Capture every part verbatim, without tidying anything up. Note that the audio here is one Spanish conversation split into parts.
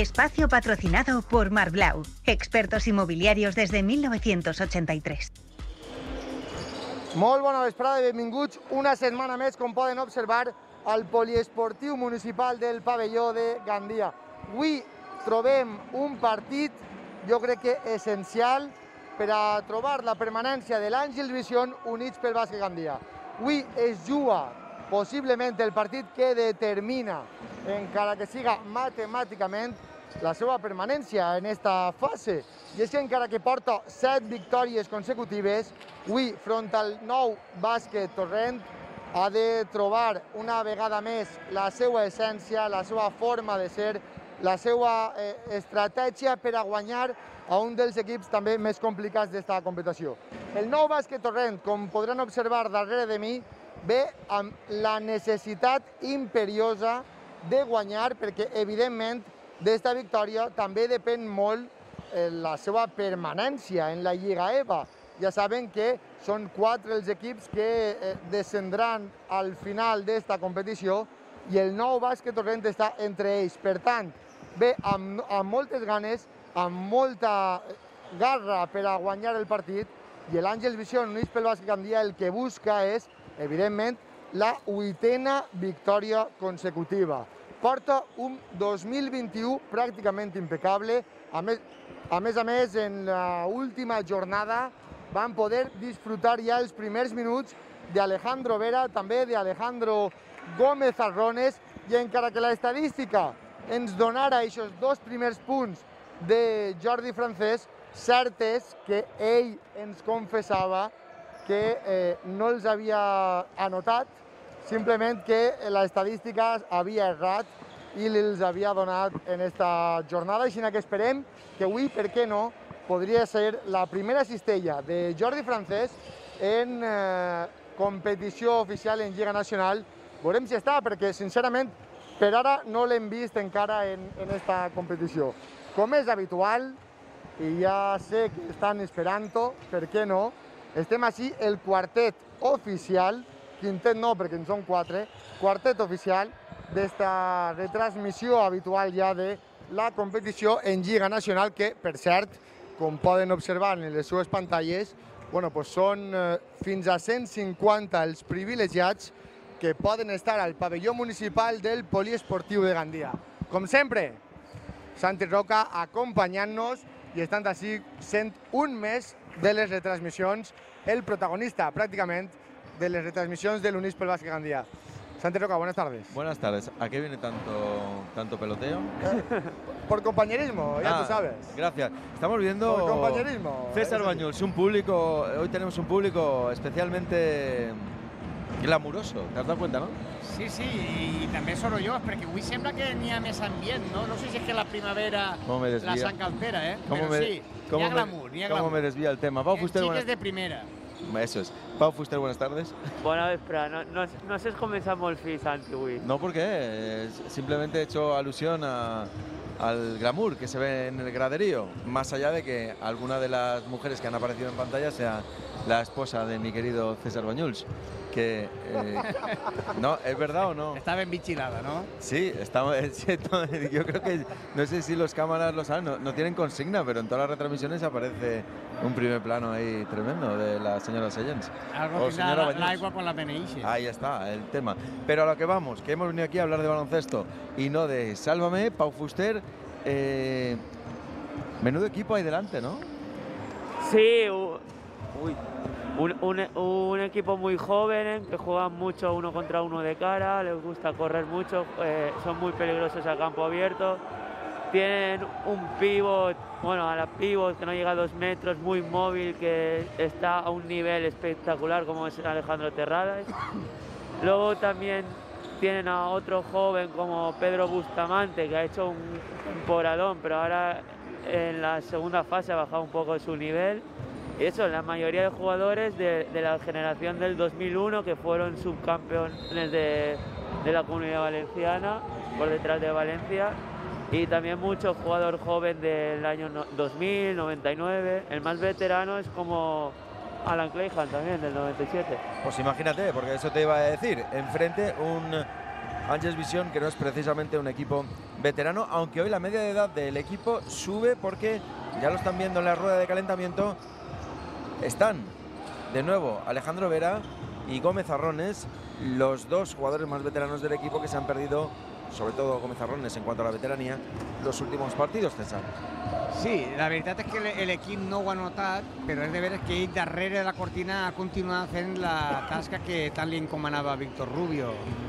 Espacio patrocinado por Marblau, expertos inmobiliarios desde mil novecientos ochenta y tres. Molt bona vesprada i benvinguts una setmana més, com poden observar, al poliesportiu municipal del pavelló de Gandia. Avui trobem un partit, jo crec que essencial, per a trobar la permanència de l'Àngels Vision units pel bàsquet Gandia. Avui es juga possiblement el partit que determina, encara que siga matemàticament, la seva permanència en esta fase. I és que encara que porta set victòries consecutives, avui, front al nou bàsquet Torrent, ha de trobar una vegada més la seva essència, la seva forma de ser, la seva eh, estratègia per a guanyar a un dels equips també més complicats d'esta competició. El nou bàsquet Torrent, com podran observar darrere de mi, ve amb la necessitat imperiosa de guanyar, perquè evidentment d'esta victòria també depèn molt eh, la seva permanència en la Lliga E V A. Ja saben que són quatre els equips que eh, descendran al final d'esta competició i el nou bàsquet Torrent està entre ells. Per tant, ve amb, amb moltes ganes, amb molta garra per a guanyar el partit, i l'Àngels Vision units pel bàsquet Gandia el que busca és, evidentment, la vuitena victòria consecutiva. Porta un dos mil vint-i-u pràcticament impecable. A més, a més, a més en l'última jornada van poder disfrutar ja els primers minuts d'Alejandro Vera, també d'Alejandro Gómez Arrones, i encara que l'estadística ens donara aquests dos primers punts de Jordi Francés, cert és que ell ens confessava que eh, no els havia anotat, simplement que l'estadística havia errat i els havia donat en esta jornada, així que esperem que avui, per què no, podria ser la primera cistella de Jordi Francés en eh, competició oficial en Lliga Nacional. Veurem si està, perquè sincerament per ara no l'hem vist encara en, en esta competició. Com és habitual, i ja sé que estan esperant-ho, per què no, estem així el quartet oficial, quintet no, perquè en són quatre, quartet oficial d'esta retransmissió habitual ja de la competició en Lliga Nacional, que, per cert, com poden observar en les seues pantalles, bueno, pues són eh, fins a cent cinquanta els privilegiats que poden estar al pavelló municipal del poliesportiu de Gandia. Com sempre, Santi Roca acompanyant-nos i estant així sent un més de les retransmissions, el protagonista pràcticament de les retransmissions de l'Units pel Bàsquet Gandia. Santi Roca, buenas tardes. Buenas tardes. ¿A qué viene tanto, tanto peloteo? Por compañerismo, ya ah, tú sabes. Gracias. Estamos viendo... Por compañerismo. César Bañuls, un público... Hoy tenemos un público especialmente glamuroso. ¿Te has dado cuenta, no? Sí, sí, i també sorollós, perquè avui sembla que n'hi ha més ambient, no? No sé si és que la primavera la Sant Calpera, eh? Però me, sí, n'hi ha glamour, n'hi ha glamour. ¿Cómo me desvía el tema? Pau Fuster, Chiques de primera. Eso es. Pau Fuster, buenas tardes. Bona vesprada. No, no, no s'és començat molt fi, Santi, avui. No, ¿por qué? Simplemente he hecho alusión a, al glamour que se ve en el graderío, más allá de que alguna de las mujeres que han aparecido en pantalla sea la esposa de mi querido César Bañuls. Que, eh, no, ¿es verdad o no? Está bien vigilada, ¿no? Sí, estamos, yo creo que, no sé si los cámaras lo saben, no, no tienen consigna, pero en todas las retransmisiones aparece un primer plano ahí tremendo de la señora Seyens. Algo que da la agua con la peneixe. Ahí está el tema. Pero a lo que vamos, que hemos venido aquí a hablar de baloncesto y no de Sálvame. Pau Fuster, eh, menudo equipo ahí delante, ¿no? Sí, uy. Un, un, un equipo muy joven, que juegan mucho uno contra uno de cara, les gusta correr mucho, eh, son muy peligrosos a campo abierto. Tienen un pívot, bueno, a la pívot que no llega a dos metros, muy móvil, que está a un nivel espectacular como es Alejandro Terradas. Luego también tienen a otro joven como Pedro Bustamante, que ha hecho un temporadón, pero ahora en la segunda fase ha bajado un poco su nivel. Y eso, la mayoría de jugadores de, de la generación del dos mil uno que fueron subcampeones de, de la Comunidad Valenciana, por detrás de Valencia, y también mucho jugador joven del año dos mil, noventa y nueve. El más veterano es como Alan Clayhan también, del noventa y siete. Pues imagínate, porque eso te iba a decir, enfrente un Ángeles Visión, que no es precisamente un equipo veterano, aunque hoy la media de edad del equipo sube porque ya lo están viendo en la rueda de calentamiento. Están de nuevo Alejandro Vera y Gómez Arrones, los dos jugadores más veteranos del equipo que se han perdido, sobre todo Gómez Arrones en cuanto a la veteranía, los últimos partidos, César. Sí, la veritat és que l'equip no ho ha notat, però és de veres que ell darrere de la cortina ha continuat fent la tasca que tant li encomanava Víctor Rubio.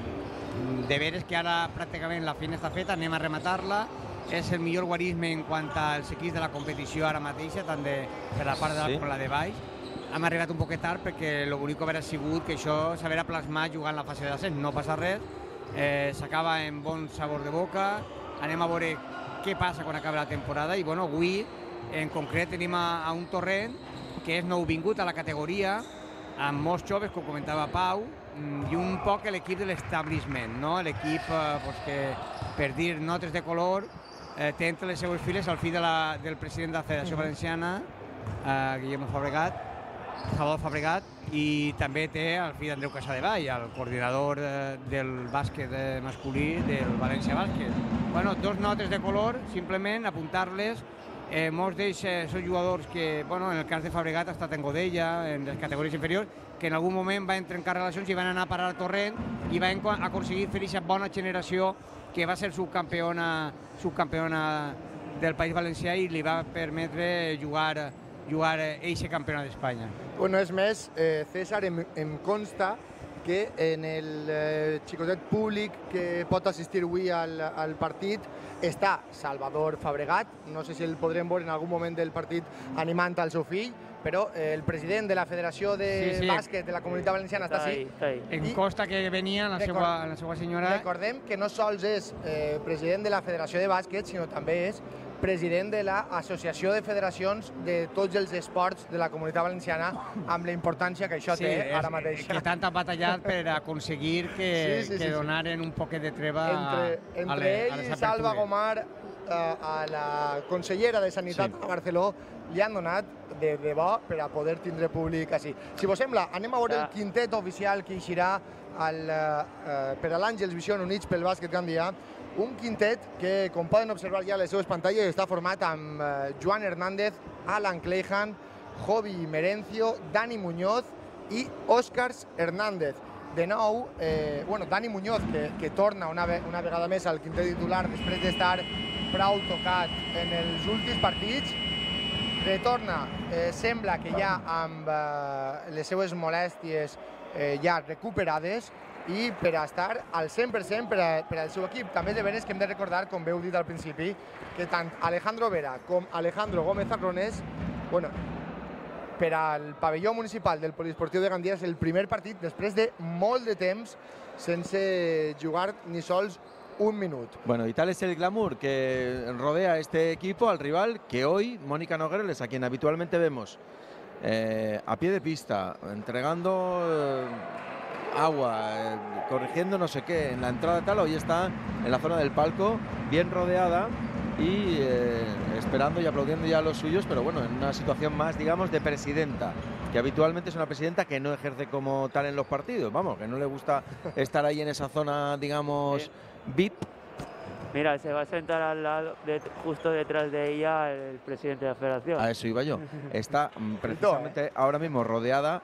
De veres que ara pràcticament la feina està feta, anem a rematar-la. És el millor guarisme en quant als equips de la competició ara mateixa, tant de, per la part de la sí. com la de baix. Hem arribat un poquet tard perquè l'únic que haurà sigut que això s'haurà plasmat jugant la fase d'ascens. No passa res, eh, s'acaba en bon sabor de boca. Anem a veure què passa quan acaba la temporada i bueno, avui en concret tenim a, a un Torrent que és nouvingut a la categoria, amb molts joves, com comentava Pau, i un poc l'equip de l'establishment, no? L'equip eh, pues que, per dir notes de color, eh, té entre les seues files el fill de la, del president de la Federació Valenciana, eh, Guillermo Fabregat, Salvador Fabregat, i també té el fill d'Andreu Casadevall, el coordinador eh, del bàsquet eh, masculí del València Bàsquet. Bueno, dos notes de color, simplement apuntar-les. Eh, molts d'ells eh, són jugadors que, bueno, en el cas de Fabregat ha estat en Godella, en les categories inferiors, que en algun moment van trencar relacions i van anar a parar al Torrent i van aconseguir fer aquesta bona generació que va ser subcampiona, subcampiona del País Valencià i li va permetre jugar jugar eixe campionat d'Espanya. Bueno, és més, eh, César, em, em consta que en el eh, xicotet públic que pot assistir avui al, al partit està Salvador Fabregat, no sé si el podrem veure en algun moment del partit animant al seu fill, però eh, el president de la Federació de sí, sí. Bàsquet de la Comunitat Valenciana està, està així. Està ahí. Em consta que venia la, record, seva, la seva senyora. Recordem que no sols és eh, president de la Federació de Bàsquet, sinó també és president de l'Associació de Federacions de tots els esports de la Comunitat Valenciana, amb la importància que això sí, té ara mateix. Que tant ha batallat per aconseguir que, sí, sí, sí, que donaren sí. un poquet de treva entre, entre a, le, a les ell i Salva Gomar, eh, a la consellera de Sanitat sí. a Barceló, li han donat de debò per a poder tindre públic així. Si vos sembla, anem a veure el quintet oficial que eixirà al, eh, per a l'Àngels Visión Units pel Bàsquet Gandià. Un quintet que, com poden observar ja a les seves pantalles, està format amb eh, Joan Hernández, Alan Cleihan, Jovi Merencio, Dani Muñoz i Óscars Hernández. De nou, eh, bueno, Dani Muñoz, que, que torna una, ve una vegada més al quintet titular després d'estar prou tocat en els últims partits, retorna, eh, sembla que ja amb eh, les seues molèsties eh, ja recuperades, i per a estar al cent per cent per, a, per al seu equip. També de veres que hem de recordar, com veu dit al principi, que tant Alejandro Vera com Alejandro Gómez Arrones, bueno, per al pavelló municipal del Poliesportiu de Gandia és el primer partit després de molt de temps sense jugar ni sols un minut. Bueno, y tal es el glamour que rodea a este equipo, al rival, que hoy Mónica Nogueres, a quien habitualmente vemos eh, a pie de pista, entregando eh, agua, eh, corrigiendo no sé qué, en la entrada tal, hoy está en la zona del palco, bien rodeada y eh, esperando y aplaudiendo ya a los suyos, pero bueno, en una situación más, digamos, de presidenta, que habitualmente es una presidenta que no ejerce como tal en los partidos, vamos, que no le gusta estar ahí en esa zona, digamos, V I P. Mira, se va a sentar al lado, de, justo detrás de ella, el presidente de la federación. A eso iba yo. Está precisamente ahora mismo rodeada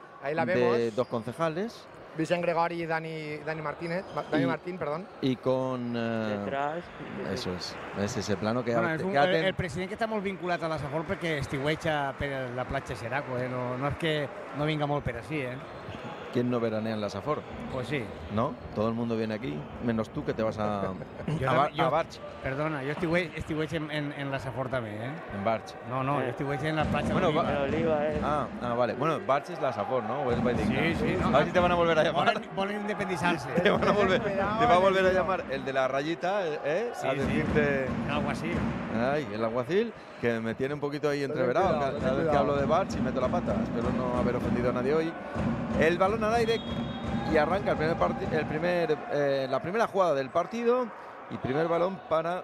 de dos concejales. Vicent Gregori i Dani, Dani Martínez, Dani y, Martín, perdón. Y con... Eh, Detrás. Eso es, es ese plano que... Bueno, ha, un, que el, el president que està molt vinculat a la Safor perquè estiueja per la platja Xeraco, eh? no, no és que no vinga molt per així, eh? ¿Quién no veranea en la Safor? Pues sí. ¿No? Todo el mundo viene aquí, menos tú que te vas a, yo a, yo, a Barch. Perdona, yo estiueig en, en, en la Safor també, ¿eh? En Barch. No, no, eh. yo estiueig en la platja bueno, de Oliva. De Oliva, eh. Ah, ah, vale. Bueno, Barch es la Safor, ¿no? O es Valldigna. Sí, sí. No, a ver si te van a volver a llamar. Volen, volen independizarse. Te, van a volver, te va a volver a llamar el de la rayita, ¿eh? Sí, a decirte... Sí. El alguacil. Ay, el alguacil, que me tiene un poquito ahí entreverado cada, cada vez que hablo de Barch y meto la pata. Espero no haber ofendido a nadie hoy. El balón al aire y arranca el primer el primer, eh, la primera jugada del partido y primer balón para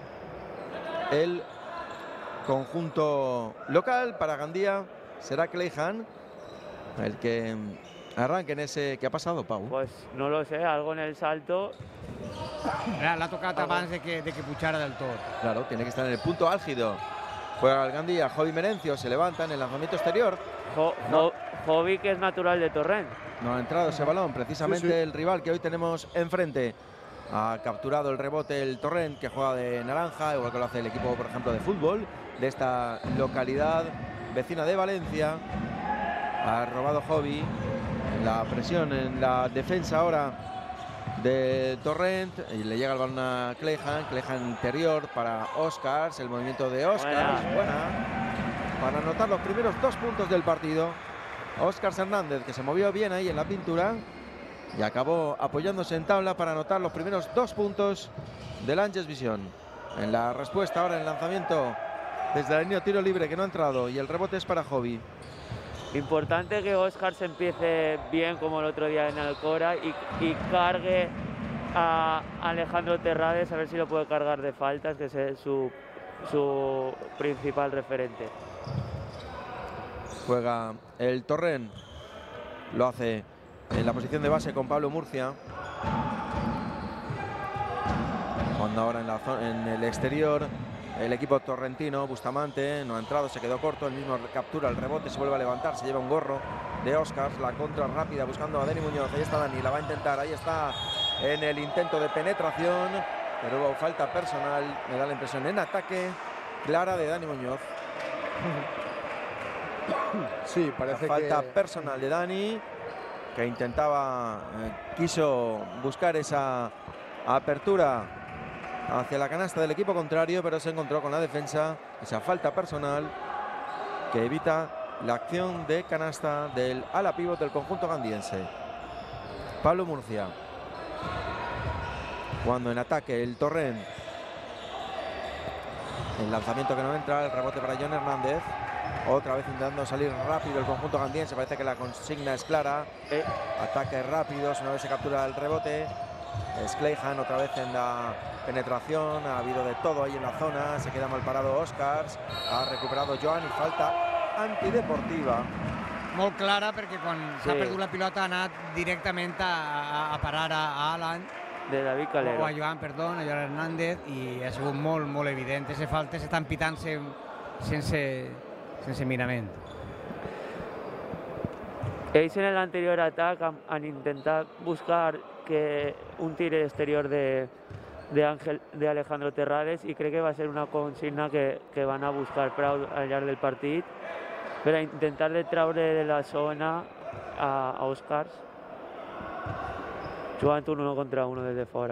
el conjunto local, para Gandía. Será Cleihan el que arranque en ese... ¿Qué ha pasado, Pau? Pues no lo sé, algo en el salto L'ha tocat abans de que, de que puchara del tot. Claro, tiene que estar en el punto álgido. Juega el Gandía, Jovi Merencio, se levanta en el lanzamiento exterior. Jo, No. Jo- Jovi, que es natural de Torrent. No ha entrado ese balón, precisamente Sí, sí. el rival que hoy tenemos enfrente. Ha capturado el rebote el Torrent, que juega de naranja, igual que lo hace el equipo, por ejemplo, de fútbol de esta localidad vecina de Valencia. Ha robado Jovi. La presión en la defensa ahora de Torrent, y le llega el balón a Cleijan. Cleijan interior para Oscars, el movimiento de Oscars, Buena. buena, para anotar los primeros dos puntos del partido. Oscars Hernández, que se movió bien ahí en la pintura y acabó apoyándose en tabla para anotar los primeros dos puntos del Angers Vision. En la respuesta ahora en el lanzamiento desde la línea de tiro libre, que no ha entrado, y el rebote es para Jovi. Importante que Oscar se empiece bien como el otro día en Alcora y, y cargue a Alejandro Terrades, a ver si lo puede cargar de faltas, que es su, su principal referente. Juega el Torrent, lo hace en la posición de base con Pablo Murcia. Cuando ahora en, la zona, en el exterior el equipo torrentino, Bustamante, no ha entrado, se quedó corto, el mismo captura el rebote, se vuelve a levantar, se lleva un gorro de Oscars, la contra rápida buscando a Dani Muñoz. Ahí está Dani, la va a intentar, ahí está en el intento de penetración, pero hubo falta personal, me da la impresión en ataque clara de Dani Muñoz. Sí, parece La falta que... personal de Dani, que intentaba, eh, quiso buscar esa apertura hacia la canasta del equipo contrario, pero se encontró con la defensa, esa falta personal que evita la acción de canasta del ala pívot del conjunto gandiense. Pablo Murcia, cuando en ataque el Torrent, el lanzamiento que no entra, el rebote para John Hernández. Otra vez intentando salir rápido el conjunto gandiense, parece que la consigna es clara. Eh, Ataques rápidos, una vez se captura el rebote. Es Cleijan otra vez en la penetración, ha habido de todo ahí en la zona, se queda mal parado Oscars, ha recuperado Joan y falta antideportiva. Molt clara, perquè quan s'ha Sí. perdut la pilota ha anat directament a, a parar a, a Alan, de David o Calero. a Joan, perdó, a Joan Hernández, i ha sigut molt, molt evident. Aquestes faltes estan pitant-se sense, sense mirament. Ells en el anterior ataque han, han intentado buscar que un tiro exterior de, de, Ángel, de Alejandro Terrades, y creo que va a ser una consigna que, que van a buscar Prou al llarg del partit, per a intentar de traure de la zona a, a Oscars, jugant un uno contra uno desde fuera.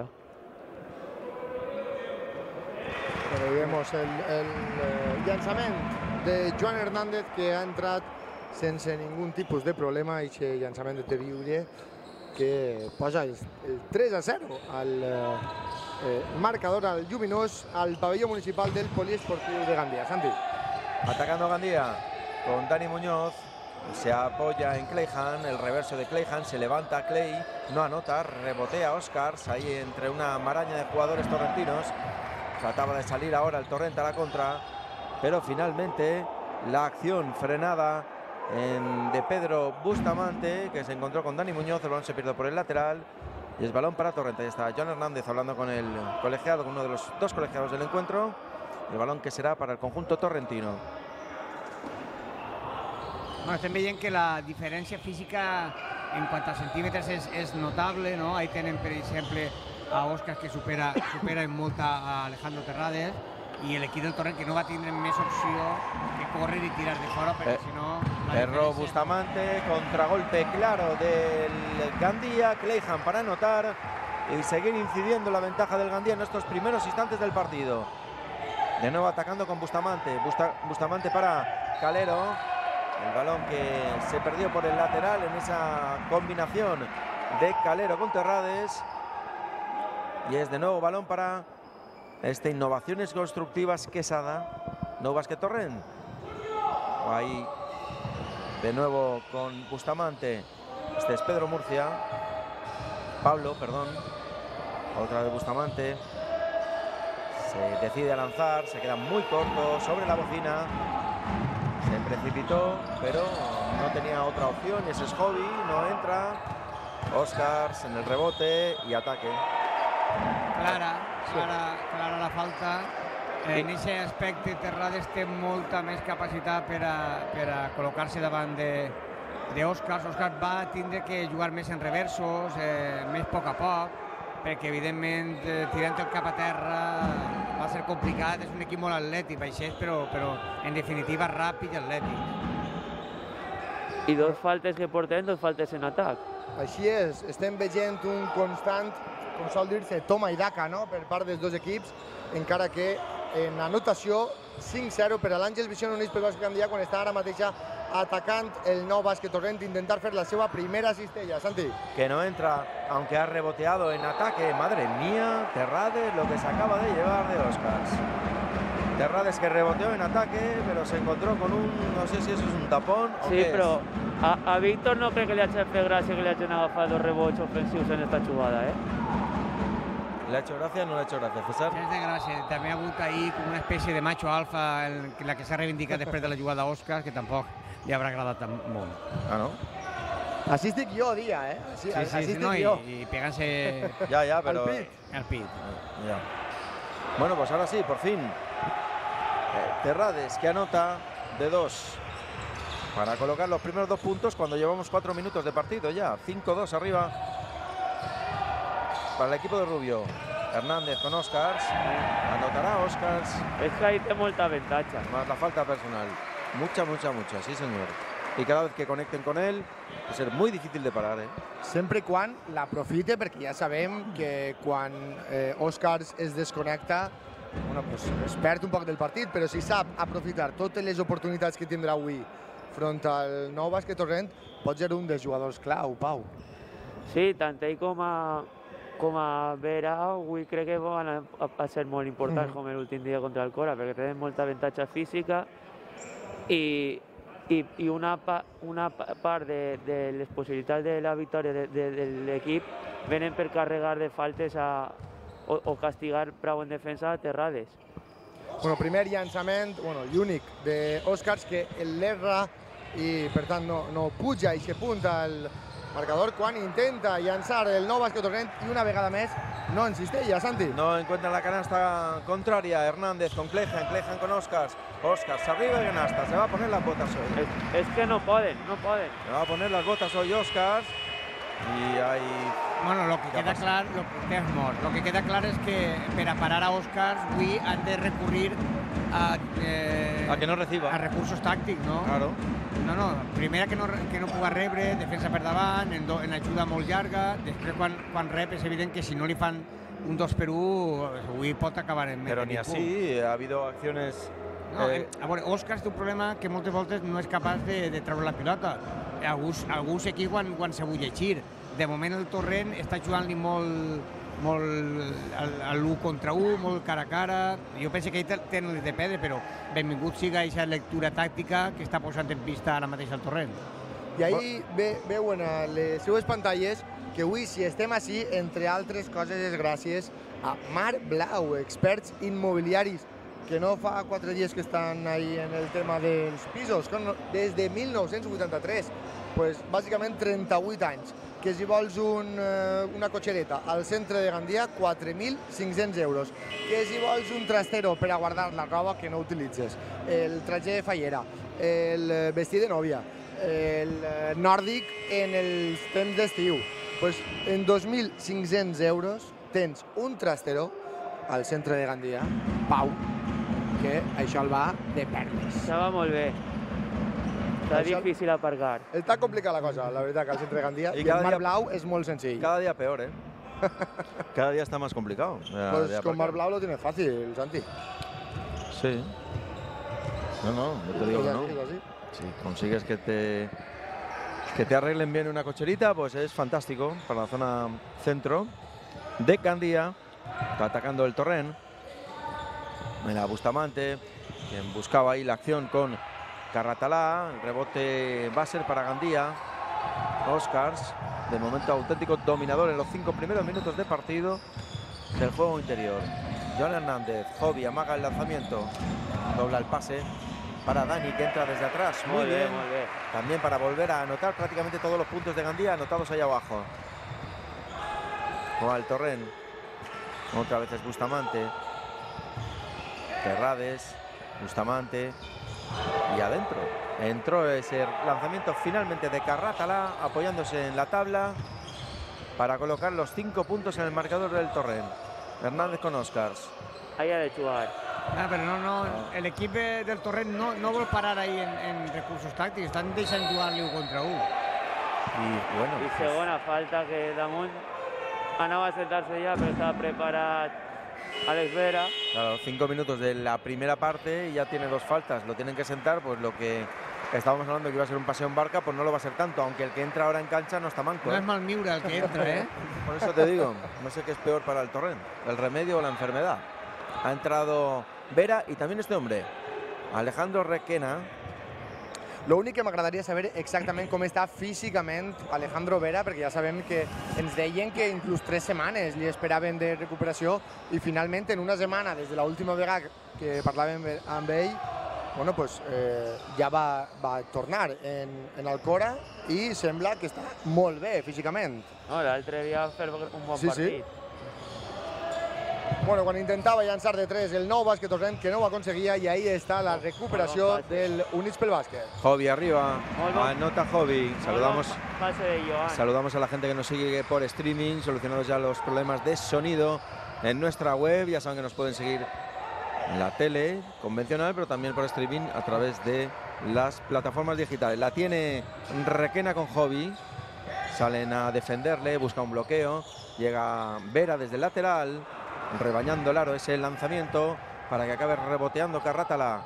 Bueno, ahí vemos el, el eh, llançament de Joan Hernández, que ha entrat sense ningún tipus de problema, i aquest llançament de Teriure que posa el, el tres a zero al eh, eh, marcador, al lluminós, al pabelló municipal del Poliesportiu de Gandia. Santi. Atacando Gandía con Dani Muñoz, se apoya en Cleijan, el reverso de Cleijan, se levanta Clay, no anota, rebotea Oscars ahí entre una maraña de jugadores torrentinos. Trataba de salir ahora el Torrent a la contra, pero finalmente la acción frenada en, de Pedro Bustamante, que se encontró con Dani Muñoz. El balón se pierde por el lateral y es balón para Torrent. Ahí está John Hernández hablando con el colegiado, con uno de los dos colegiados del encuentro. El balón que será para el conjunto torrentino. Bueno, estem veient que la diferència física en quant a centímetres és, és notable, no? Ahí tenen, per exemple, a Oscars, que supera, supera en molt a Alejandro Terrades, i l'equip del Torrent, que no va tindre més opció que córrer i tirar de fora, perquè Eh, si no... Erró Bustamante, contragolpe claro del Gandía, Cleijan para anotar y seguir incidiendo la ventaja del Gandía en estos primeros instantes del partido. De nuevo atacando con Bustamante, Busta, Bustamante para Calero, el balón que se perdió por el lateral en esa combinación de Calero con Terrades, y es de nuevo balón para este Innovaciones Constructivas Quesada, Nou Básquet Torrent. Ahí de nuevo con Bustamante, este es Pedro Murcia, Pablo, perdón, otra vez Bustamante, se decide a lanzar, se queda muy corto sobre la bocina, se precipitó, pero no tenía otra opción, ese es Jovi, no entra, Oscars en el rebote y ataque. Clara, clara, clara la falta. En aquest aspecte Terrades té molta més capacitat per a, per a col·locar-se davant d'Òscar. Òscar va tindre que jugar més en reversos, eh, més a poc a poc, perquè evidentment eh, tirant el cap a terra va ser complicat. És un equip molt atlètic, baixet, però, però en definitiva ràpid i atlètic. I dos faltes que portem, dos faltes en atac. Així és, estem veient un constant, com sol dir-se, toma i daca, no?, per part dels dos equips, encara que en anotació cinc zero per a l'Àngels Vision Units pel Bàsquet Gandia, quan està ara mateixa atacant el nou Bàsquet Torrent, intentar fer la seva primera cistella. Santi. Que no entra, aunque ha reboteado en ataque. Madre mía, Terrades, lo que se acaba de llevar de Oscars. Terrades que reboteó en ataque, pero se encontró con un, no sé si eso es un tapón o Sí, qué però es. a, a Víctor no crec que li hagi fet gràcia que li hagin agafat dos rebots ofensius en esta jugada, eh? ¿Le ha hecho gracia o no le ha hecho gracia, César? És de gràcia. També ha hagut ahir com una espècie de macho alfa, el, la que s'ha reivindicat després de la jugada a Òscar, que tampoc li haurà agradat tan molt. Ah, ¿no? Així estic jo, dia, eh? Així, Sí, sí, així sí, estic no, i, jo. i pegant-se Ya, ya, pero... Al pit. al pit. Ya. Bueno, pues ahora sí, por fin. Eh, Terrades que anota de dos para colocar los primeros dos puntos cuando llevamos cuatro minutos de partido ya. cinco dos arriba para el equipo de Rubio. Hernández con Oscars. Anotará Oscars. És que ahí té molta avantatge. Más la falta personal. Mucha, mucha, mucha, sí señor. Y cada vez que conecten con él va a ser muy difícil de parar, eh? Sempre quan l'aprofite, perquè ja sabem que quan eh, Oscars es desconnecta, bueno, pues, es perd un poc del partit, però si sap aprofitar totes les oportunitats que tindrà avui front al nou Bàsquet Torrent, pot ser un dels jugadors clau, Pau. Sí, tant ell com a, com a Vera, avui crec que van a, a ser molt importants, Mhm. com l'últim dia contra el Cora, perquè tenen molta avantatge física i, i, i una, pa, una pa- part de, de les possibilitats de la victòria de, de, de l'equip venen per carregar de faltes a, o, o castigar prou en defensa a Terrades. Bueno, primer llançament, bueno, l'únic d'Oscars que l'erra i per tant no, no puja i se punta el marcador quan intenta llançar el nou Bàsquet Torrent i una vegada més no insisteix, Santi. No encuentra la canasta contraria. Hernández con Clejan, Clejan con Oscars. Oscars arriba de canasta. Se va a poner las botas hoy. És, és que no poden, no poden. Se va a poner las botas hoy Oscars. Y hay... Bueno, lo que ¿Qué queda pasa? clar, lo que, és mort. Lo que queda clar és que per a parar a Oscars avui han de recurrir a, eh, A que no reciba. a recursos tàctics, no? Claro. No, no, primera que no, que no puga rebre, defensa per davant, en, do, en ajuda molt llarga, després quan, quan rep és evident que si no li fan un dos per un, avui pot acabar en Pero ni así. Ha habido acciones... No, eh, a veure, Òscar té un problema que moltes voltes no és capaç de, de treure la pilota. Alguns, alguns equips quan, quan se vull llegir. De moment el Torrent està jugant-li molt, molt al, a l'u contra u, molt cara a cara. Jo penso que ell tenen les de perdre, però benvingut siga aquesta lectura tàctica que està posant en pista ara mateix el Torrent. I ahir ve, veuen a les seues pantalles que avui, si estem així, entre altres coses, és gràcies a Mar Blau, experts immobiliaris, que no fa quatre dies que estan ahí en el tema dels pisos, que no- des de mil nou-cents vuitanta-tres, pues, bàsicament trenta-vuit anys. Que si vols un, eh, una cotxereta al centre de Gandia, quatre mil cinc-cents euros. Que si vols un trastero per a guardar la roba que no utilitzes, el traje de fallera, el eh, vestit de nòvia, el eh, nòrdic en els temps d'estiu, pues, en dos mil cinc-cents euros tens un trastero al centre de Gandia, Pau, que això el va de perles. Això va molt bé. Està Això- difícil aparcar. Està complicada la cosa, la veritat, que al centre de Gandia, I i, cada el Mar dia- Blau és molt senzill. Cada día peor, ¿eh? Cada día está más complicado. de- Pues de con Mar aparcar. Blau lo tienes fácil, Santi. Sí. No, no, no te digo que Es no. así, es así. Si consigues que te, que te arreglen bien una cocherita, pues es fantástico para la zona centro de Gandía. Está atacando el Torrent. Mira, Bustamante, quien buscaba ahí la acción con Carratalá. El rebote va a ser para Gandía. Oscars, de momento auténtico dominador en los cinco primeros minutos de partido del juego interior. Joan Hernández, Jovi, amaga el lanzamiento. Dobla el pase para Dani, que entra desde atrás. Muy Molt bé, bien. molt bé. También para volver a anotar prácticamente todos los puntos de Gandía anotados ahí abajo. Juega el Torrent. Otra vez es Bustamante. Terrades, Bustamante y adentro. Entró ese lanzamiento finalmente de Carrátala, apoyándose en la tabla para colocar los cinco puntos en el marcador del Torrent. Hernández con Oscars. Ahí ha de jugar. Ah, però no, no, l'equip del Torrent no, no vol parar ahí en, en recursos tàctics, estan deixant jugar-li un contra un. Y bueno, Y segona falta que Damunt anava a sentar-se ya, pero estaba preparat Alex Vera. claro, cinco minutos de la primera parte y ya tiene dos faltas. Lo tienen que sentar, pues lo que estábamos hablando que iba a ser un paseo en barca, pues no lo va a ser tanto, aunque el que entra ahora en cancha no está manco. No ¿eh? és Malmiure el que entra, eh? Por eso te digo, no sé qué es peor para el Torrent, el remedio o la enfermedad. Ha entrado Vera i també este hombre, Alejandro Requena. L'únic que m'agradaria saber exactament com està físicament Alejandro Vera, perquè ja sabem que ens deien que inclús tres setmanes li esperaven de recuperació i finalment en una setmana, des de l'última vegada que parlàvem amb ell, bueno, pues, eh, ja va, va tornar en, en Alcora i sembla que està molt bé físicament. No, l'altre dia va fer un bon Sí, sí. partit. Bueno, quan intentava llançar de tres el nou bàsquet Torrent, que no ho aconseguia, i ahí està la recuperació del Units pel Bàsquet. Jovi arriba, Muy bon. anota Jovi. Saludamos, Pase de Joan. saludamos a la gente que nos sigue por streaming, solucionados ya los problemas de sonido en nuestra web. Ya saben que nos pueden seguir en la tele convencional, pero también por streaming a través de las plataformas digitales. La tiene Requena con Jovi, salen a defenderle, busca un bloqueo, llega Vera desde el lateral, rebañando el aro ese lanzamiento para que acabe reboteando Carrátala.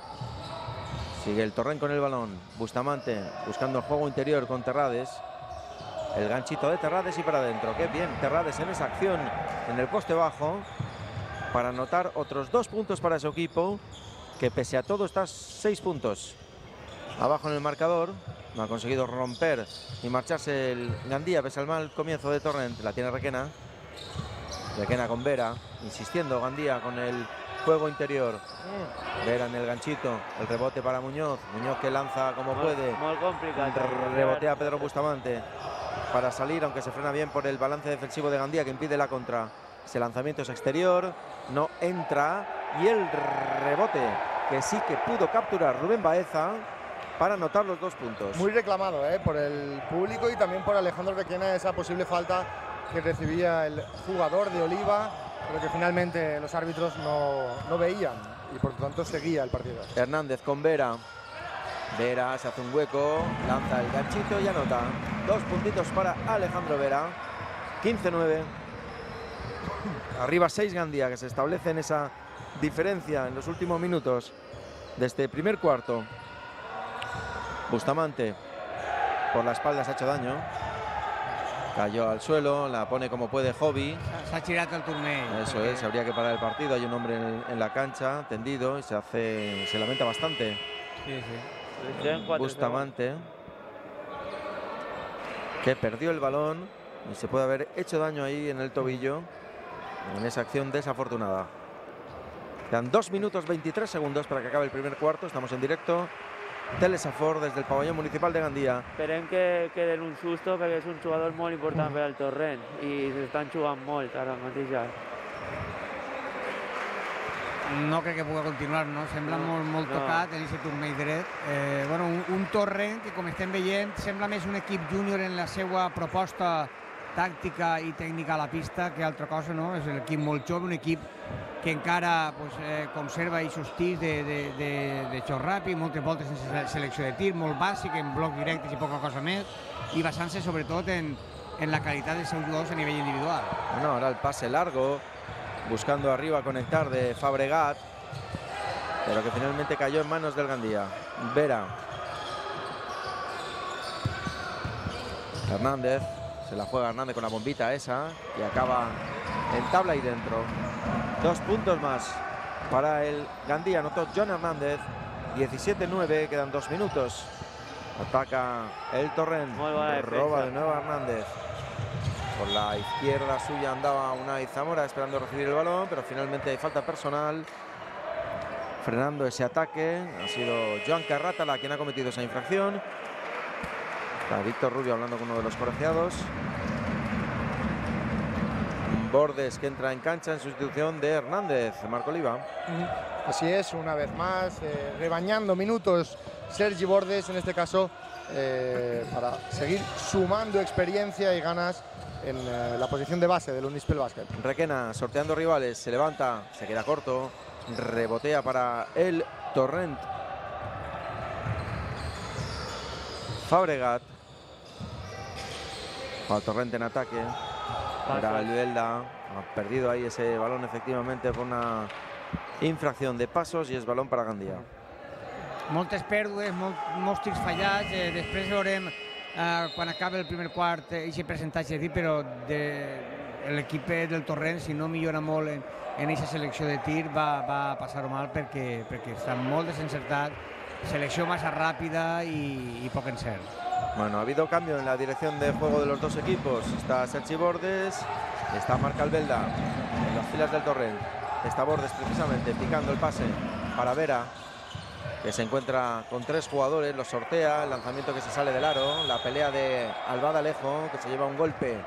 Sigue el Torrent con el balón, Bustamante buscando el juego interior con Terrades. El ganchito de Terrades y para adentro. Qué bien Terrades en esa acción en el poste bajo para anotar otros dos puntos para su equipo, que pese a todo está seis puntos abajo en el marcador. No ha conseguido romper y marcharse el Gandía pese al mal comienzo de Torrent. La tiene Requena. Requena con Vera, insistiendo Gandía con el juego interior. Vera en el ganchito, el rebote para Muñoz. Muñoz que lanza como puede. Muy complicado. Rebotea a Pedro Bustamante para salir, aunque se frena bien por el balance defensivo de Gandía que impide la contra. Ese lanzamiento es exterior, no entra. Y el rebote que sí que pudo capturar Rubén Baeza para anotar los dos puntos. Muy reclamado eh, por el público y también por Alejandro Requena, esa posible falta que recibía el jugador de Oliva, pero que finalmente los árbitros no, no veían y por lo tanto seguía el partido. Hernández con Vera. Vera se hace un hueco, lanza el ganchito y anota. Dos puntitos para Alejandro Vera. quince nueve. Arriba seis Gandía, que se establece en esa diferencia en los últimos minutos de este primer cuarto. Bustamante por la espalda se ha hecho daño. Cayó al suelo, la pone como puede Jovi. S'ha girat el turmell. Eso es, habría que parar el partido. Hay un hombre en, en la cancha, tendido, y se hace, se lamenta bastante. Sí, sí. Queden cuatro Bustamante, que perdió el balón y se puede haber hecho daño ahí en el tobillo en esa acción desafortunada. Quedan dos minutos veintitrés segundos para que acabe el primer cuarto. Estamos en directo. Telesafor desde el pabellón municipal de Gandía. Esperem que, que den un susto perquè és un jugador molt important per al Torrent i s'estan jugant molt ara mateix ja. No crec que pugui continuar, no? Sembla No, molt, molt no. tocat en aquest turmell dret. Eh, bueno, un, un Torrent que, com estem veient, sembla més un equip júnior en la seva proposta tàctica i tècnica a la pista que altra cosa, no? És un equip molt jove, un equip que encara pues, eh, conserva aquests tirs de, de, de, de xot ràpid, moltes voltes sense selecció de tir, molt bàsic, en blocs directes i poca cosa més, i basant-se sobretot en, en la qualitat dels seus jugadors a nivell individual. Bueno, ahora el pase largo, buscando arriba conectar de Fabregat, pero que finalmente cayó en manos del Gandía. Vera. Hernández. Se la juega Hernández con la bombita esa y acaba en tabla y dentro. Dos puntos más para el Gandía. Anotó John Hernández. diecisiete nueve, quedan dos minutos. Ataca el Torrent. Muy buena Roba defensa. de nuevo Hernández. Por la izquierda suya andaba Unai Zamora esperando recibir el balón, pero finalmente hay falta personal. Frenando ese ataque ha sido Joan Carrátala quien ha cometido esa infracción. Está Víctor Rubio hablando con uno de los colegiados. Bordes, que entra en cancha en sustitución de Hernández. Marco Oliva. Así es, una vez más, eh, rebañando minutos Sergi Bordes, en este caso, eh, para seguir sumando experiencia y ganas en eh, la posición de base del Unispel Básquet. Requena sorteando rivales, se levanta, se queda corto, rebotea para el Torrent. Fabregat. Para Torrent en ataque. Para Albelda. Ha perdido ahí ese balón efectivamente por una infracción de pasos y es balón para Gandia. Moltes pèrdues, mol, molts tirs fallats, eh, després veurem eh, quan acabi el primer quart aquest eh, percentatge de tir, però de, l'equip del Torrent, si no millora molt en, en aquesta selecció de tir, va, va passar-ho mal perquè, perquè està molt desencertat, selecció massa ràpida i, i poc encert. Bueno, ha habido cambio en la dirección de juego de los dos equipos. Está Sergi Bordes, está Marc Albelda en las filas del Torrent. Está Bordes precisamente picando el pase para Vera, que se encuentra con tres jugadores, los sortea, el lanzamiento que se sale del aro, la pelea de Albada Alejo, que se lleva un golpe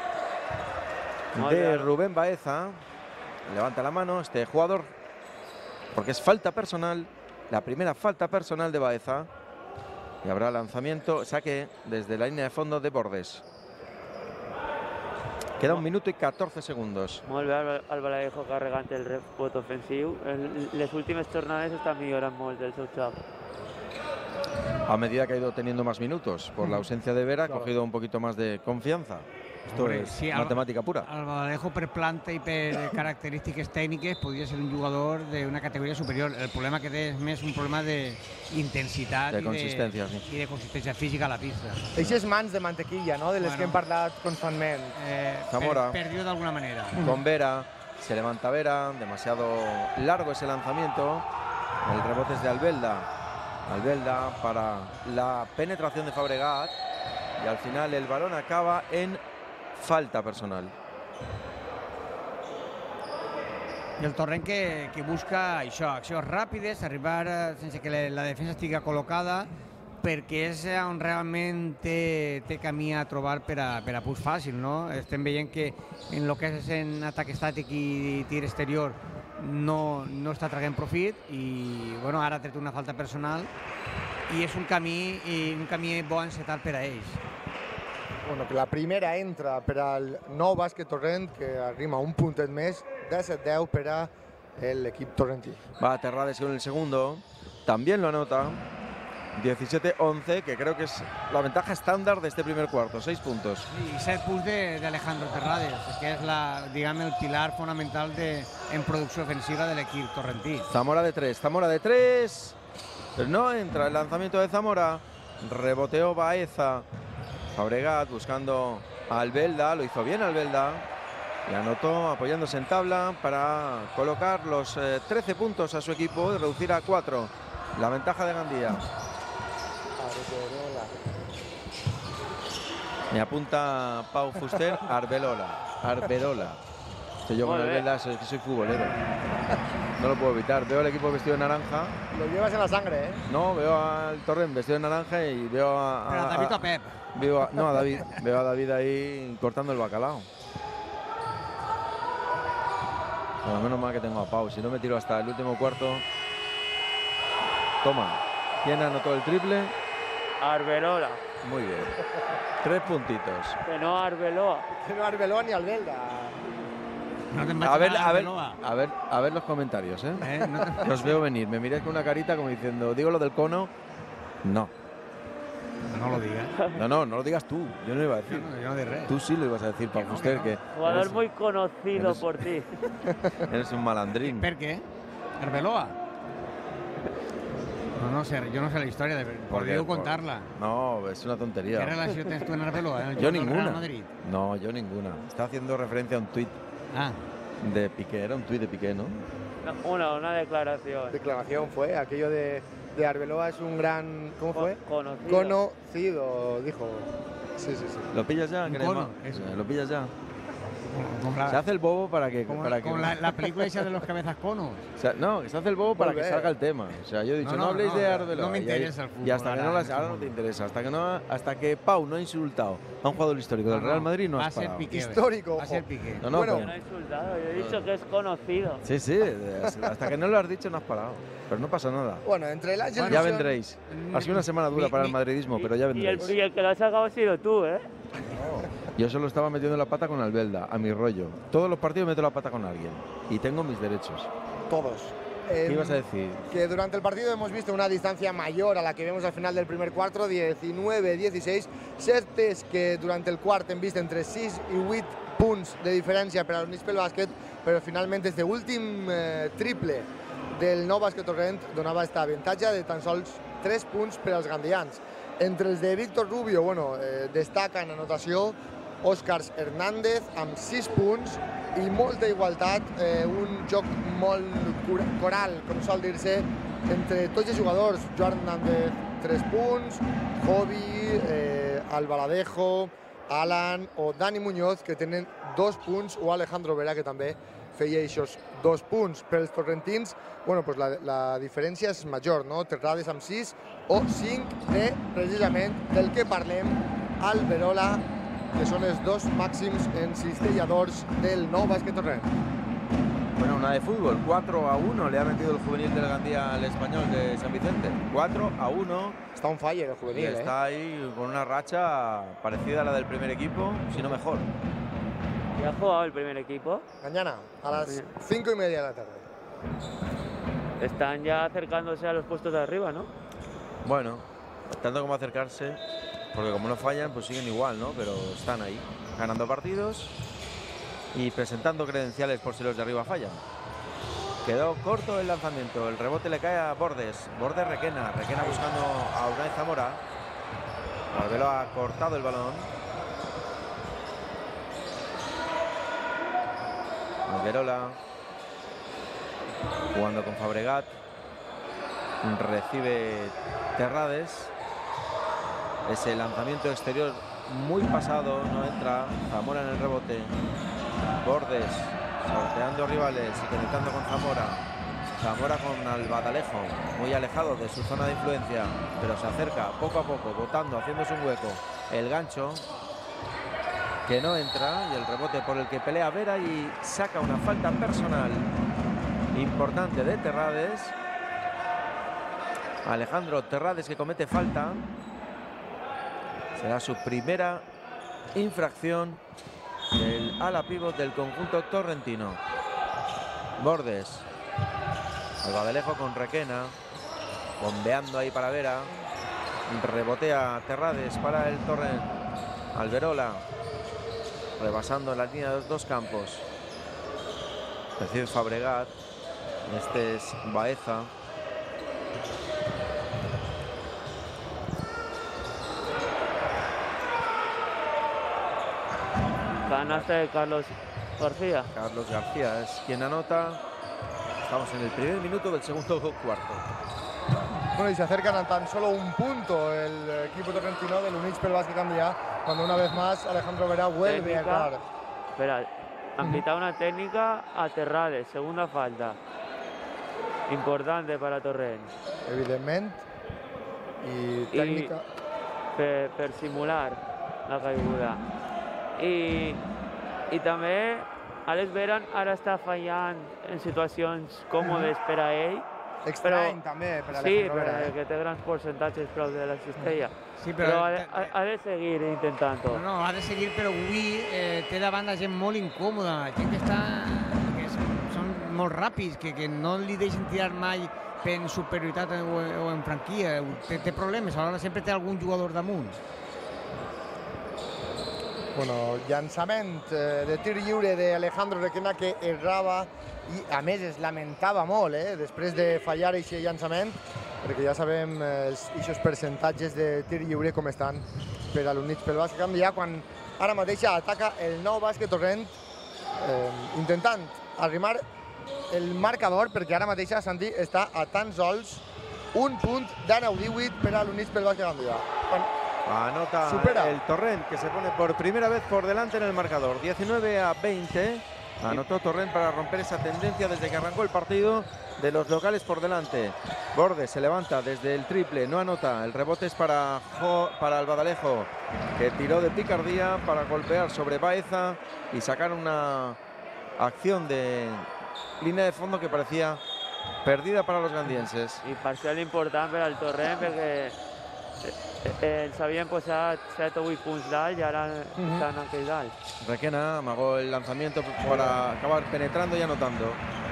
de Rubén Baeza. Levanta la mano este jugador, porque es falta personal, la primera falta personal de Baeza. Y habrá lanzamiento, saque desde la línea de fondo de Bordes. Queda un minuto y catorce segundos. Molt bé, Albaladejo carregant el rebot ofensiu. El, les últimes tornades estan millorant molt el seu joc. A medida que ha ido teniendo más minutos, por la ausencia de Vera, ha cogido un poquito más de confianza. Esto Hombre, es sí, matemática Alba, pura. Albaladejo per planta i per característiques tècniques podria ser un jugador d'una categoria superior. El problema que té és més un problema d'intensitat De i, consistència, de, sí. i de consistència física a la pista. Eixes mans de mantequilla, no?, de les Bueno. que hem parlat constantment. Eh, Zamora. per, perdió d'alguna manera. Con Vera, se levanta Vera, demasiado largo ese lanzamiento. El rebote es de Albelda. Albelda para la penetración de Fabregat. Y al final el balón acaba en falta personal. I el Torrent que, que busca això, accions ràpides, arribar eh, sense que la, la defensa estigui col·locada, perquè és on realment té, té camí a trobar per a, per a push fàcil, no? Estem veient que en el que és en atac estàtic i tir exterior no, no està traient profit i bueno, ara ha tret una falta personal i és un camí, i un camí bo encetat per a ells. Bueno, que la primera entra per al nou bàsquet Torrent, que arrima un puntet més, disset deu per a l'equip torrentí. Va a Terrades con el segundo. También lo anota. diecisiete once, que creo que es la ventaja estándar de este primer cuarto. seis puntos. I set punts d'Alejandro Terrades, que és la, diguem, el pilar fonamental de, en producció ofensiva de l'equip torrentí. Zamora de tres. Zamora de tres. Pero no entra el lanzamiento de Zamora. Reboteó Baeza. Fabregat buscando a Albelda. Lo hizo bien Albelda. Y anotó apoyándose en tabla para colocar los eh, trece puntos a su equipo y reducir a cuatro la ventaja de Gandía. Me apunta Pau Fuster, Arbelola. Arbelola. Estoy yo con Albelda, es que soy futbolero. No lo puedo evitar. Veo el equipo vestido de naranja. Lo llevas en la sangre, ¿eh? No, veo al Torrent vestido de naranja y veo a... Pero a David o a Pep. Veo a, no, a David. Veo a David ahí cortando el bacalao. Bueno, menos mal que tengo a Pau. Si no me tiro hasta el último cuarto. Toma. ¿Quién anotó el triple? Arbelola. Muy bien. Tres puntitos. Que no Arbeloa. Que no Arbeloa ni Albelda. No te A ver, a ver, Arbeloa. a ver, a ver los comentarios, ¿eh? Eh, no te... Que os veo venir. Me miráis con una carita como diciendo, digo lo del cono. No. No lo digas. No, no, no lo digas tú. Yo no lo iba a decir. Yo no, yo no diré. Tú sí lo ibas a decir, Pau no, Fuster, que que, no. Jugador eres, muy conocido eres- por ti. eres un malandrín. Per què? Arbeloa? No, no sé, jo no sé la història, de, Porque- podríeu contar-la. No, es una Què tontería. relació tens tu en Arbeloa? Eh? El Yo jugador del Real ninguna. Madrid? No, yo ninguna. Está haciendo referencia a un tuit Ah, de Piqué. Era un tuit de Piqué, ¿no? No, Una, una declaración. Declaración fue aquello de, de Arbeloa es un gran, ¿cómo fue? Conocido. Conocido, dijo. Sí, sí, sí. ¿Lo pillas ya? Un que eres cono, ma- eso. Eh, ¿Lo pillas ya? Con la, Se hace el bobo para que... como, para que como la, la película esa de los cabezas conos. O sea, no, que se hace el bobo para Volver. que salga el tema. O sea, yo he dicho, No, no, no, habléis no, de Arbeloa. no me y ahí- interesa el fútbol Y hasta que no ahora, las, el ahora no fútbol. te interesa. Hasta que, no, hasta que Pau no ha insultado a un jugador histórico del No, Real no, Madrid, no va has a ser parado. Piqué. Histórico, Va a ser ojo. Piqué. No, no, Bueno, Yo pero- no he insultado, yo he dicho que es conocido. Sí, sí, de- hasta que no lo has dicho no has parado. Pero no pasa nada. Bueno, entre la Ya ilusión- vendréis. Ha sido una semana dura Mi- para el mi- madridismo, pero ya Y el, vendréis. y el que lo ha sacado ha sido tú, ¿eh? Yo solo estaba metiendo la pata con Albelda, a mi rollo. Todos los partidos meto la pata con alguien. Y tengo mis derechos. Todos. ¿Qué Em, ibas a decir? Que durante el partido hemos visto una distancia mayor a la que vemos al final del primer cuarto, diecinueve dieciséis. Cert és que durant el quart hem vist entre sis i vuit punts de diferència per a l'Units pel Bàsquet, però finalment este últim eh, triple del Nou Bàsquet Torrent donava aquest avantatge de tan sols tres punts per als gandians. Entre els de Víctor Rubio, bueno, eh, destaca en anotació Òscar Hernández amb sis punts i molta igualtat, eh, un joc molt cor- coral, com sol dir-se, entre tots els jugadors. Joan Hernández, tres punts, Jovi, eh, Albaladejo, Alan o Dani Muñoz, que tenen dos punts, o Alejandro Vera, que també feia aquests dos punts. Per als torrentins, bueno, pues la, la diferència és major, no? Terrades amb sis o cinc de, precisament, del que parlem, Alberola, que són els dos màxims encistelladors del Nou Bàsquet Torrent. Bueno, una de fútbol. cuatro a uno le ha metido el juvenil del Gandía al Español de San Vicente. cuatro a uno. Està on fire el Y juvenil, eh? está ahí con una racha parecida a la del primer equipo, si no mejor. ¿Ya ha jugado el primer equipo? Mañana, a las cinco y media de la tarde. Están ya acercándose a los puestos de arriba, ¿no? Bueno, tanto como acercarse, porque como no fallan, pues siguen igual, ¿no? Pero están ahí, ganando partidos y presentando credenciales por si los de arriba fallan. Quedó corto el lanzamiento, el rebote le cae a Bordes, Bordes Requena, Requena buscando a Unai Zamora. Arbeloa ha cortado el balón. Alberola jugando con Fabregat, recibe Terrades. Ese lanzamiento exterior muy pasado, no entra. Zamora en el rebote. Bordes sorteando rivales y conectando con Zamora. Zamora con Albaladejo, muy alejado de su zona de influencia, pero se acerca poco a poco, botando, haciéndose un hueco. El gancho que no entra y el rebote por el que pelea Vera y saca una falta personal importante de Terrades. Alejandro Terrades, que comete falta. Será su primera infracción del ala pívot del conjunto torrentino. Bordes. Albaladejo con Requena. Bombeando ahí para Vera. Rebotea Terrades para el Torrent. Alberola. Rebasando la línea de los dos campos. Recibe Fabregat. Este es Baeza. Canasta de Carlos García. Carlos García es quien anota. Estamos en el primer minuto del segundo cuarto. Bueno, y se acercan a tan solo un punto el equipo torrentino del Units pel Bàsquet Gandià, cuando una vez más Alejandro Vera vuelve a Técnica. ganar. Espera, han quitado una técnica a Terrades, segunda falta. Importante para Torrent. Evidentment. I tècnica... Per, per simular la caiguda. I, i també Alex Veran ara està fallant en situacions còmodes per a ell. Estrany però- també per Sí, Alejandro Vera. perquè eh? que té grans percentatges prou de la cistella. Sí, Però però... ha de, ha, ha de seguir intentant-ho. No, no, ha de seguir, però avui eh, té davant la gent molt incòmoda, gent que està... que és, són molt ràpids, que, que no li deixen tirar mai per superioritat o, o en franquia. Té, té problemes, alhora sempre té algun jugador damunt. Bueno, llançament eh, de tir lliure d'Alejandro Requena, que errava i a més es lamentava molt eh, després de fallar aquest llançament, perquè ja sabem aquests percentatges de tir lliure com estan per a l'Units pel Bàsquet Gandià, quan ara mateix ataca el Nou Bàsquet Torrent eh, intentant arrimar el marcador, perquè ara mateix Santi està a tan sols un punt d'Anaudiuit per a l'Units pel Bàsquet Gandià. Quan Anota Supera. el Torrent, que se pone por primera vez por delante en el marcador. diecinueve a veinte. Anotó Torrent para romper esa tendencia desde que arrancó el partido de los locales por delante. Borde se levanta desde el triple, no anota. El rebote es para, jo, para Albadalejo, que tiró de picardía para golpear sobre Baeza y sacar una acción de línea de fondo que parecía perdida para los gandienses. I parcial important per al Torrent perquè eh, el sabien posar set o vuit punts dalt i ara Mhm. estan aquí dalt. Requena amagó el lanzamiento para acabar penetrando y anotando.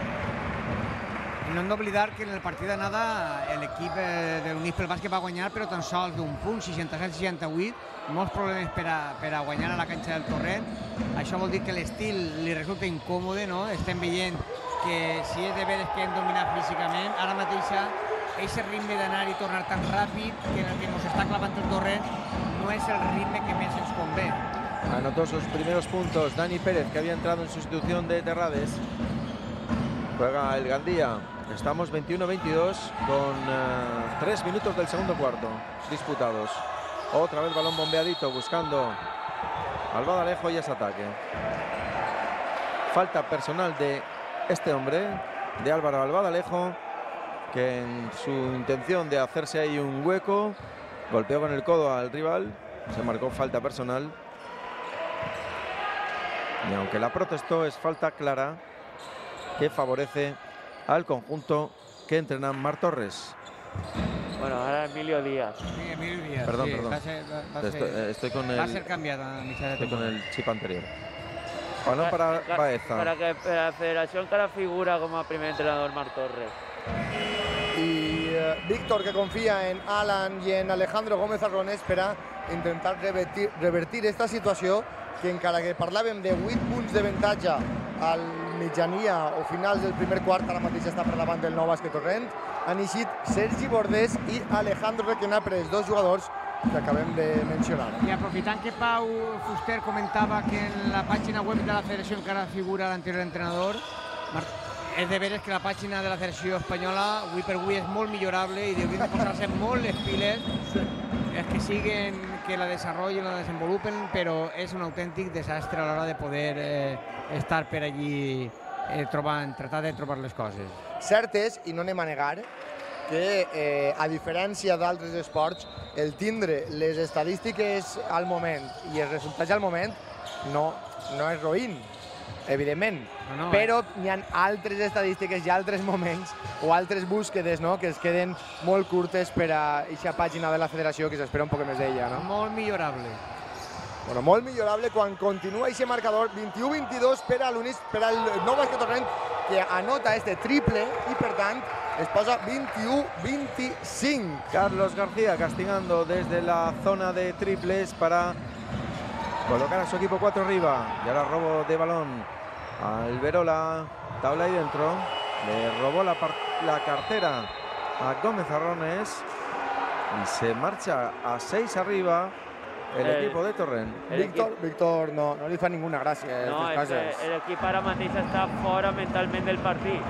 I no hem d'oblidar que en el partit d'anada l'equip eh, de l'Unís pel bàsquet va guanyar, però tan sols d'un punt, seixanta-set seixanta-vuit, molts problemes per a, per a guanyar a la canxa del Torrent. Això vol dir que l'estil li resulta incòmode, no? Estem veient que si és de veres que hem dominat físicament, ara mateixa aquest ritme d'anar i tornar tan ràpid que en el que ens està clavant el Torrent no és el ritme que més ens convé. Anotó sus primeros puntos Dani Pérez, que había entrado en sustitución de Terrades. Juega el Gandía. Estamos veintiuno veintidós con uh, tres minutos del segundo cuarto disputados. Otra vez balón bombeadito buscando Albadalejo y ese ataque. Falta personal de este hombre, de Álvaro Albadalejo, que en su intención de hacerse ahí un hueco golpeó con el codo al rival. Se marcó falta personal. Y aunque la protestó, es falta clara que favorece al conjunto que entrena Marc Torres. Bueno, ara Emilio Díaz. Sí, Emilio Díaz. Perdón, sí, perdón. Va, ser, va, va, Estoy, ser, eh, estoy con va a el, ser canviat a mitjà de estoy con temporada. el chip anterior. Balón para Ca- Baeza. Para que la federació encara figura com a primer entrenador Marc Torres. Y eh, Víctor, que confía en Alan y en Alejandro Gómez Arrones per a intentar revertir, revertir esta situació, que encara que parlàvem de vuit punts d'avantatge al mitjania o finals del primer quart, ara mateix està per davant del Nou Bàsquet Torrent, han eixit Sergi Bordés i Alejandro Requena, per els dos jugadors que acabem de mencionar. I aprofitant que Pau Fuster comentava que en la pàgina web de la federació encara figura l'anterior entrenador, és de veres que la pàgina de la federació espanyola avui per avui és molt millorable i haurien de posar-se molt les piles, és que siguen, que la desenvolupen, la desenvolupen, però és un autèntic desastre a l'hora de poder eh, estar per allí eh, trobant, tratar de trobar les coses. Cert és, i no anem a negar, que eh, a diferència d'altres esports, el tindre les estadístiques al moment i els resultats al moment no, no és roïn, evidentment. No, no, Però hi ha altres estadístiques i altres moments o altres búsquedes, no?, que es queden molt curtes per a aquesta pàgina de la federació, que s'espera un poc més d'ella, no? Molt millorable. Bueno, molt millorable quan continua aquest marcador vint-i-u vint-i-dos per a l'Unís, per al Nou Bàsquet Torrent, que anota este triple i, per tant, es posa vint-i-u vint-i-cinc. Carlos García castigando desde la zona de triples para colocar a su equipo cuatro arriba. Y ahora robo de balón. Alberola, tabla ahí dentro. Le robó la, la cartera a Gómez Arrones. Y se marcha a seis arriba el Eh, equipo de Torrent. Víctor, Víctor no, no li fa ninguna gràcia. No, aquestes és coses. que l'equip ara mateix està fora mentalment del partit.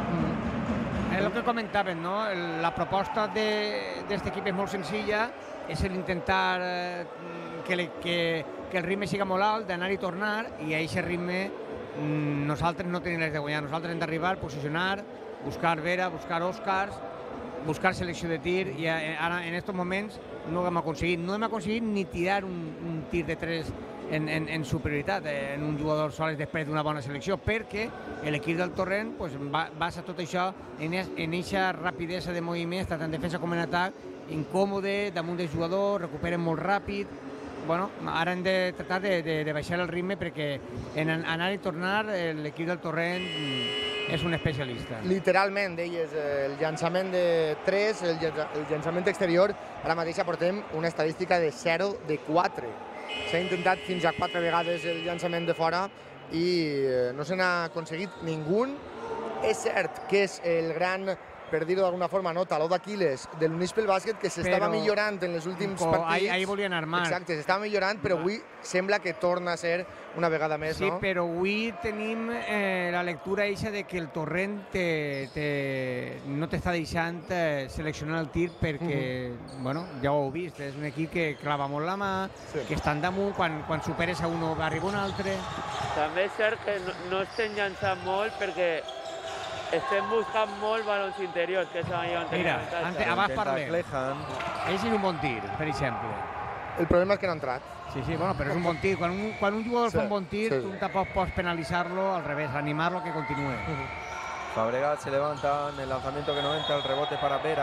És el que comentaven, no? El- La proposta d'aquest equip és molt senzilla, és l'intentar eh, que, le- que, que el ritme siga molt alt, d'anar i tornar, i a aquest ritme mm, nosaltres no tenim res de guanyar. Nosaltres hem d'arribar, posicionar, buscar Vera, buscar Oscars, buscar selecció de tir, i a- ara en aquests moments no ho hem aconseguit. No hem aconseguit ni tirar un, un tir de tres en, en, en superioritat, eh, en un jugador sols després d'una bona selecció, perquè l'equip del Torrent pues, va, basa tot això en aquesta rapidesa de moviment, tant en defensa com en atac, incòmode, damunt del jugador, recuperen molt ràpid. Bueno, ara hem de tratar de, de, de baixar el ritme perquè en anar i tornar l'equip del Torrent mm, és un especialista. Literalment, deies, eh, el llançament de tres, el, llança, el llançament exterior, ara mateix aportem una estadística de zero de quatre. S'ha intentat fins a quatre vegades el llançament de fora i eh, no se n'ha aconseguit ningú. És cert que és el gran per dir-ho d'alguna forma, no? Taló d'Aquiles de l'Unispel Bàsquet, que s'estava Però- millorant en els últims Co- partits. ahí- ahí volien armar. Exacte, s'estava millorant, però avui sembla que torna a ser una vegada més, Sí, no? però avui tenim eh, la lectura eixa de que el Torrent te, te, no t'està deixant eh, seleccionar el tir perquè, bueno, ja ho heu vist, és un equip que clava molt la mà, Sí. que estan damunt, quan, quan superes a un arriba un altre. També és cert que no, no estem llançant molt perquè estem buscant molt balons interiors, que és allò Mira, anterior. ante- Lo abans intenta parlem. Clejan. Ell és un bon tir, per exemple. El problema és que no ha entrat. Sí, sí, bueno, però és un bon tir. Quan un, quan un jugador Sí, fa un bon tir, sí. tu tampoc pots penalitzar-lo, al revés, animar-lo a que continuï. Fabregat se levanta en el lanzamiento que no entra, el rebote para Vera.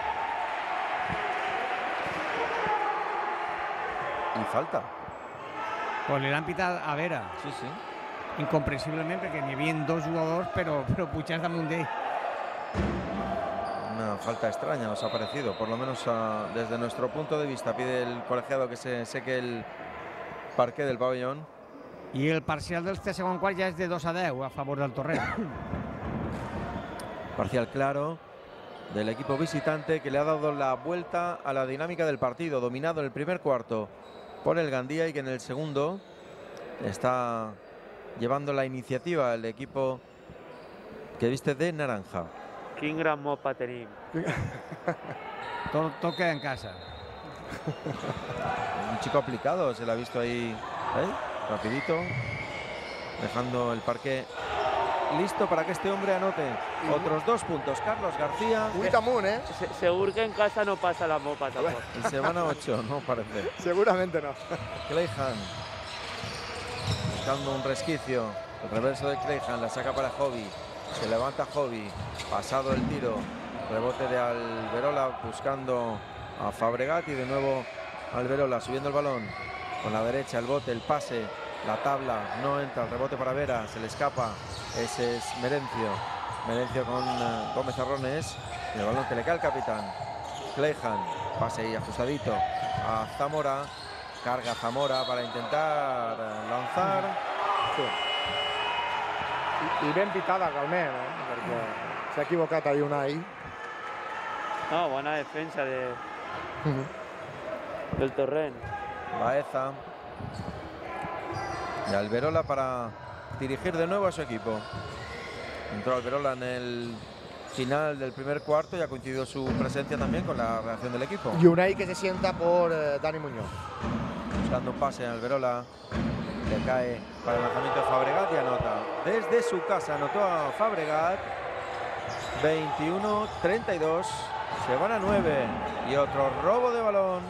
Y falta. Pues li l'han pitat a Vera, Sí, sí. incomprensiblement, perquè n'hi havia dos jugadors, però, però pujats damunt d'ell. Una falta extraña nos ha parecido, por lo menos uh, desde nuestro punto de vista. Pide el colegiado que se seque el parqué del pabellón. I el parcial del segon quart ja és de dos a deu a favor del Torrent. Parcial claro del equipo visitante que le ha dado la vuelta a la dinámica del partido. Dominado en el primer cuarto por el Gandía y que en el segundo está llevando la iniciativa el equipo que viste de naranja. Quin gran mopa tenim. Tot, tot queda en casa. Un chico aplicado, se le ha visto ahí, ¿eh? Rapidito, dejando el parque listo para que este hombre anote otros dos puntos. Carlos García, Vuit amunt, eh? Se, segur que en casa no passa la mopa tampoc. y se van a ocho, no parece. Seguramente no. Clayhan buscando un resquicio. El reverso de Clayhan, la saca para Hobby. Se levanta Hobby. Pasado el tiro. Rebote de Alberola buscando a Fabregat y de nuevo Alberola subiendo el balón. Con la derecha el bote, el pase, la tabla. No entra el rebote para Vera. Se le escapa. Ese es Merencio. Merencio con uh, Gómez Arrones. Y el balón que le cae al capitán. Clayhan. Pase ahí ajustadito a Zamora. Carga Zamora para intentar lanzar. Sí. I, i ben pitada, realment, eh? Perquè s'ha equivocat ahir Unai. No, bona defensa de, del Torrent. Baeza. Y Alberola para dirigir de nuevo a su equipo. Entró Alberola en el final del primer cuarto y ha coincidido su presencia también con la reacción del equipo. Y Unai que se sienta por eh, Dani Muñoz. Buscando un pase a Alberola. Le cae para el lanzamiento de Fabregat y anota. Desde su casa anotó a Fabregat. veintiuno treinta y dos. Se van a nueve. Y otro robo de balón.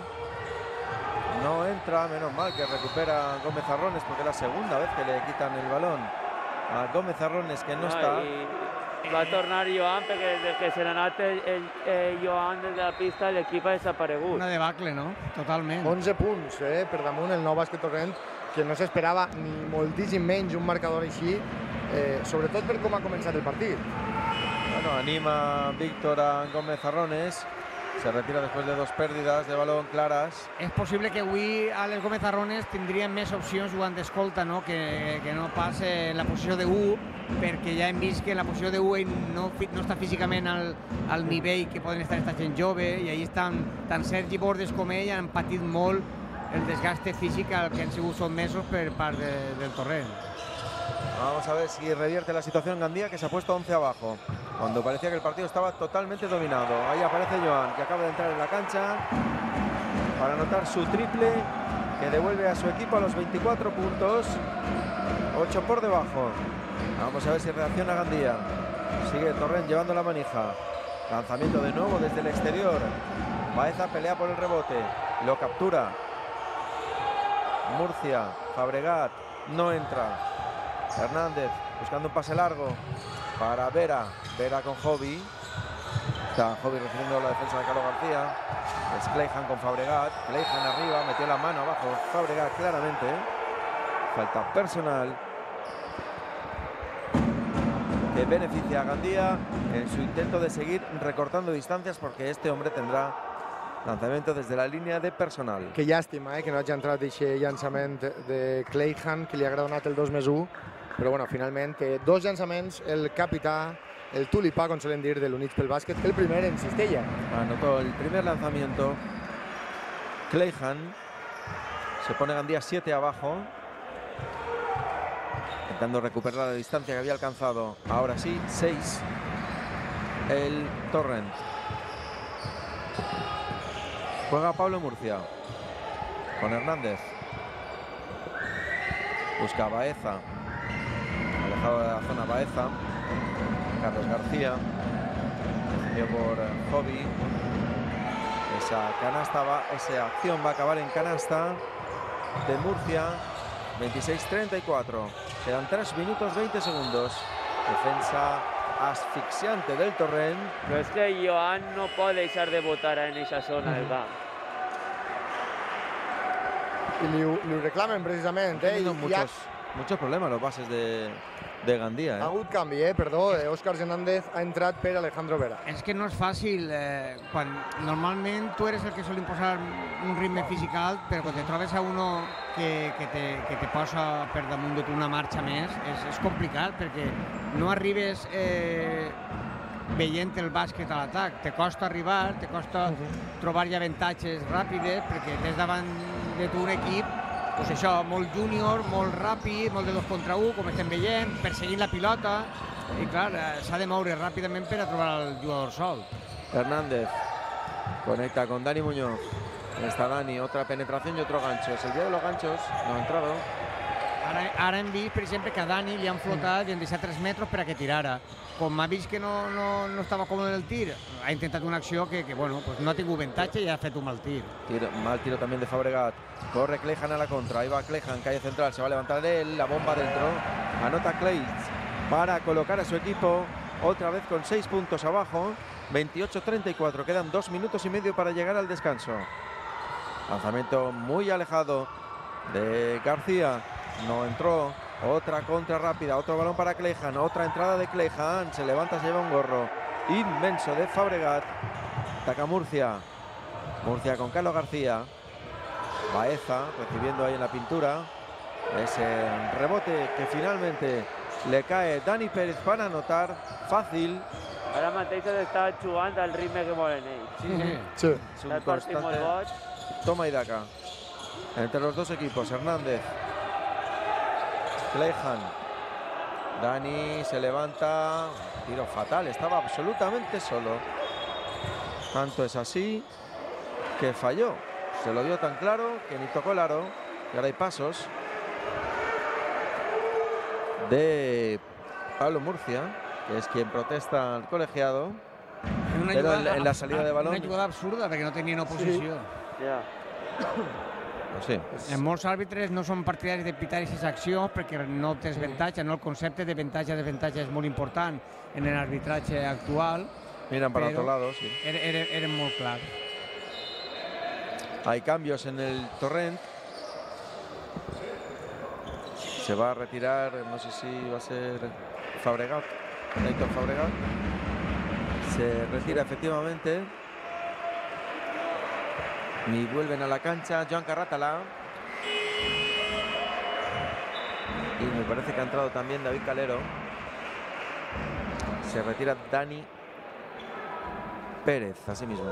No entra, menos mal que recupera Gómez Arrones porque es la segunda vez que le quitan el balón a Gómez Arrones, que no, No, está. I va tornar Joan perquè des que se n'ha anat el, el, el Joan des de la pista l'equip ha desaparegut. Una debacle, no? Totalment. onze punts eh, per damunt el nou bàsquet Torrent, que no s'esperava ni moltíssim menys un marcador així, eh, sobretot per com ha començat el partit. Bueno, anima Víctor a Gómez Arrones. Se retira después de dos pérdidas de balón claras. És possible que avui Àlex Gómez Arrones tindria més opcions jugant d'escolta, no? Que, que no pas en la posició de u, perquè ja hem vist que en la posició de u ell no, fi- no està físicament al, al nivell que poden estar esta gent jove, i ahí estan, tant Sergi Bordes com ell han patit molt el desgaste físic al que han sigut sotmesos per part de, del Torrent. Vamos a ver si revierte la situación en Gandía, que se ha puesto once abajo, cuando parecía que el partido estaba totalmente dominado. Ahí aparece Joan, que acaba de entrar en la cancha para anotar su triple, que devuelve a su equipo a los veinticuatro puntos, ocho por debajo. Vamos a ver si reacciona Gandía. Sigue Torrent llevando la manija. Lanzamiento de nuevo desde el exterior. Baeza pelea por el rebote, lo captura. Murcia, Fabregat, no entra. Hernández buscando un pase largo para Vera. Vera con Hobby. Está Hobby recibiendo la defensa de Carlos García. Es Clayhan con Fabregat. Clayhan arriba, metió la mano abajo. Fabregat claramente. Falta personal que beneficia a Gandía en su intento de seguir recortando distancias, porque este hombre tendrá lanzamiento desde la línea de personal. Que llàstima, eh, que no hagi entrat aquest llançament de Clayhan, que li ha donat el dos més u. Però bueno, finalment té dos llançaments el capità el tulipà, com solen dir, de l'Units pel Bàsquet, el primer en Cistella. Anotó el primer lanzamiento Cleijan. Se pone Gandía siete abajo, intentando recuperar la distancia que había alcanzado. Ahora sí, seis el Torrent. Juega Pablo Murcia con Hernández. Busca a Baeza, alejado de la zona Baeza. Carlos García, defendido por Hobby. Esa canasta va, esa acción va a acabar en canasta de Murcia. veintiséis treinta y cuatro. Quedan tres minutos veinte segundos. Defensa asfixiante del Torrent. Pero es que Joan no puede dejar de votar en esa zona del camp. I li, ho- li ho reclamen precisament, Ha eh? tenido I hi ha, muchos, muchos problemas los bases de, de Gandía. ha ¿eh? hagut canvi, eh? Perdó, eh? Òscar Hernández ha entrat per Alejandro Vera. És que no és fàcil, eh, quan normalment tu eres el que sol imposar un ritme físic alt, però quan te trobes a uno que, que, te, que te posa per damunt de tu una marxa més, és, és complicat perquè no arribes eh, veient el bàsquet a l'atac. Te costa arribar, te costa trobar-hi avantatges ràpides perquè tens davant de tu un equip pues això, molt júnior, molt ràpid, molt de dos contra un, com estem veient, perseguint la pilota, i clar, eh, s'ha de moure ràpidament per a trobar el jugador sol. Hernández conecta con Dani Muñoz. Está Dani, otra penetración y otro gancho. Es el día de los ganchos, no ha entrado. Ara, ara hem vist, per exemple, que a Dani li han flotat i han deixat tres metres per a que tirara. Com ha vist que no, no, no estava còmode el tir, ha intentat una acció que, que bueno, pues no ha tingut avantatge i ha fet un mal tir. Tiro, mal tiro también de Fabregat. Corre Cleijan a la contra. Ahí va Cleijan, calle central. Se va a levantar él. La bomba dentro. Anota Kleitz para colocar a su equipo otra vez con seis puntos abajo. veintiocho treinta y cuatro. Quedan dos minutos y medio para llegar al descanso. Lanzamiento muy alejado de García. No entró. Otra contra rápida. Otro balón para Cleijan. Otra entrada de Cleijan. Se levanta, se lleva un gorro inmenso de Fabregat. Ataca Murcia. Murcia con Carlos García. Baeza recibiendo ahí en la pintura. Ese rebote que finalmente le cae Dani Pérez para anotar. Fácil. Ara mateix està jugant al ritme que volen ells. Sí, sí. Sí. Es un El partit molt constante boig. toma y daca entre los dos equipos. Hernández, Cleijan, Dani se levanta. Tiro fatal, estaba absolutamente solo. Tanto es así que falló. Se lo dio tan claro que ni tocó el aro. Y ahora hay pasos de Pablo Murcia, que es quien protesta al colegiado. Una Però jugada, en la salida de balón- Una jugada absurda perquè no tenien oposició. Ja. No sé. En molts àrbitres no són partidaris de pitar aquestes accions perquè no tens avantatge, no? El concepte d'avantatge d'avantatge és molt important en l'arbitratge actual. Miran para Pero- otro lado, sí. Era, era, eren molt clars. Hay cambios en el Torrent. Se va a retirar, no sé si va a ser Fabregat, Héctor Fabregat. Se retira efectivamente. Y vuelven a la cancha Joan Carratalà. Y me parece que ha entrado también David Calero. Se retira Dani Pérez, así mismo.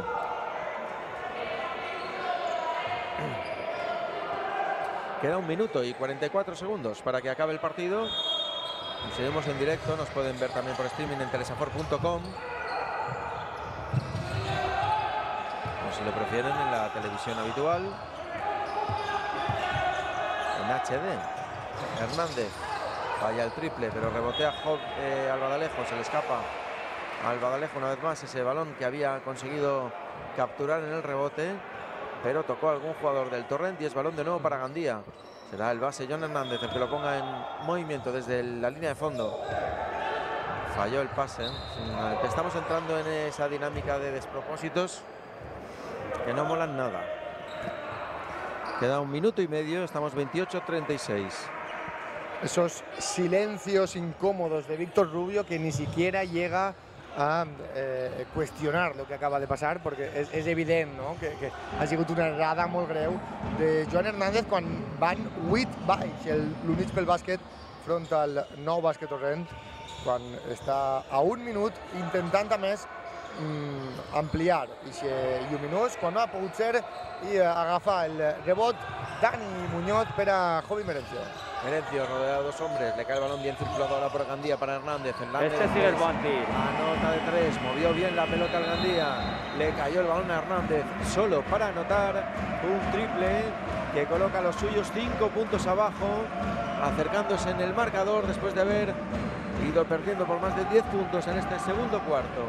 Queda un minuto y cuarenta y cuatro segundos para que acabe el partido. Y seguimos en directo, nos pueden ver también por streaming en telesafor punto com. O si lo prefieren en la televisión habitual. En H D. Hernández falla el triple, pero rebotea Job, eh, Albadalejo, se le escapa a Albadalejo una vez más ese balón que había conseguido capturar en el rebote. Pero tocó algún jugador del Torrent y es balón de nuevo para Gandía. Será el base John Hernández el que lo ponga en movimiento desde la línea de fondo. Falló el pase. Estamos entrando en esa dinámica de despropósitos que no molan nada. Queda un minuto y medio, estamos veintiocho treinta y seis. Esos silencios incómodos de Víctor Rubio que ni siquiera llega a eh, qüestionar lo que acaba de passar, perquè és, és evident, no?, que, que ha sigut una errada molt greu de Joan Hernández quan van vuit baix l'Units pel Bàsquet front al nou Bàsquet Torrent quan està a un minut intentant a més ampliar aquest lluminós, quan no ha pogut ser, i agafar el rebot Dani Muñoz per a Jovi Merencio. Merencio rodeado de dos hombres, le cae el balón bien circulado ahora por Gandía para Hernández. Hernández Este sigue el buen tiro. Anota de tres, movió bien la pelota al Gandía, le cayó el balón a Hernández, solo para anotar un triple que coloca a los suyos cinco puntos abajo, acercándose en el marcador después de haber ido perdiendo por más de diez puntos en este segundo cuarto.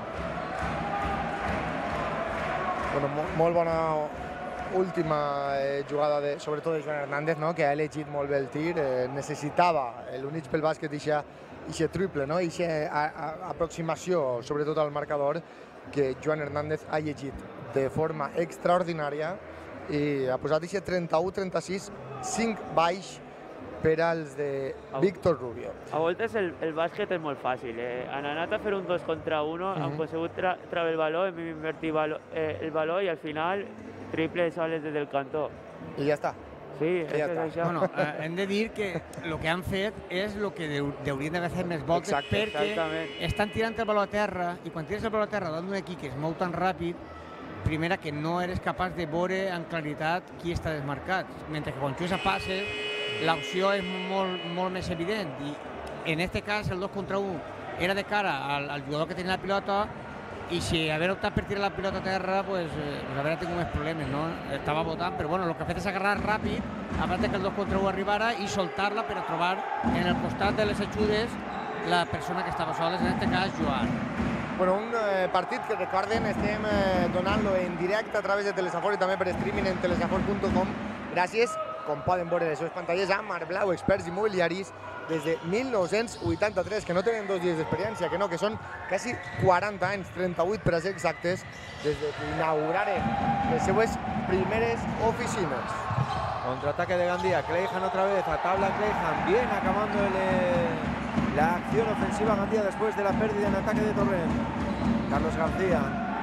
Bueno, molt bona última eh, jugada, de, sobretot de Joan Hernández, no? Que ha elegit molt bé el tir, eh, necessitava l'Units pel bàsquet aquest triple, no? Aquesta aproximació, sobretot al marcador, que Joan Hernández ha llegit de forma extraordinària i ha posat aquest trenta-u trenta-sis, cinc baix per als de Víctor Rubio. A voltes el, el bàsquet és molt fàcil. Eh? Han anat a fer un dos contra uno, uh-huh. han conseguit tra treure el baló, hem invertit valo, eh, el baló i al final triple sales des del cantó. I ja està. Sí, ja és està. això. Bueno, eh, hem de dir que el que han fet és el que haurien d'haver fet més voltes. Exacte, perquè exactament. Estan tirant el baló a terra i quan tires el baló a terra davant d'un equip que es mou tan ràpid, primera, que no eres capaç de veure amb claritat qui està desmarcat, mentre que quan jugues a passes l'opció és molt, molt més evident i en aquest cas el dos contra un era de cara al, al jugador que tenia la pilota i si haver optat per tirar la pilota a terra pues, eh, pues haver tingut més problemes, no? Estava votant, però bueno, el que ha fet és agarrar ràpid abans que el dos contra un arribara i soltar-la per a trobar en el costat de les ajudes la persona que estava sola, en aquest cas Joan. Bueno, un eh, partit que recorden estem eh, donant-lo en directe a través de Telesafor i també per streaming en telesafor punt com. Gràcies, com poden veure les seves pantalles, a Marblau, experts immobiliaris des de mil nou-cents vuitanta-tres, que no tenen dos dies d'experiència, que no, que són quasi quaranta anys, trenta-vuit per a ser exactes, des de que inauguraren les seues primeres oficines. Contraataque de Gandía, Cleijan otra vez, a tabla Cleijan, bien acabando el, eh, la acción ofensiva Gandía después de la pérdida en ataque de Torrent. Carlos García,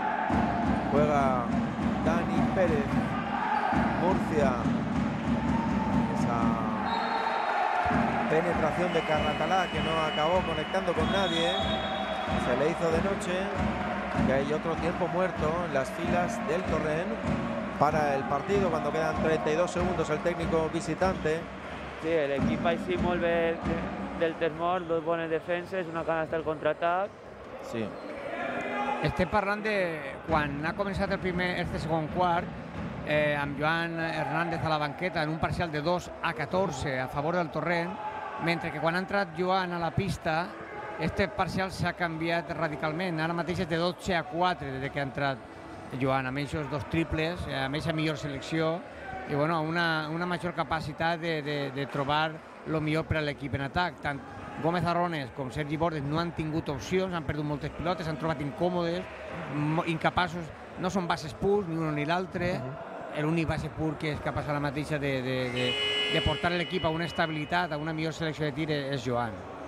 juega Dani Pérez, Murcia, esa penetración de Carratalá que no acabó conectando con nadie, se le hizo de noche, y hay otro tiempo muerto en las filas del Torrent para el partido cuando quedan trenta y dos segundos el técnico visitante. Sí, el equip així molt bé del Termor, dos bones defenses, una canasta al contraatac. Sí. Estem parlant de quan ha començat el primer, este segon quart, eh, amb Joan Hernández a la banqueta en un parcial de dos a catorze a favor del Torrent, mentre que quan ha entrat Joan a la pista, este parcial s'ha canviat radicalment. Ara mateix és de dotze a quatre des que ha entrat Joan, amb aquests dos triples, amb aquesta millor selecció i bueno, una, una major capacitat de, de, de trobar el millor per a l'equip en atac. Tant Gómez Arrones com Sergi Bordes no han tingut opcions, han perdut moltes pilotes, s'han trobat incòmodes, incapaços, no són bases purs, ni un ni l'altre. L'únic base pur que és capaç ara mateixa de, de, de, de portar l'equip a una estabilitat, a una millor selecció de tir és Joan.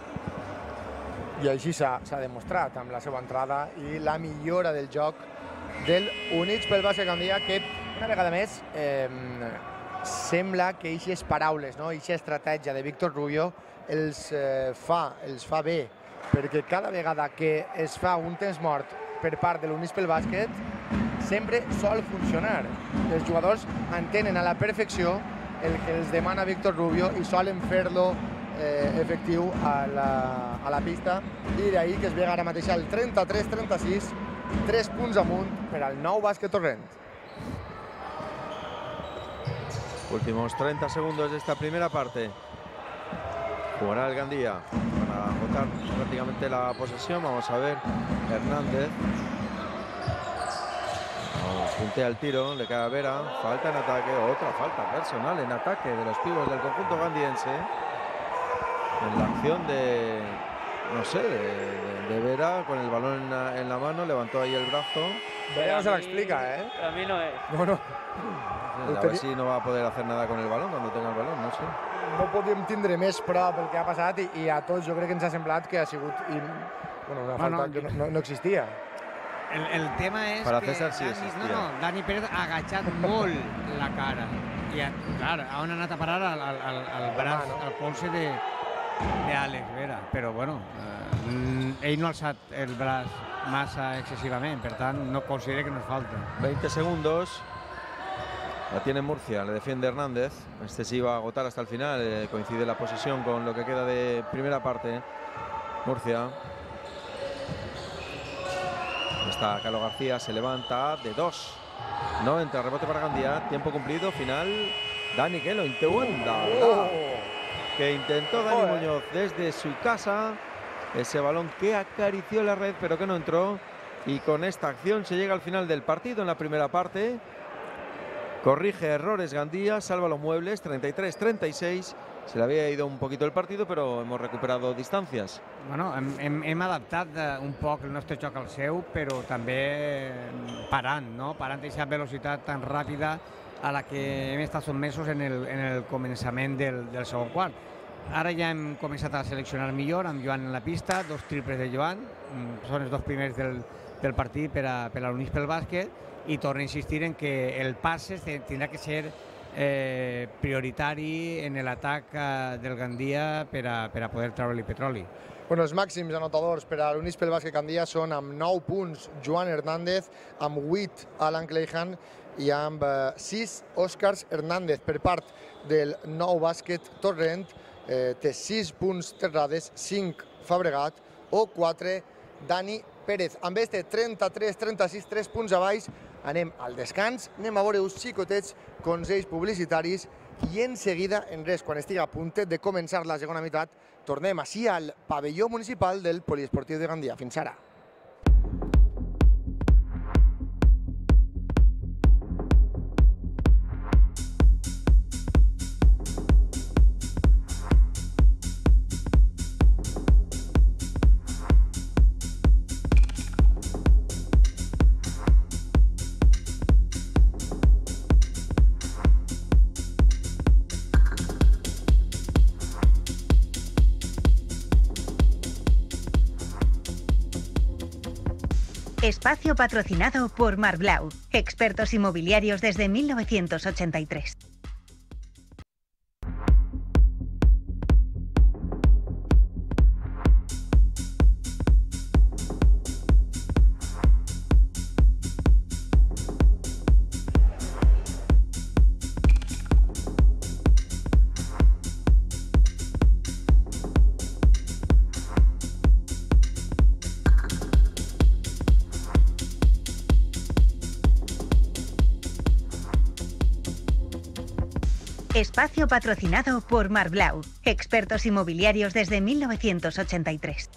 I així s'ha demostrat amb la seva entrada i la millora del joc del Units pel bàsquet Gandia, que una vegada més eh, sembla que aquestes paraules, no? Aquesta estratègia de Víctor Rubio els, eh, fa, els fa bé, perquè cada vegada que es fa un temps mort per part de l'Units pel bàsquet sempre sol funcionar. Els jugadors entenen a la perfecció el que els demana Víctor Rubio i solen fer-lo eh, efectiu a la, a la pista, i d'ahir que es ve ara mateix el trenta-tres trenta-sis, tres punts amunt per al nou Bàsquet Torrent. Últimos treinta segundos de esta primera parte. Jugará el Gandía para agotar prácticamente la posesión. Vamos a ver Hernández. Puntea el tiro, le cae a Vera. Falta en ataque, otra falta personal en ataque de los pibos del conjunto gandiense. En la acción de, no sé, de, de, de Vera con el balón en la, en la mano, levantó ahí el brazo. Vera no se la explica, ¿eh? A mí no es. No, no. A ver si no va a poder hacer nada con el balón cuando tenga el balón, no sé. No podíem tindre més prop el que ha passat i, i a tots jo crec que ens ha semblat que ha sigut i, bueno, una falta bueno, que no, no existia. El, el tema és Para que César sí Dani, existia. no, no, Dani Pérez ha agachat molt la cara. I, clar, on ha anat a parar al, al, al, al braç, al polze de, d'Àlex Vera, però bueno, eh, ell no ha alçat el braç massa excesivament, per tant no considero que nos falta. veinte segundos. La tiene Murcia, le defiende Hernández. Este sí va a agotar hasta el final. Eh, coincide la posesión con lo que queda de primera parte. Murcia. Está Carlos García, se levanta de dos. No entra, rebote para Gandía. Tiempo cumplido, final. Dani Kelo, Intewanda. Oh. Que intentó Dani oh. Muñoz desde su casa. Ese balón que acarició la red, pero que no entró. Y con esta acción se llega al final del partido en la primera parte. Corrige errores Gandía, salva los muebles, treinta y tres treinta y seis. Se le había ido un poquito el partido, però hemos recuperado distancias. Bueno, hem, hem, hem adaptat un poc el nostre joc al seu, però també parant, no? Parant aquesta velocitat tan ràpida a la que hem estat sotmesos en el, en el començament del, del segon quart. Ara ja hem començat a seleccionar millor, amb Joan en la pista, dos triples de Joan, són els dos primers del, del partit per a, per a l'Units pel Bàsquet, i torna a insistir en que el passe tindrà que ser eh, prioritari en l'atac eh, del Gandia per a, per a poder treure-li petroli. Bueno, els màxims anotadors per a l'Units pel Bàsquet Gandia són amb nou punts Joan Hernández, amb vuit Alan Cleihan i amb eh, sis Òscars Hernández. Per part del Nou Bàsquet Torrent eh, té sis punts Terrades, cinc Fabregat o quatre Dani Pérez. Amb este trenta-tres trenta sis, tres punts a baix, anem al descans, anem a veure uns xicotets consells publicitaris i en seguida, en res, quan estigui a puntet de començar la segona meitat, tornem així al pavelló municipal del Poliesportiu de Gandia. Fins ara. Espacio patrocinado por Marblau, expertos inmobiliarios desde mil novecientos ochenta y tres. Espacio patrocinado por Marblau, expertos inmobiliarios desde mil novecientos ochenta y tres.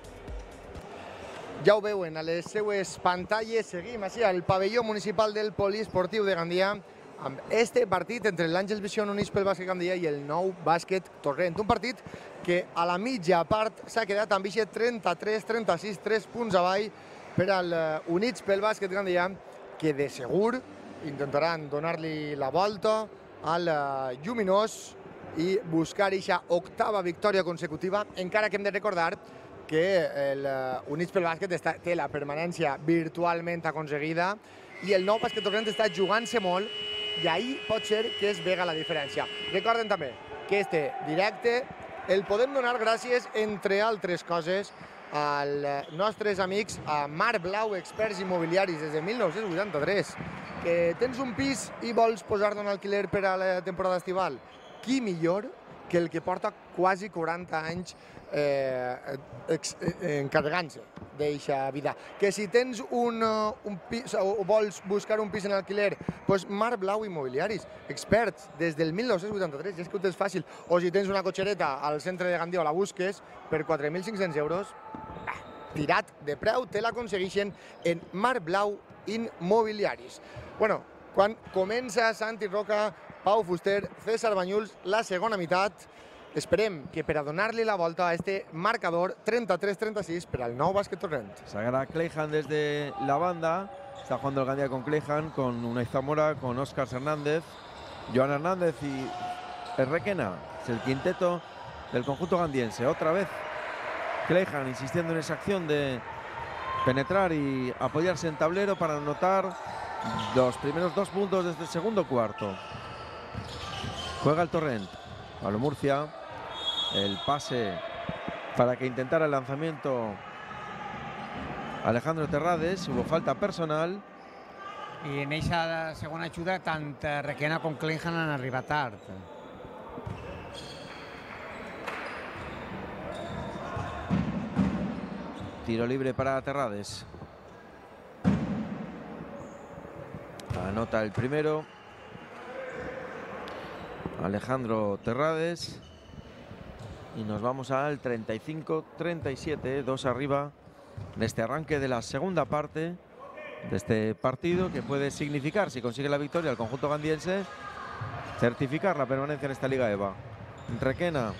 Ja ho veuen a les seues pantalles, seguim així al pavelló municipal del Poliesportiu de Gandia amb este partit entre l'Àngels Vision Units pel Bàsquet Gandia i el Nou Bàsquet Torrent. Un partit que a la mitja part s'ha quedat amb aquest trenta-tres trenta sis, tres punts avall per al Units pel Bàsquet Gandia, que de segur intentaran donar-li la volta al lluminós i buscar aquesta octava victòria consecutiva, encara que hem de recordar que el Units pel Bàsquet té la permanència virtualment aconseguida i el Nou Bàsquet Torrent està jugant-se molt i ahir pot ser que es vega la diferència. Recorden també que este directe el podem donar gràcies, entre altres coses, als nostres amics a Marblau, experts immobiliaris des de mil nou-cents vuitanta-tres. Que tens un pis i vols posar-lo en alquiler per a la temporada estival? Qui millor que el que porta quasi quaranta anys eh, encarregant-se d'aquesta vida? Que si tens un, un pis o vols buscar un pis en alquiler, doncs Marblau Immobiliaris, experts des del mil nou-cents vuitanta-tres, ja és que ho tens fàcil. O si tens una cotxereta al centre de Gandia o la busques per quatre mil cinc-cents euros, tirat de preu, te l'aconsegueixen en Marblau Immobiliaris. Bueno, quan comença Santi Roca, Pau Fuster, César Banyuls, la segona meitat, esperem que per a donar-li la volta a este marcador trenta-tres trenta sis per al Nou Bàsquet Torrent. Sacará Cleihan desde la banda. Está jugando el Gandia con Cleihan, con Unai Zamora, con Óscar Hernández, Joan Hernández y Requena. Es el quinteto del conjunto gandiense. Otra vez Cleihan insistiendo en esa acción de penetrar y apoyarse en tablero para anotar los primeros dos puntos desde el segundo cuarto. Juega el Torrent. Pablo Murcia. el pase para que intentara el lanzamiento Alejandro Terrades. Hubo falta personal. I en aquesta segona ajuda tant Requena com Clenhan han arribat tard. Tiro libre para Terrades. Anota el primero Alejandro Terrades. Y nos vamos al treinta y cinco treinta y siete, dos arriba de este arranque de la segunda parte de este partido, que puede significar, si consigue la victoria, al conjunto gandiense, certificar la permanencia en esta Liga EVA. Requena.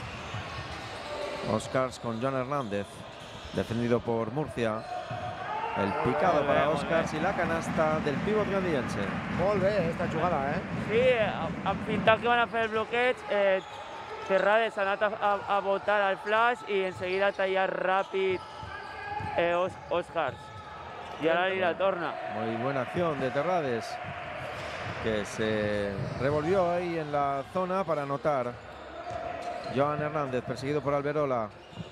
Oscars con Joan Hernández, defendido por Murcia. El picado para Oscars i la canasta del pívot gandiense. Molt bé esta jugada, eh? Sí, han pintat que van a fer el bloqueig. Eh, Terrades ha anat a, a, a botar al flash i enseguida tallar ràpid eh, Os, Oscars. Y ahora ni la torna. Muy buena acción de Terrades, que se revolvió ahí en la zona para anotar. Joan Hernández, perseguido por Alberola.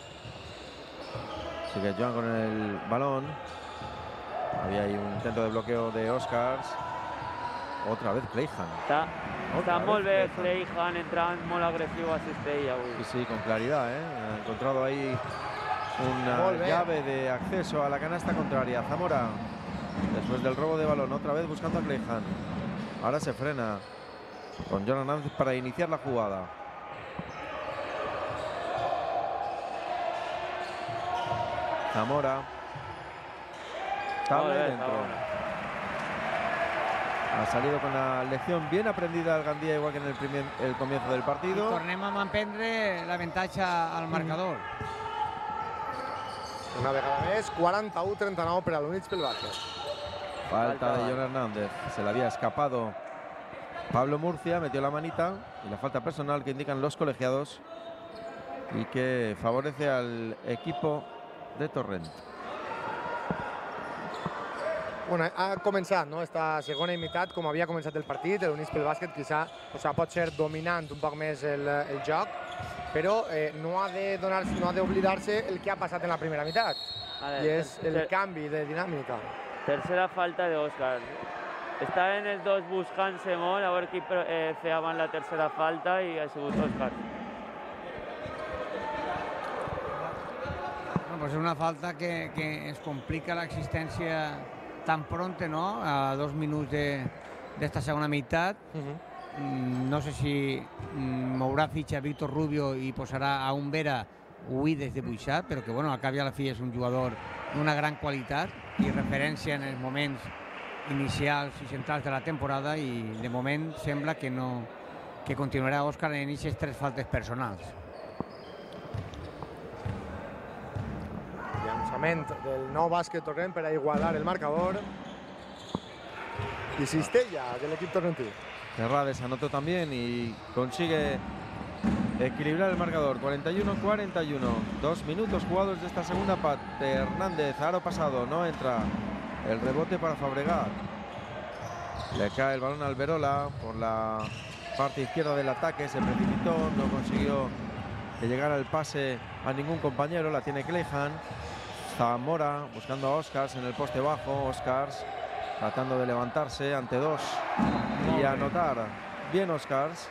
Sigue Joan con el balón. Había ahí un intento de bloqueo de Oscars. Otra vez Cleihan. Està, està molt bé Cleihan, entrant molt agressiu a Cistella avui. Sí, sí, con claridad, ¿eh? Ha encontrado ahí una llave de acceso a la canasta contraria. Zamora, después del robo de balón, otra vez buscando a Cleihan. Ahora se frena con Joan Hernández para iniciar la jugada. Zamora. Tabla Joder, dentro. Zamora. Ha salido con la lección bien aprendida el Gandia, igual que en el, primer, el comienzo del partido. I tornem a manprendre l'avantatge al marcador. Una vegada més, quaranta-u trenta nou per a l'Units pel bàsquet. Falta de Joan Hernández. Se le había escapado Pablo Murcia, metió la manita, y la falta personal que indican los colegiados y que favorece al equipo de Torrent. Bueno, ha començat, no?, esta segona meitat com havia començat el partit. L'Units pel bàsquet quizá, o sea, pot ser dominant un poc més el, el joc, però eh, no ha de donar, no ha d'oblidar-se el que ha passat en la primera meitat. I és el ter canvi de dinàmica. Tercera falta de Oscar. Estaven els dos buscant-se molt, a veure qui eh, feaven la tercera falta i ha sigut Oscar. Bueno, pues es una falta que, que es complica l'existència tan pronte, ¿no? A dos minuts de, d'esta segona meitat. Uh-huh. Mm, no sé si mm, mourà fitxa Víctor Rubio i posarà a un Vera Ui des de Buixat, però que, bueno, al cap i a la fi és un jugador d'una gran qualitat i referència en els moments inicials i centrals de la temporada, i de moment sembla que no que continuarà Òscar en aquestes tres faltes personals. Llançament del nou bàsquet Torrent per a igualar el marcador. Y Cistella del equipo torrentí. Terrades anotó también y consigue equilibrar el marcador. cuarenta y uno cuarenta y uno. Dos minutos jugados de esta segunda parte. Hernández, aro pasado, no entra. El rebote para Fabregat. Le cae el balón a Alberola por la parte izquierda del ataque. Se precipitó, no consiguió que llegara el pase a ningún compañero. La tiene Cleihan. Zamora buscando a Oscars en el poste bajo. Oscars tratando de levantarse ante dos y anotar. Bien Oscars,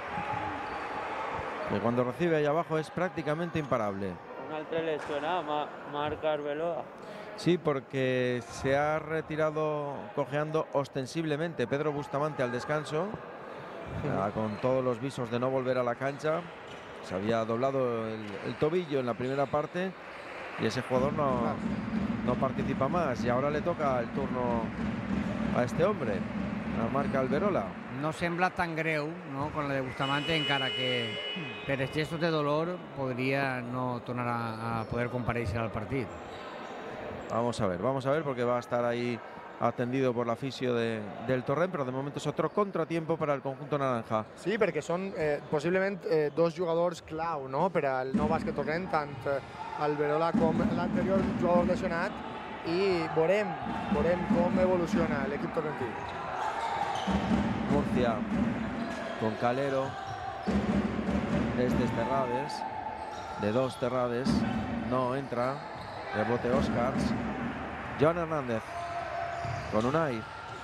que cuando recibe ahí abajo es prácticamente imparable. Un altre lesionado, Ma Marc Arbeloa. Sí, porque se ha retirado cojeando ostensiblemente Pedro Bustamante al descanso, ya, con todos los visos de no volver a la cancha. Se había doblado el, el tobillo en la primera parte y ese jugador no, no participa más, y ahora le toca el turno a este hombre, a Marc Alberola. No sembla tan greu, no?, con la de Bustamante, encara que per excessos de dolor podria no tornar a, a poder comparèixer al partit. Vamos a ver, vamos a ver, porque va a estar ahí atendido por la fisio de, del Torrent, però de moment és otro contratiempo para el conjunto naranja. Sí, perquè són eh, possiblement eh, dos jugadors clau, no?, per al nou bàsquet Torrent, tant eh, Alberola com l'anterior jugador lesionat, i veurem, veurem com evoluciona l'equip torrentí. Murcia con Calero. Este es Terrades, de dos Terrades, no entra, rebote Oscars, Joan Hernández con Unai,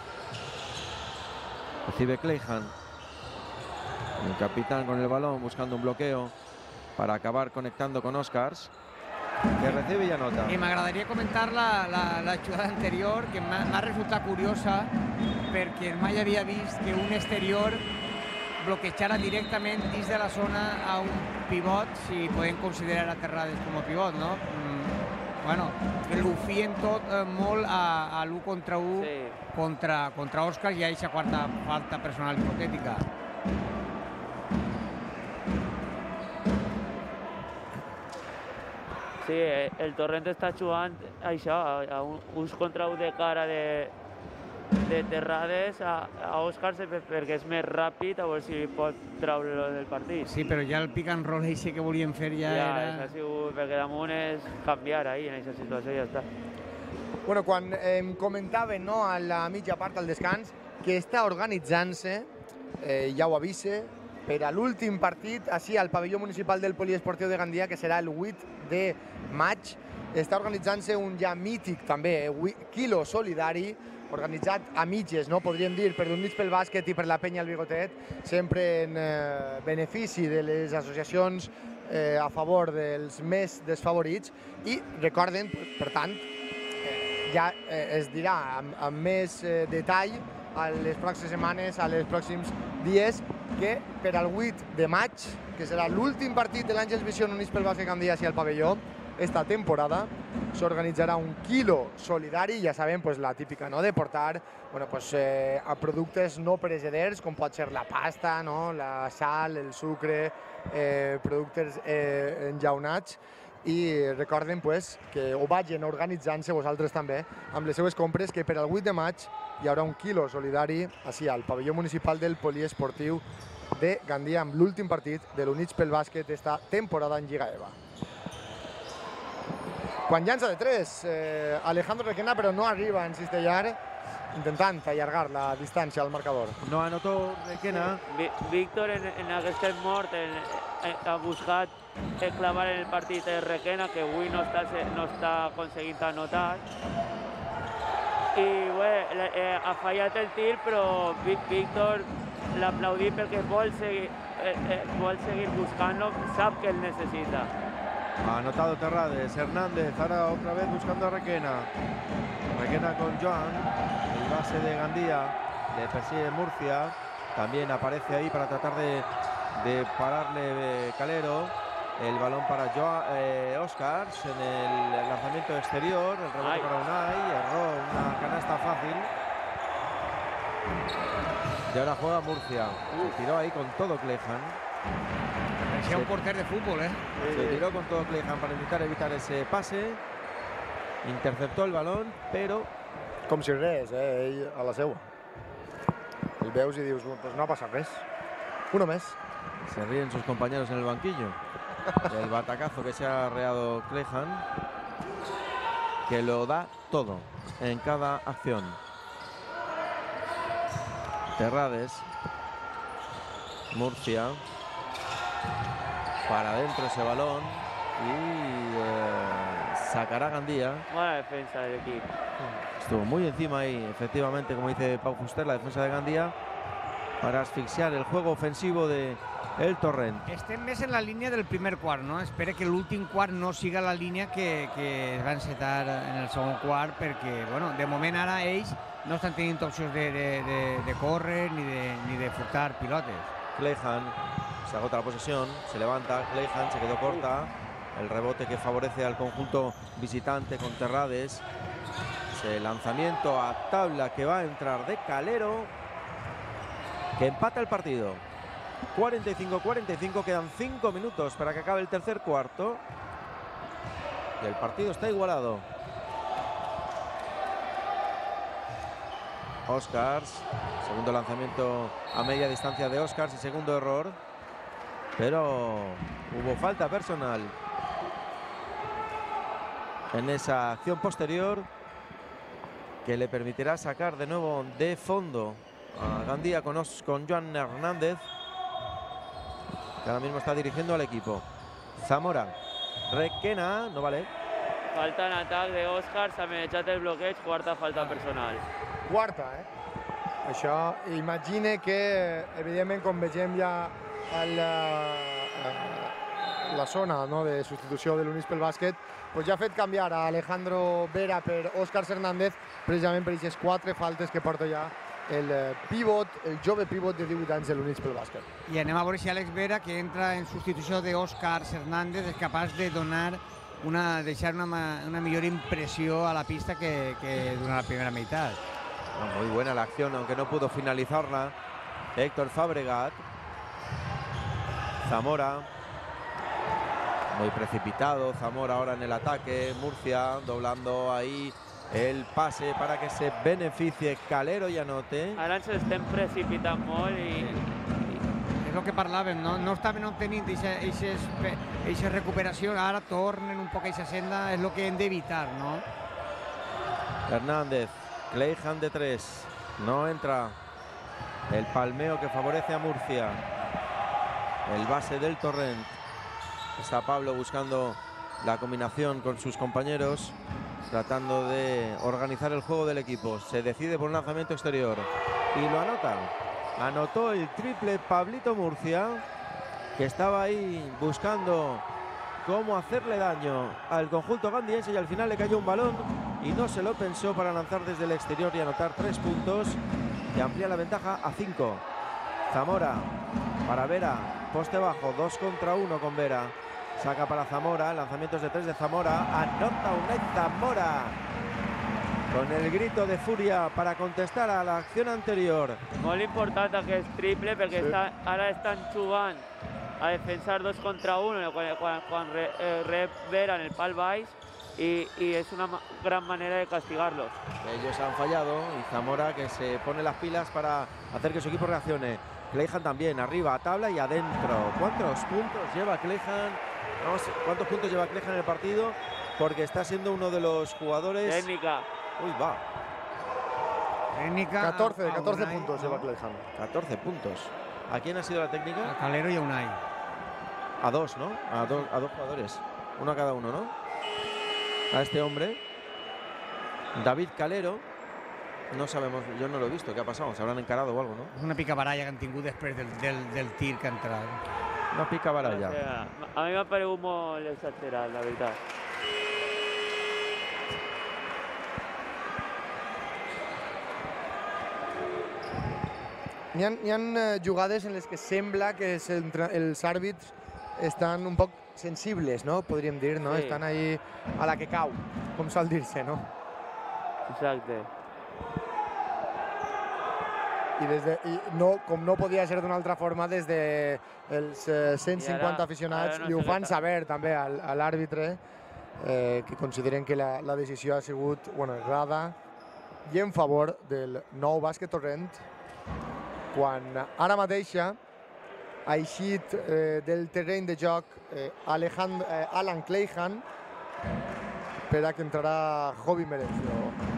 recibe Cleijan, el capitán con el balón buscando un bloqueo para acabar conectando con Oscars, que recibe y anota. I m'agradaria comentar la, la, la jugada anterior, que m'ha resultat curiosa, perquè mai havia vist que un exterior bloquejara directament dins de la zona a un pivot, si podem considerar a Terrades com a pivot, no? Mm, bueno, que ho fien tot eh, molt a, a l'u contra u sí. contra, contra Oscars i a aquesta quarta falta personal hipotètica. Sí, el Torrent està jugant això, a un, uns contra un de cara de, de Terrades a, a Oscars perquè és més ràpid, a veure si pot treure-lo del partit. Sí, però ja el pick and roll eixe que volien fer ja, ja era... Ja, ha sigut, perquè damunt és canviar ahí, en aquesta situació, ja està. Bueno, quan em comentaven, no, a la mitja part, al descans, que està organitzant-se, eh, ja ho avise, per a l'últim partit, així al pavelló municipal del Poliesportiu de Gandia, que serà el vuit de maig. Està organitzant-se un ja mític, també, eh, quilo solidari, organitzat a mitges, no? Podríem dir, per l'Units pel Bàsquet i per la Penya al Bigotet, sempre en eh, benefici de les associacions eh, a favor dels més desfavorits. I recorden, per tant, eh, ja eh, es dirà amb, amb més eh, detall a les pròximes setmanes, a les pròxims dies, que per al vuit de maig, que serà l'últim partit de l'Àngels Vision Units pel Bàsquet Gandia i al pavelló, esta temporada s'organitzarà un quilo solidari, ja sabem, pues, la típica, no?, de portar bueno, pues, eh, a productes no pereceders, com pot ser la pasta, no?, la sal, el sucre, eh, productes eh, enllaunats, i recorden pues, que ho vagin organitzant-se vosaltres també amb les seues compres, que per al vuit de maig hi haurà un quilo solidari així al pavelló municipal del Poliesportiu de Gandia amb l'últim partit de l'Units pel Bàsquet d'esta temporada en Lliga EVA. Quan llança de tres, eh, Alejandro Requena, però no arriba en cistellar, intentant allargar la distància al marcador. No anotó Requena. Víctor, en, en aquest mort, en, en, ha buscat clavar en el partit de Requena, que avui no està, no està aconseguint anotar. I bé, eh, ha fallat el tir, però Víctor l'aplaudit perquè vol seguir, eh, eh, vol seguir buscant-lo, sap que el necessita. Ha anotado Terrades, Hernández, ahora otra vez buscando a Requena. Requena con Joan, el base de Gandía, le persigue Murcia, también aparece ahí para tratar de, de pararle eh, Calero. El balón para Joan, eh, Oscars en el lanzamiento exterior, el rebote Ay. para Unai, erró una canasta fácil. Y ahora juega Murcia, se tiró ahí con todo Cleijan. Parecía un portero de fútbol, ¿eh? Se tiró con todo Cleijan para intentar evitar ese pase. Interceptó el balón, pero... Com si res, eh? Ell a la seua. El veus i dius, pues no ha passat res. Uno més. Se ríen sus compañeros en el banquillo. El batacazo que se ha arreado Cleijan, que lo da todo en cada acción. Terrades, Murcia, para adentro ese balón y eh, sacará Gandía. Buena defensa del equipo. Estuvo muy encima ahí, efectivamente, como dice Pau Fuster, la defensa de Gandía, para asfixiar el juego ofensivo de el Torrent. Estem més en la línia del primer quart, no? Espera que l'últim quart no siga la línia que, que es va encetar en el segon quart, perquè, bueno, de moment ara ells no estan tenint opcions de, de, de, de córrer ni de, ni de furtar pilotes. Cleijan se agota la posesión, se levanta, Cleijan se quedó corta, el rebote que favorece al conjunto visitante con Terrades, ese lanzamiento a tabla que va a entrar de Calero, que empata el partido. cuarenta y cinco a cuarenta y cinco, quedan cinco minutos para que acabe el tercer cuarto y el partido está igualado. Oscars, segundo lanzamiento a media distancia de Oscars y segundo error, pero hubo falta personal en esa acción posterior que le permitirá sacar de nuevo de fondo a Gandía con, Os, con Joan Hernández. que ahora mismo está dirigiendo al equipo. Zamora, Requena, no vale. Falta en atac d'Òscar, s'ha menjat el bloqueig, quarta falta personal. Quarta, eh? Això, imagine que, evidentment, com vegem ja el, eh, la zona, no, de substitució de l'Unispel Bàsquet, pues ja ha fet canviar a Alejandro Vera per Òscar Hernández, precisament per aquestes quatre faltes que porta ja el pivot, el jove pivot de divuit anys de l'Unispel Bàsquet. I anem a veure si Àlex Vera, que entra en substitució d'Òscar Hernández, és capaç de donar una, deixar una, una millor impressió a la pista que, que durant la primera meitat. No, muy buena la acción, aunque no pudo finalizarla. Héctor Fabregat. Zamora. Muy precipitado. Zamora ahora en el ataque. Murcia doblando ahí el pase para que se beneficie Calero i anote. Ara ens estem precipitant molt i... És el que parlàvem, no, no estaven obtenint aquesta recuperació, ara tornen un poc a aquesta senda, és el que hem d'evitar, no? Hernández, Cleijan de tres, no entra. El palmeo que favorece a Murcia. El base del Torrent. Está Pablo buscando la combinación con sus compañeros, tratando de organizar el juego del equipo. Se decide por un lanzamiento exterior y lo anota. Anotó el triple Pablito Murcia, que estaba ahí buscando cómo hacerle daño al conjunto gandiense y al final le cayó un balón y no se lo pensó para lanzar desde el exterior y anotar tres puntos y amplía la ventaja a cinco. Zamora para Vera, poste bajo, dos contra uno con Vera. Saca para Zamora, lanzamientos de tres de Zamora, anota Unai Zamora con el grito de furia para contestar a la acción anterior. Molt important aquest triple perquè Sí. està, ara estan jugant a defensar dos contra uno quan, quan, quan re, eh, rep Vera en el pal baix y, y es una ma gran manera de castigarlos. Ellos han fallado y Zamora que se pone las pilas para hacer que su equipo reaccione. Cleijan también, arriba, a tabla y adentro. ¿Cuántos puntos lleva Cleijan? No sé, ¿cuántos puntos lleva Cleijan en el partido? Porque está siendo uno de los jugadores... Técnica. Uy, va. Técnica... catorce, a catorce Unai, puntos no? lleva Cleijan. catorce puntos. ¿A quién ha sido la A técnica? Calero y a Unai. A dos, ¿no? A, do, a dos jugadores. Uno a cada uno, ¿no? A este hombre. David Calero. No sabemos, yo no lo he visto. ¿Qué ha pasado? ¿Se habrán encarado o algo, no? És una picabaralla que han tingut després del, del, del tir que ha entrat. Una pica O baralla. sea, a mi m'ha paregut molt exagerat, la veritat. Hi ha, hi ha eh, jugades en les que sembla que els, entra- els àrbits estan un poc sensibles, no? Podríem dir, no? Sí. Estan ahí a la que cau, com sol dir-se, no? Exacte. I, des de, i no, com no podia ser d'una altra forma, des de els eh, cent cinquanta I ara- aficionats ara no li ho se fan nota. saber també al, a l'àrbitre, eh, que consideren que la, la decisió ha sigut, bueno, errada i en favor del nou Bàsquet Torrent, quan ara mateixa ha eixit eh, del terreny de joc eh, Alejand eh, Alan Cleijan per a que entrarà Jovi Merencio.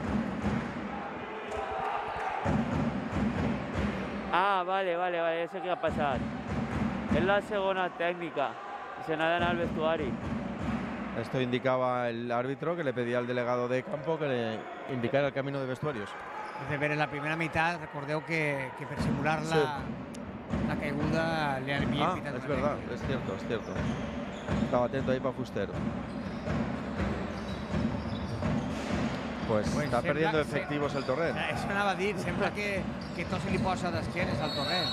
Ah, vale, vale, vale, ja sé què ha passat. És la segona tècnica. Se n'ha d'anar al vestuari. Esto indicaba el árbitro que le pedía al delegado de campo que le indicara el camino de vestuarios. És de veure la primera meitat, recordeu que, que per simular la, la caiguda li havien Ah, pitat es una verdad, tècnica. es cierto, es cierto. Estaba atento ahí para Fuster. Pues, Pues está sembla perdiendo que se- efectivos el Torrent. Això anava a dir, sembla que, que tot se li posa d'esquenes al Torrent.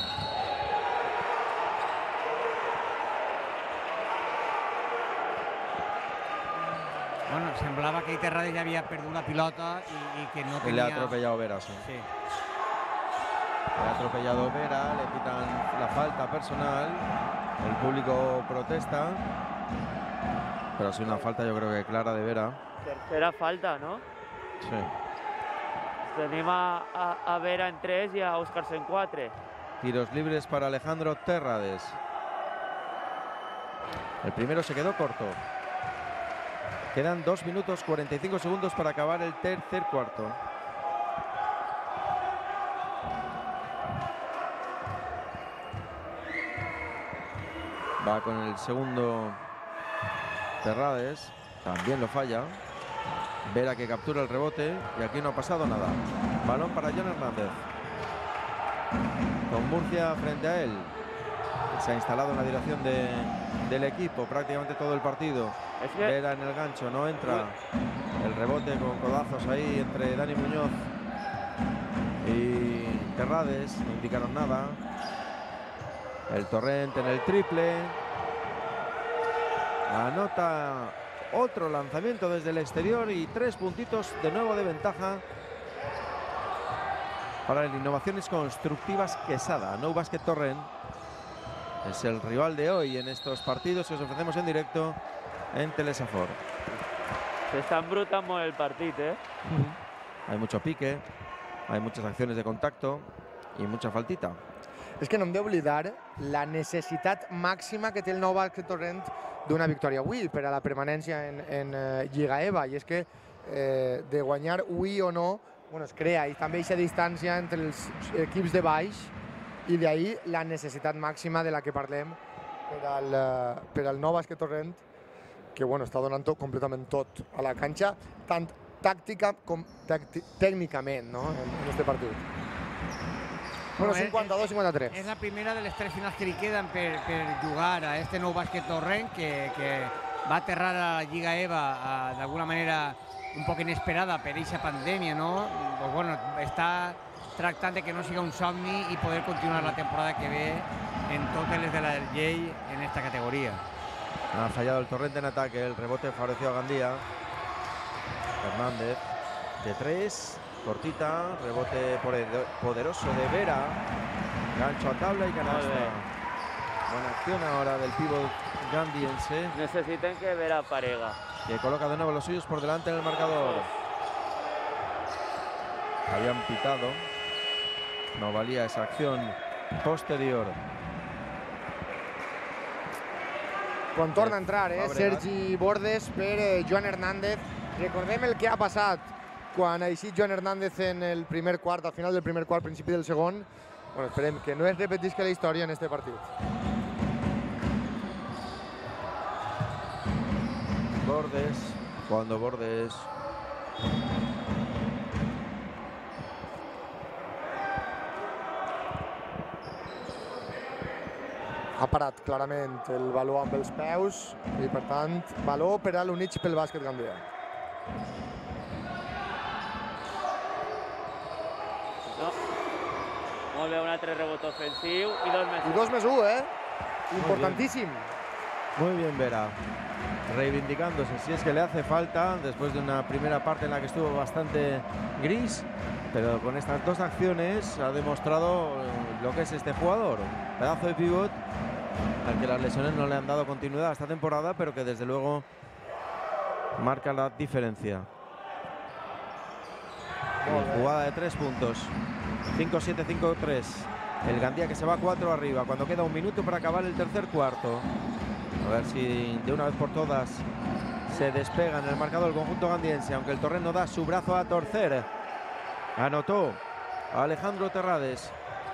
Bueno, semblava que Iterrades ja havia perdut la pilota i, i que no Y le tenia... ha atropellado Vera, sí. Sí. Le ha atropellado Vera, le pitan la falta personal. El público protesta. Pero ha sido una falta, yo creo que clara de Vera. Tercera falta, no? Sí. Tenim a, a, a Vera en tres i a Òscar en quatre. Tiros libres para Alejandro Terrades. El primero se quedó corto. Quedan dos minutos cuarenta y cinco segundos para acabar el tercer cuarto. Va con el segundo Terrades, también lo falla. Vera que captura el rebote y aquí no ha pasado nada. Balón para Jon Hernández. Con Murcia frente a él. Se ha instalado en la dirección de, del equipo prácticamente todo el partido. Es que... Vera en el gancho, no entra. El rebote con codazos ahí entre Dani Muñoz y Terrades, no indicaron nada. El Torrent en el triple. Anota otro lanzamiento desde el exterior y tres puntitos de nuevo de ventaja para el Innovaciones Constructivas Quesada. No Basket Torrent es el rival de hoy en estos partidos que os ofrecemos en directo en Telesafor. Se està embrutant molt el partit, eh? Hay mucho pique, hay muchas acciones de contacto y mucha faltita. És que no hem d'oblidar la necessitat màxima que té el nou Basket Torrent d'una victòria avui per a la permanència en, en uh, Lliga EVA. I és que eh, de guanyar avui o no, bueno, es crea i també aquesta distància entre els equips de baix i d'ahir la necessitat màxima de la que parlem per al, uh, per al nou Basket Torrent, que bueno, està donant tot, completament tot a la canxa, tant tàctica com tècnicament, no? en, en este partit. Bueno, cinquanta-dos cinquanta-tres. És la primera de les tres finals que li queden per, per jugar a este nou Basket Torrent que, que va aterrar a la Lliga EVA d'alguna manera un poc inesperada per aquesta pandèmia, no? Pues bueno, està tractant de que no siga un somni i poder continuar la temporada que ve en totes les de la llei en esta categoria. Ha fallado el Torrent en ataque, el rebote favoreció a Gandía. Hernández de tres. Cortita, rebote poderoso de Vera, gancho a tabla y canasta. Buena acción ahora del pívot gandiense. Necessiten que Vera parega. Que coloca de nuevo los suyos por delante en el marcador. Habían pitado. No valía esa acción posterior. Quan torna a entrar, eh? Sergi Bordes per eh, Jon Hernández. Recordem el que ha passat quan ha eixit Jon Hernández en el primer quart, al final del primer quart, principi del segon. Bueno, esperem que no es repetisca la història en este partit. Bordes, cuando Bordes. Ha parat clarament el baló amb els peus i, per tant, baló per a l'Units pel bàsquet Gandia. Molt bé, un altre rebot ofensiu i dos més I dos més un, eh? Importantíssim. Muy bien Vera, reivindicándose si es que le hace falta después de una primera parte en la que estuvo bastante gris, pero con estas dos acciones ha demostrado lo que es este jugador. Pedazo de pívot al que las lesiones no le han dado continuidad esta temporada, pero que desde luego marca la diferencia. Jugada de tres puntos. cinco siete cinco tres. El Gandía que se va cuatro arriba cuando queda un minuto para acabar el tercer cuarto. A ver si de una vez por todas se despega en el marcador el conjunto gandiense, aunque el Torrent no da su brazo a torcer. Anotó Alejandro Terrades.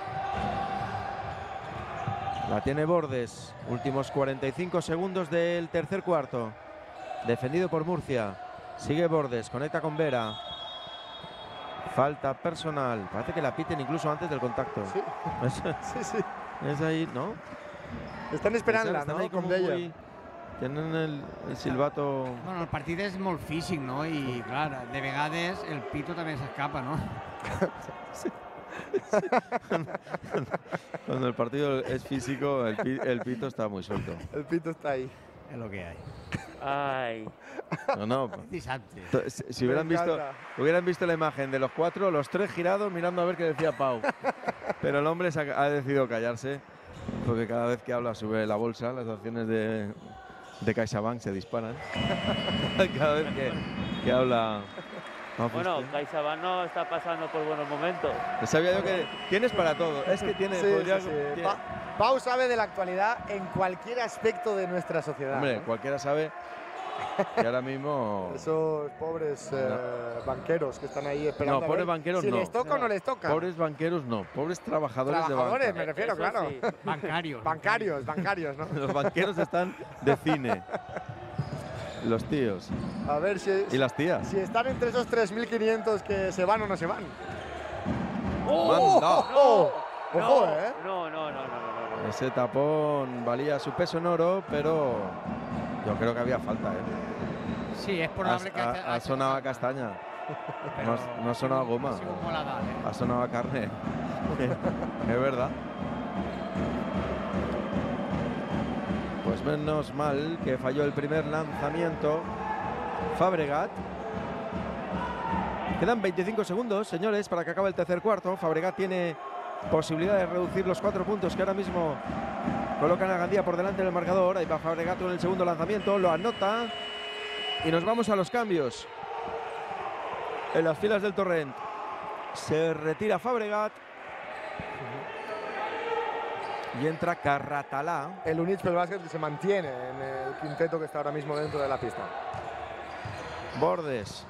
La tiene Bordes. Últimos cuarenta y cinco segundos del tercer cuarto. Defendido por Murcia. Sigue Bordes, conecta con Vera. Falta personal. Parece que la piten incluso antes del contacto. Sí, Es, sí, sí. es ahí, ¿no? Estan esperant-la, Estan no? ahí Com como deia. muy- Tienen el, el silbato. Bueno, el partit és molt físic, no? I, clar, de vegades el pito també s'escapa, no? Cuando el partido es físico, el, pi- el pito está muy suelto. El pito està ahí. És el que hay. Ai, No, no. Dissabte. to- Si, si hubieran Me visto, encanta. hubieran visto la imagen de los cuatro, los tres girados mirando a ver qué decía Pau. Pero el hombre se ha, ha decidido callarse, porque cada vez que habla sube la bolsa, las acciones de, de CaixaBank se disparan. Cada vez que, que habla. Pau bueno, Fuster. CaixaBank no está pasando por buenos momentos. Sabía yo que tienes para todo. Es que tiene. Sí, podría- sí, sí. tiene- Pa- Pau sabe de la actualidad en cualquier aspecto de nuestra sociedad. Hombre, ¿no? cualquiera sabe Y ahora mismo... Esos pobres eh, No. banqueros que están ahí esperando. No, a pobres ver banqueros si no. les toca o no les toca. Pobres banqueros no, pobres trabajadores, Trabajadores, de me banca. refiero, Eso claro. sí. Bancarios. Bancarios, bancarios, ¿no? Los banqueros están de cine. Los tíos. A ver si, Y las tías. si están entre esos tres mil quinientos que se van o no se van. Manda. ¡Oh! No, ¡Ojo, eh! no, no, no, no, no, no. Ese tapón valía su peso en oro, pero yo creo que había falta, ¿eh? Sí, es Ha, probable que... ha- ha sonado a castaña, pero no ha- no ha sonado a goma. ha sido un moladar, ¿eh? ha sonado a carne. Es verdad. Pues menos mal que falló el primer lanzamiento Fabregat. Quedan veinticinco segundos, señores, para que acabe el tercer cuarto. Fabregat tiene posibilidad de reducir los cuatro puntos que ahora mismo colocan a Gandía por delante del marcador. Ahí va Fabregat con el segundo lanzamiento, lo anota. Y nos vamos a los cambios. En las filas del Torrent se retira Fabregat. Y entra Carratalà. El Units pel Bàsquet se mantiene en el quinteto que está ahora mismo dentro de la pista. Bordes.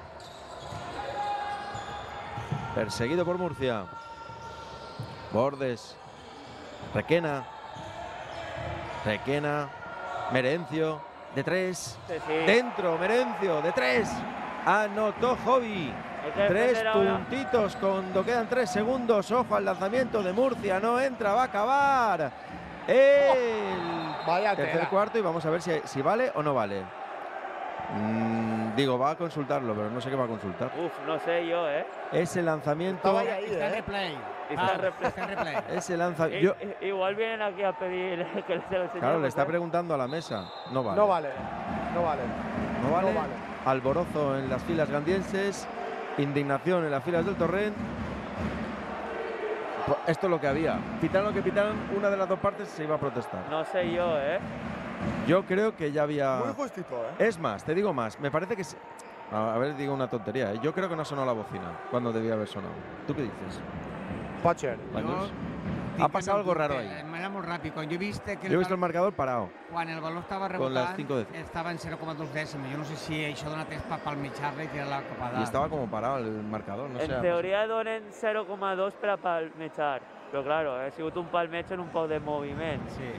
Perseguido por Murcia. Bordes. Requena. Requena. Merencio. De tres. Sí, sí. Dentro. Merencio. De tres. Anotó Jovi. Hay que Tres defender ahora. puntitos cuando quedan tres segundos. Ojo al lanzamiento de Murcia. No entra. Va a acabar el Vaya tercer tela. cuarto y vamos a ver si, si vale o no vale. Mm, digo, va a consultarlo, pero no sé qué va a consultar. Uf, no sé yo, ¿eh? Ese lanzamiento, Estaba ahí, Está en ¿eh? replay. Está Ah, en replay. está en replay. ese I- lanzamiento. i- Igual vienen aquí a pedir que les se lo enseñemos. Claro, le está ¿eh? preguntando a la mesa. No vale. No vale, no vale. No vale. no vale. Alborozo en las filas gandienses. Indignación en las filas del Torrent. Pues esto es lo que había. Pitaran lo que pitaran, una de las dos partes se iba a protestar. No sé yo, ¿eh? Yo creo que ya había. Muy justito, ¿eh? Es más, te digo más. Me parece que. se- A ver, digo una tontería. ¿eh? Yo creo que no sonó la bocina cuando debía haber sonado. ¿Tú qué dices? Pot ser. Magnus? Jo Ha pasado algo raro ahí. De manera molt ràpid. Quan jo he vist que Yo he el, visto el marcador parado. quan el baló estava Con las rebotant, cinco décimas. estava en zero coma dos dècimes. Jo no sé si això dona temps per palmitxar-la i tirar la copa Y dalt. estaba como parado el marcador. No sé. En teoria donen zero coma dos per a palmechar. Però claro, ha sigut un palmeig en un poc de moviment. Sí.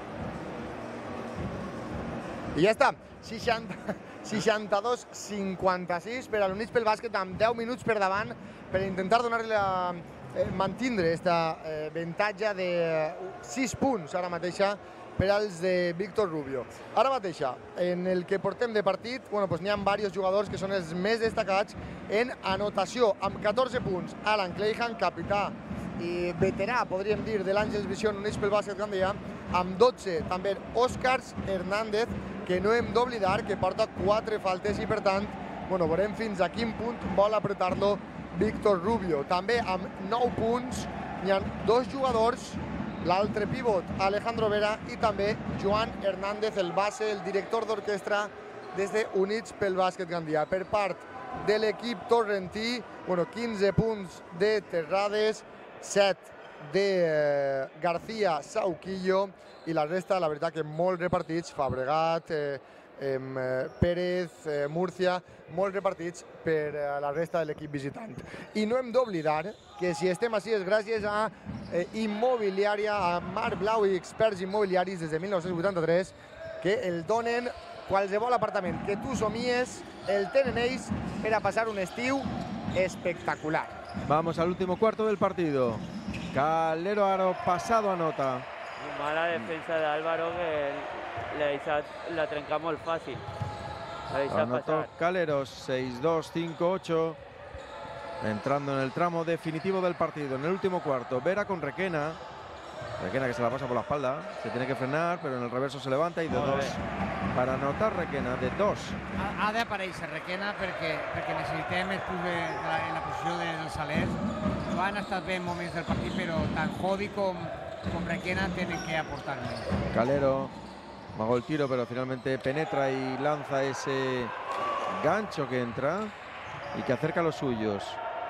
I ja està. seixanta, seixanta-dos cinquanta-sis per a l'Units pel Bàsquet amb deu minuts per davant per intentar donar-li la, eh, mantindre aquesta eh, avantatge de sis punts ara mateixa per als de Víctor Rubio. Ara mateixa, en el que portem de partit, bueno, doncs n'hi ha diversos jugadors que són els més destacats en anotació, amb catorze punts. Alan Clayhan, capità i veterà, podríem dir, de l'Àngels Vision Units pel Bàsquet Gandia, amb dotze també Òscars Hernández, que no hem d'oblidar que porta quatre faltes i, per tant, bueno, veurem fins a quin punt vol apretar-lo Víctor Rubio. També amb nou punts hi ha dos jugadors, l'altre pivot Alejandro Vera i també Joan Hernández, el base, el director d'orquestra des de Units pel Bàsquet Gandia. Per part de l'equip torrentí, bueno, quinze punts de Terrades, set de eh, García Sauquillo i la resta, la veritat, que molt repartits, Fabregat, eh, eh, Pérez, eh, Murcia, molt repartits per eh, la resta de l'equip visitant. I no hem d'oblidar que si estem així és gràcies a eh, Immobiliària, a Mar Blau i experts immobiliaris des de mil nou-cents vuitanta-tres, que el donen qualsevol apartament que tu somies, el tenen ells per a passar un estiu espectacular. Vamos al último cuarto del partido. Calero Aro pasado anota. Mala defensa de Álvaro que le deixat, la trenca molt fàcil. La deixa Anotó passar. Calero seis dos cinco ocho. Entrando en el tramo definitivo del partido. En el último cuarto. Vera con Requena. Requena que se la pasa por la espalda. Se tiene que frenar, pero en el reverso se levanta y de Molt dos. bé. Para anotar Requena, de dos. Ha, ha d'aparèixer Requena perquè, perquè necessitem expulsar de la, en la posició de, dels Salers. No han estat bé en moments del partit, però tant Jovi com, com Requena tenen que aportar més. Calero magó el tiro, pero finalmente penetra y lanza ese gancho que entra y que acerca a los suyos.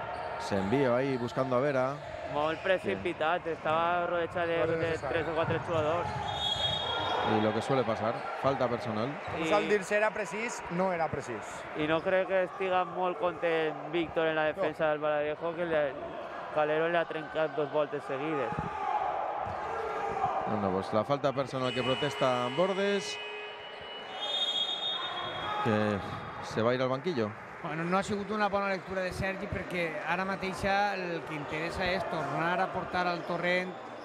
Se envía ahí buscando a Vera. Molt precipitat, estava rodejat de, de tres o quatre jugadors. Y lo que suele pasar, falta personal. I... al dir-se era precís, no era precís. I no crec que estiga molt content Víctor en la defensa no. del Baladejo, que el Calero le ha trencat dos voltes seguides. Bueno, pues la falta personal que protesta Bordes, que se va a ir al banquillo. Bueno, no ha sigut una bona lectura de Sergi perquè ara mateixa el que interessa és tornar a portar al Torrent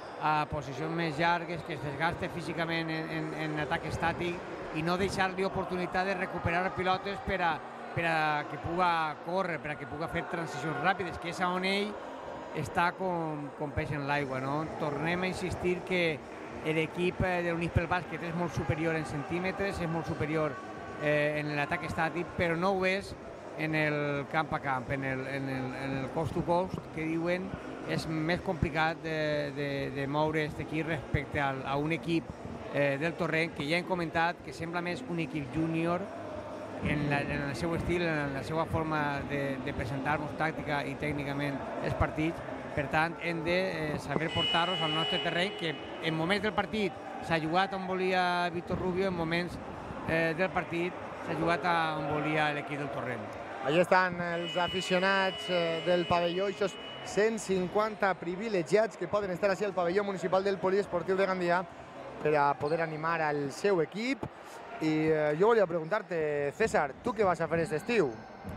a posicions més llargues, que es desgaste físicament en, en, en atac estàtic i no deixar-li oportunitat de recuperar pilotes per a, per a que puga córrer, per a que puga fer transicions ràpides, que és on ell està com, com peix en l'aigua, no? Tornem a insistir que l'equip de l'Unispel Bàsquet és molt superior en centímetres, és molt superior eh, en l'atac estàtic, però no ho és en el camp a camp, en el, en el, en el coast to coast, que diuen és més complicat de, de, de moure aquest equip respecte a, a un equip eh, del Torrent, que ja hem comentat que sembla més un equip júnior en, la, en el seu estil, en la seva forma de, de presentar-nos tàctica i tècnicament els partits. Per tant, hem de eh, saber portar-los al nostre terreny, que en moments del partit s'ha jugat on volia Víctor Rubio, en moments eh, del partit s'ha jugat on volia l'equip del Torrent. Allà estan els aficionats eh, del pavelló, aquests cent cinquanta privilegiats que poden estar així al pavelló municipal del Poliesportiu de Gandia per a poder animar al seu equip. I eh, jo volia preguntar-te, César, tu què vas a fer aquest estiu?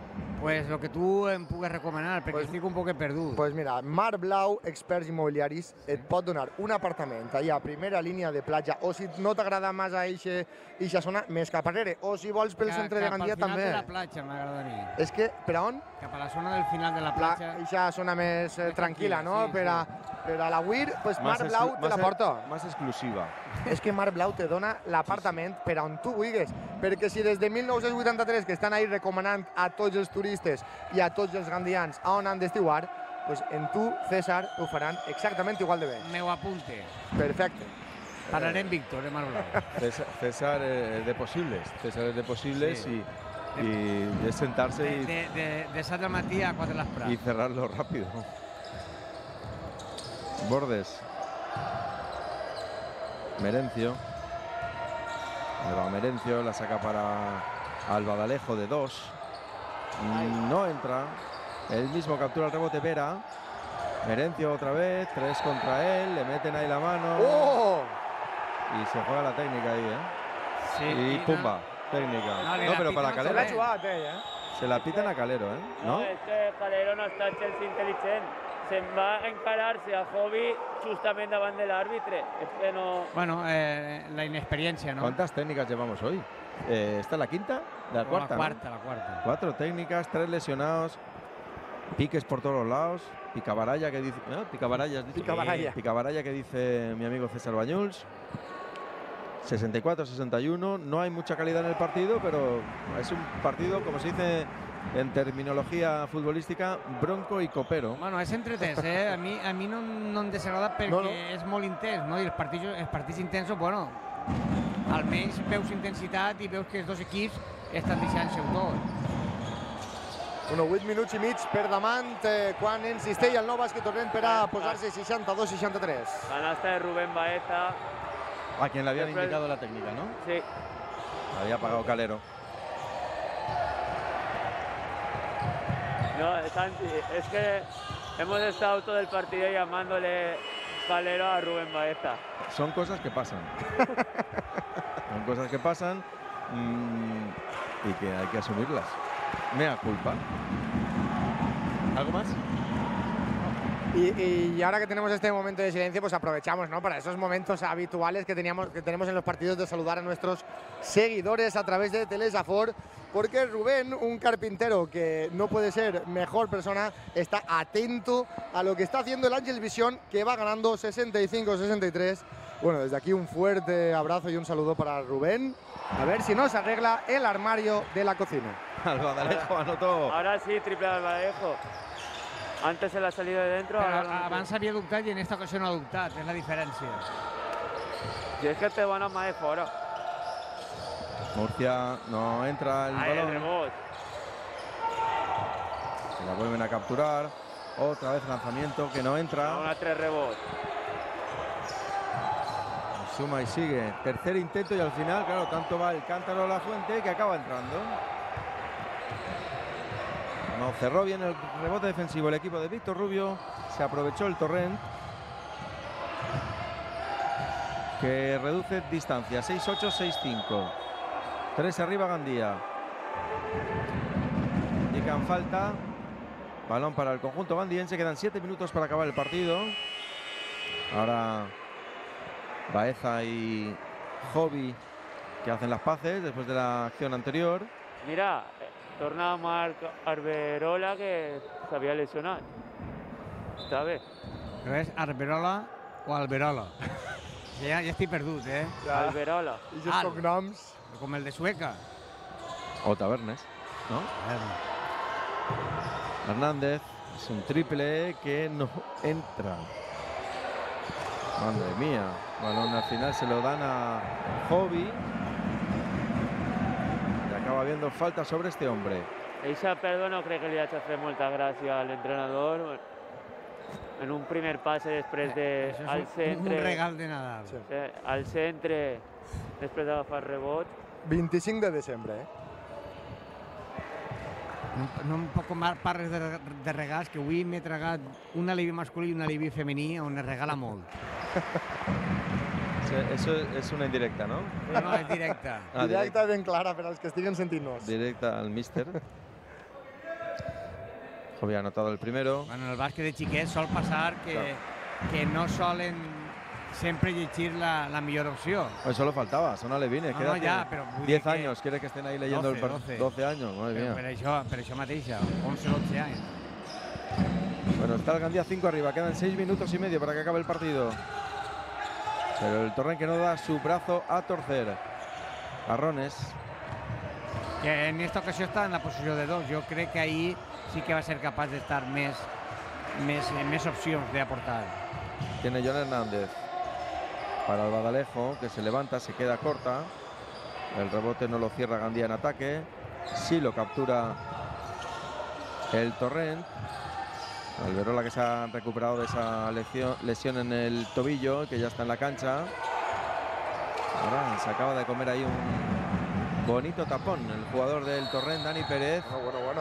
Pues lo que tu em pugues recomanar, perquè pues, estic un poc perdut. Pues mira, Mar Blau, experts immobiliaris, et pot donar un apartament allà a primera línia de platja, o si no t'agrada més a eixa zona, més cap arrere, o si vols pel Ca, centre de Gandia també. Cap al final de la platja m'agrada a mi. És que, per a on? Cap a la zona del final de la platja. Eixa zona més eh, tranquil·la, no? Sí, per a, sí. per a la Weir, pues Mar Blau te la porta. Más exclusiva. És que Mar Blau te dona l'apartament per a on tu vulguis, perquè si des de mil nou-cents vuitanta-tres que estan ahí recomanant a tots els turistes i a tots els gandians a on han d'estiuar, pues en tu, César, ho faran exactament igual de bé. Meu apunte. Perfecte. Parlarem Víctor, de Mar Blau. César, César es de posibles, César es de posibles sí. y, y es sentarse de, y, de, de, de set del matí a quatre de l'esprat. y cerrarlo rápido. Bordes. Merencio. Ahí va Merencio, la saca para Albadalejo de dos. No entra. Él mismo captura el rebote Vera. Merencio otra vez, tres contra él, le meten ahí la mano. ¡Oh! Y se juega la técnica ahí, ¿eh? Sí, y, y pumba, no, técnica. No, no pero para Calero. Se l'ha jugat, eh? Se la pitan a Calero, ¿eh? No, ¿No? és que Calero no està gens intel·ligent. Se'n va a encarar-se a Hobby justament davant de l'àrbitre. És que no... Bueno, eh, la inexperiencia, ¿no? ¿Cuántas técnicas llevamos hoy? Eh, ¿Esta es la quinta? ¿La O cuarta? La cuarta, ¿no? la cuarta. Cuatro técnicas, tres lesionados, piques por todos los lados, picabaralla que dice... ¿no? Picabaralla, has dicho. Picabaralla. Picabaralla que dice mi amigo César Bañuls. sesenta y cuatro sesenta y uno, no hay mucha calidad en el partido, pero es un partido, como se dice en terminologia futbolística, bronco i copero. Bueno, és entretès, eh? A mi, a mi no, no em desagrada perquè no, no. és molt intens, no? I els partits, els partits intensos, bueno, almenys veus intensitat i veus que els dos equips estan deixant-se tot. Bueno, vuit minuts i mig per davant, eh, quan insisteix el nou bàsquet Torrent per a posar-se seixanta-dos seixanta-tres. Canasta de Rubén Baeza. A quien le habían Después... indicado la técnica, ¿no? Sí. Había pagado Calero. No, Santi, es que hemos estado todo el partido llamándole Calero a Rubén Baeza. Son cosas que pasan. Son cosas que pasan mmm, y que hay que asumirlas. Mea culpa. ¿Algo más? Y, y ahora que tenemos este momento de silencio, pues aprovechamos, ¿no? Para esos momentos habituales que, teníamos, que tenemos en los partidos de saludar a nuestros seguidores a través de Telesafor, porque Rubén, un carpintero que no puede ser mejor persona, está atento a lo que está haciendo el Ángel Visión, que va ganando sesenta y cinco sesenta y tres. Bueno, desde aquí un fuerte abrazo y un saludo para Rubén. A ver si nos arregla el armario de la cocina. Albadalejo anotó. Ahora sí, triple Albadalejo. Antes se la ha salido de dentro. Però ahora... abans havia dubtat i en esta ocasió no ha dubtat, és la diferència. Y es que te van a más de fora. Murcia no entra el Ahí el balón. rebote. Se la vuelven a capturar. Otra vez lanzamiento que no entra. Una tres rebotes. suma y sigue. Tercer intento y al final, claro, tanto va el cántaro a la fuente que acaba entrando. No cerró bien el rebote defensivo el equipo de Víctor Rubio. Se aprovechó el Torrent, que reduce distancia. seis ocho, seis cinco. tres arriba Gandía. Indican falta. Balón para el conjunto gandiense. Quedan siete minutos para acabar el partido. Ahora Baeza y Jovi, que hacen las paces después de la acción anterior. Mira, torna Marc Arberola, que se había lesionado. Esta vez. Però és Arberola o Alberola? Ja, ja estic perdut, eh? Ja. Alberola. I els Al. cognoms... Com el de Sueca. O Tabernes, ¿no? Hernández, es un triple que no entra. Madre mía, balón al final se lo dan a Jovi. Y acaba habiendo falta sobre este hombre. Eixa pèrdua no crec que li hagi fet molta gràcia a l'entrenador. En un primer passe després de... Això és al un, centre, un regal de Nadal. Sí. eh, al centre, després d'agafar rebot. vint-i-cinc de desembre, eh? No, no em poc parles de, de regals, que avui m'he tragat un alivi masculí i un alivi femení on es regala molt. Eso es una indirecta, ¿no? No, no, és directe. Ah, Directa ben clara per als que estiguen sentint-nos. Directa al míster. Jovi ha anotado el primero. Bueno, en el bàsquet de xiquets sol passar que, Claro. que no solen sempre llegir la, la millor opció. Pues solo faltaba, son alevines. No, ¿qué no, edad ja, tienen? però vull diez dir que- años, ¿quieres que estén ahí leyendo doce, el par- doce. doce años? Madre Però mía. per això, per això mateixa, onze dotze anys. Bueno, está el Gandía cinco arriba, quedan seis minutos y medio para que acabe el partido. Pero el Torrent que no da su brazo a torcer. Arrones. Que en esta ocasió està en la posició de dos. Jo crec que ahir sí que va ser capaç d'estar més, més, més opcions d'aportar. Tiene John Hernández. Para el Badalejo, que se levanta, se queda corta. El rebote no lo cierra Gandía en ataque. Sí lo captura el Torrent. Alberola, que se ha recuperado de esa lesión, lesión en el tobillo, que ya está en la cancha. Ahora se acaba de comer ahí un bonito tapón el jugador del Torrent, Dani Pérez. Bueno, bueno, bueno.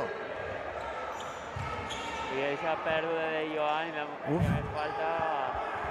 I eixa pèrdua de Joan, la primera falta...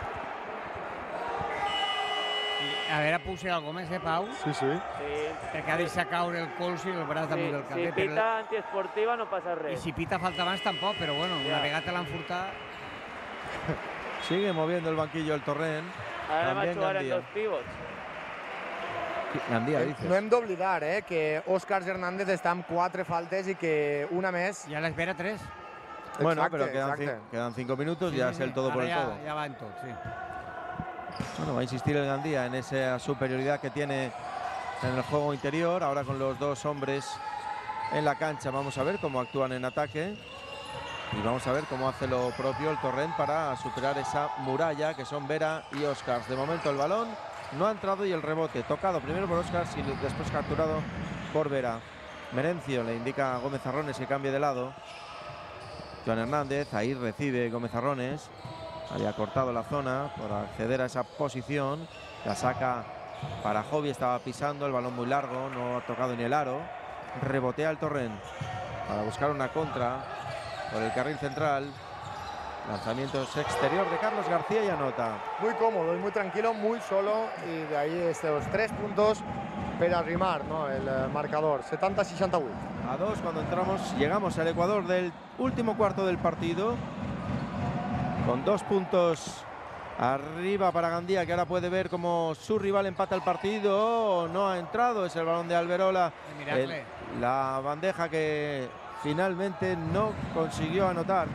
A veure, puc ser alguna més, eh, Pau? Sí, sí. Sí, Perquè ha deixat caure el colze i el braç damunt sí, del cap. si eh, però- pita antiesportiva no passa I res. si pita falta abans tampoc, però bueno, una Ja. vegada te l'han furtat... Sigue moviendo el banquillo el Torrent. Ara anem a También jugar en Gandía. dos pivots. Gandía, Eh, dices. No hem d'oblidar eh, que Òscar Hernández està amb quatre faltes i que una més... Ja l'espera tres. Bueno, Exacte, pero quedan, exacte. cin- quedan cinco minutos, ya es el todo Ara por el ja, todo. Ja va en tot, sí. Bueno, va a insistir el Gandía en esa superioridad que tiene en el juego interior. Ahora con los dos hombres en la cancha, vamos a ver cómo actúan en ataque. Y vamos a ver cómo hace lo propio el Torrent para superar esa muralla que son Vera y Oscars. De momento el balón no ha entrado y el rebote tocado primero por Oscars y después capturado por Vera. Merencio le indica a Gómez Arrones que cambie de lado. Joan Hernández, ahí recibe Gómez Arrones. Había cortado la zona para acceder a esa posición. La saca para Jovi, estaba pisando el balón muy largo, no ha tocado ni el aro. Rebotea el Torrent para buscar una contra por el carril central. Lanzamientos exterior de Carlos García y anota. Muy cómodo y muy tranquilo, muy solo. Y de ahí estos tres puntos para arrimar, ¿no? El eh, marcador, setenta a seixanta-vuit. A dos cuando entramos, llegamos al Ecuador del último cuarto del partido. Con dos puntos arriba para Gandía, que ahora puede ver cómo su rival empata el partido. No ha entrado, es el balón de Alberola. El miracle. El- la bandeja que finalmente no consiguió anotar.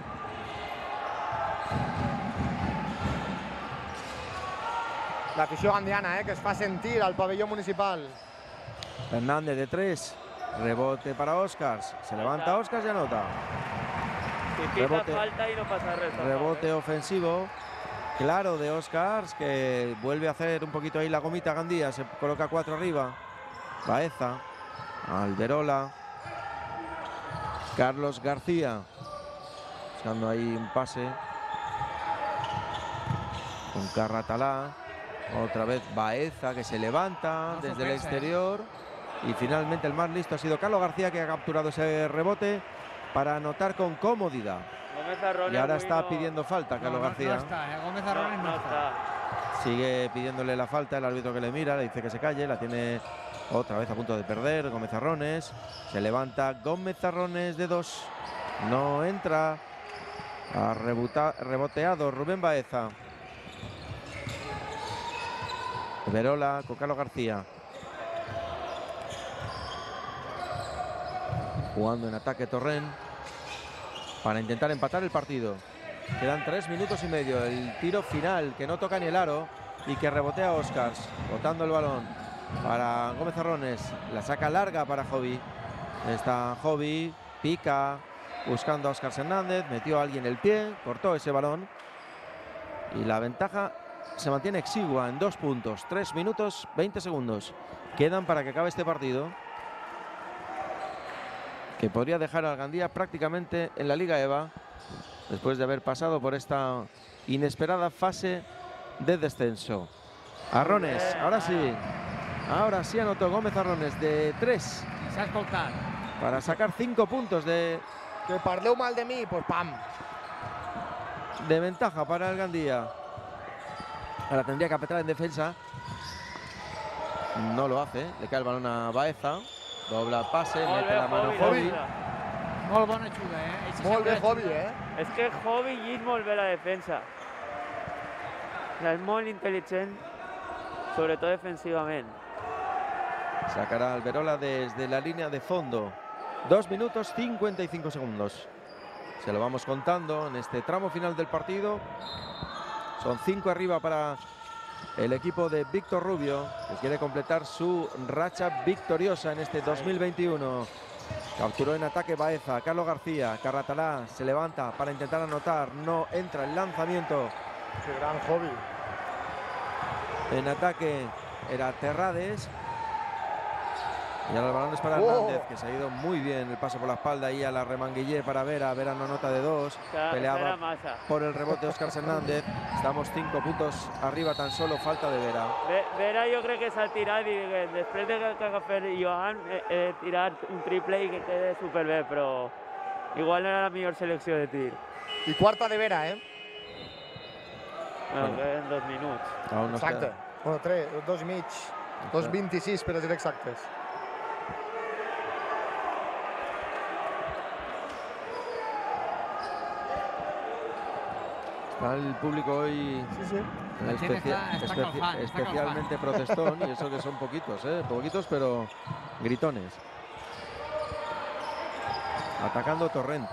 L'afició gandiana, eh, que es fa sentir al pavelló municipal. Hernández de tres. Rebote para Oscars. Se levanta Oscars y anota. Si pita Rebote. falta y no pasa res. tampoc, Rebote eh? ofensivo. Claro de Oscars, que vuelve a hacer un poquito ahí la gomita Gandía. Se coloca cuatro arriba. Baeza. Alberola. Carlos García. Buscando ahí un pase. Con Carratalá. Otra vez Baeza, que se levanta No desde el sorpresa, exterior. Y finalmente el más listo ha sido Carlos García, que ha capturado ese rebote para anotar con comodidad. Gómez Arrones Y ahora muy está no- pidiendo falta No, Carlos no, García. no está, eh, Gómez no, Arrones no, no está. está. Sigue pidiéndole la falta, el árbitro que le mira, le dice que se calle, la tiene otra vez a punto de perder Gómez Arrones. Se levanta Gómez Arrones de dos. No entra. Ha rebuta- reboteado Rubén Baeza. Verola con Carlos García. Jugando en ataque Torrent para intentar empatar el partido. Quedan tres minutos y medio. El tiro final que no toca ni el aro y que rebotea Oscars. Botando el balón para Gómez Arrones. La saca larga para Jovi. Está Jovi, pica, buscando a Oscars Hernández. Metió a alguien el pie, cortó ese balón. Y la ventaja se mantiene exigua en dos puntos. Tres minutos, veinte segundos. Quedan para que acabe este partido, que podría dejar al Gandía prácticamente en la Liga EVA, después de haber pasado por esta inesperada fase de descenso. Arrones, ahora sí. Ahora sí anotó Gómez Arrones de tres S'ha escoltat. para sacar cinco puntos de, Que parleu mal de mi, pues pam. de ventaja para el Gandía. Ahora tendría que apretar en defensa. No lo hace. Le cae el balón a Baeza. Dobla el pase, Molt mete bé, la mano Jovi, Jovi. defensa. Molt bona ajuda, eh? Eixa Molt bé, sempre Jovi, ajuda. eh? És que Jovi llit molt bé la defensa. És molt intel·ligent, sobretot defensivament. Sacará Alberola desde la línea de fondo. Dos minutos cincuenta y cinco segundos. Se lo vamos contando en este tramo final del partido. Son cinco arriba para el equipo de Víctor Rubio, que quiere completar su racha victoriosa en este dos mil veintiuno. Capturó en ataque Baeza, Carlos García, Carratalá se levanta para intentar anotar. No entra el lanzamiento. Qué gran Jovi. En ataque era Terrades. Y ahora el balón es para Oh. Hernández, que se ha ido muy bien el paso por la espalda y a la remanguillé para Vera. Vera no nota de dos. Era Peleaba massa. por el rebote Óscar Hernández. Estamos cinco puntos arriba, tan solo falta de Vera. Ve- Vera jo crec que s'ha tirat i que després de que agafés Joan he, he tirat un triple i que quede superbé, però igual no era la millor selecció de tir. Y cuarta de Vera, ¿eh? Bueno, Bueno. queden dos minuts. Aún nos Exacte. queda- Bueno, tres, dos i mig. Dos vint-i-sis, per a ser exactes. Está el público hoy Sí, sí. La gent especia- està- està especi- calfant, està especialmente protestón, y eso que son poquitos, ¿eh? Poquitos, pero gritones. Atacando Torrent.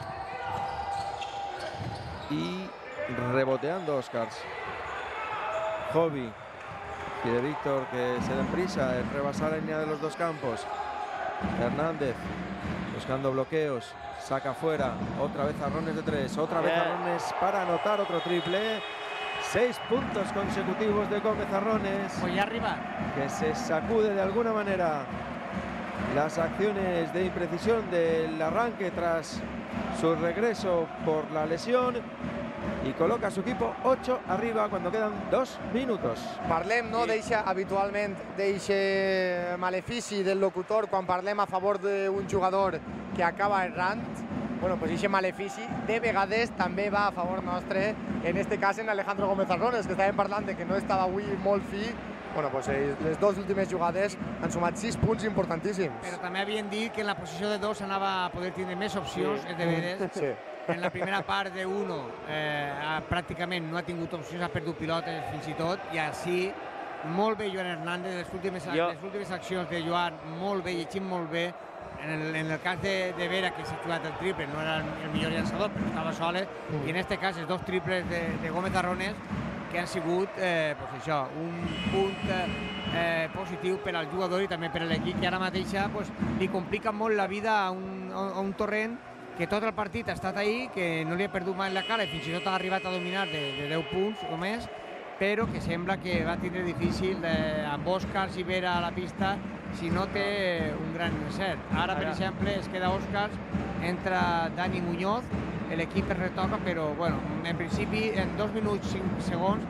Y reboteando Oscars. Jovi. Pide Víctor que se den prisa en rebasar la línea de los dos campos. Hernández buscando bloqueos. Saca fuera. Otra vez Arrones de tres. Otra vez Bien. Arrones para anotar otro triple. Seis puntos consecutivos de Gómez Arrones, Pues ja ha arribat. que se sacude de alguna manera las acciones de imprecisión del arranque tras su regreso por la lesión, y coloca a su equipo ocho arriba cuando quedan dos minutos. Parlem, no, deixa, habitualment d'eixe malefici del locutor quan parlem a favor d'un jugador que acaba errant. Bueno, pues eixe malefici de vegades també va a favor nostre, en este cas en Alejandro Gómez Arrones, que estàvem parlant de que no estava avui molt fi. Bueno, pues eh, les dues últimes jugades han sumat sis punts importantíssims. Però també havien dit que en la posició de dos anava a poder tindre més opcions, Sí. és de veres. Sí. En la primera part de uno eh, ha- pràcticament no ha tingut opcions, ha perdut pilotes fins i tot, i així molt bé Joan Hernández, les últimes, Jo- les últimes accions de Joan molt bé, llegint molt bé. En el, en el cas de, de Vera, que s'ha jugat el triple, no era el, el millor llançador, però estava sola, Mm. i en aquest cas els dos triples de, de Gómez Arrones, que han sigut eh, pues això, un punt eh, positiu per al jugador i també per a l'equip, que ara mateixa pues, li complica molt la vida a un, a un Torrent que tot el partit ha estat ahí, que no li ha perdut mai la cara i fins i tot ha arribat a dominar de, de deu punts o més, però que sembla que va tindre difícil eh, amb Oscars i Vera a la pista si no té un gran encert. Ara, per Ara. exemple, es queda Oscars, entra Dani Muñoz, l'equip es retoca, però bueno, en principi en dos minuts cinc segons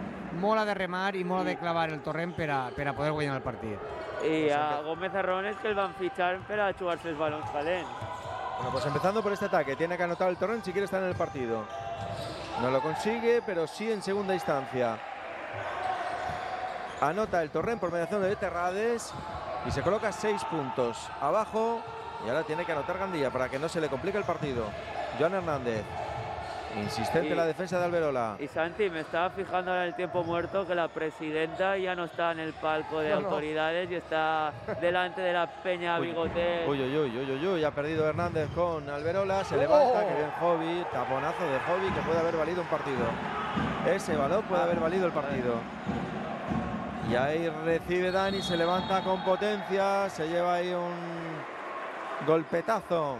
molt ha de remar i molt ha de clavar el Torrent per a, per a poder guanyar el partit. I a Gómez Arrones que el van fichar per a jugar-se els balons calents. Bueno, pues empezando por este ataque, tiene que anotar el Torrent si quiere estar en el partido. No lo consigue, pero sí en segunda instancia. Anota el Torrent por mediación de Terrades y se coloca seis puntos abajo. Y ahora tiene que anotar Gandía para que no se le complique el partido. Joan Hernández. Insistente Y, la defensa de Alberola. Y Santi, me estaba fijando ahora en el tiempo muerto que la presidenta ya no está en el palco de no, autoridades no. y está delante de la Peña Bigote. Uy, uy, uy, uy, uy, uy, ha perdido Hernández con Alberola. Se levanta, oh. que bien Jovi. Taponazo de Jovi que puede haber valido un partido. Ese balón puede haber valido el partido. Y ahí recibe Dani, se levanta con potencia. Se lleva ahí un golpetazo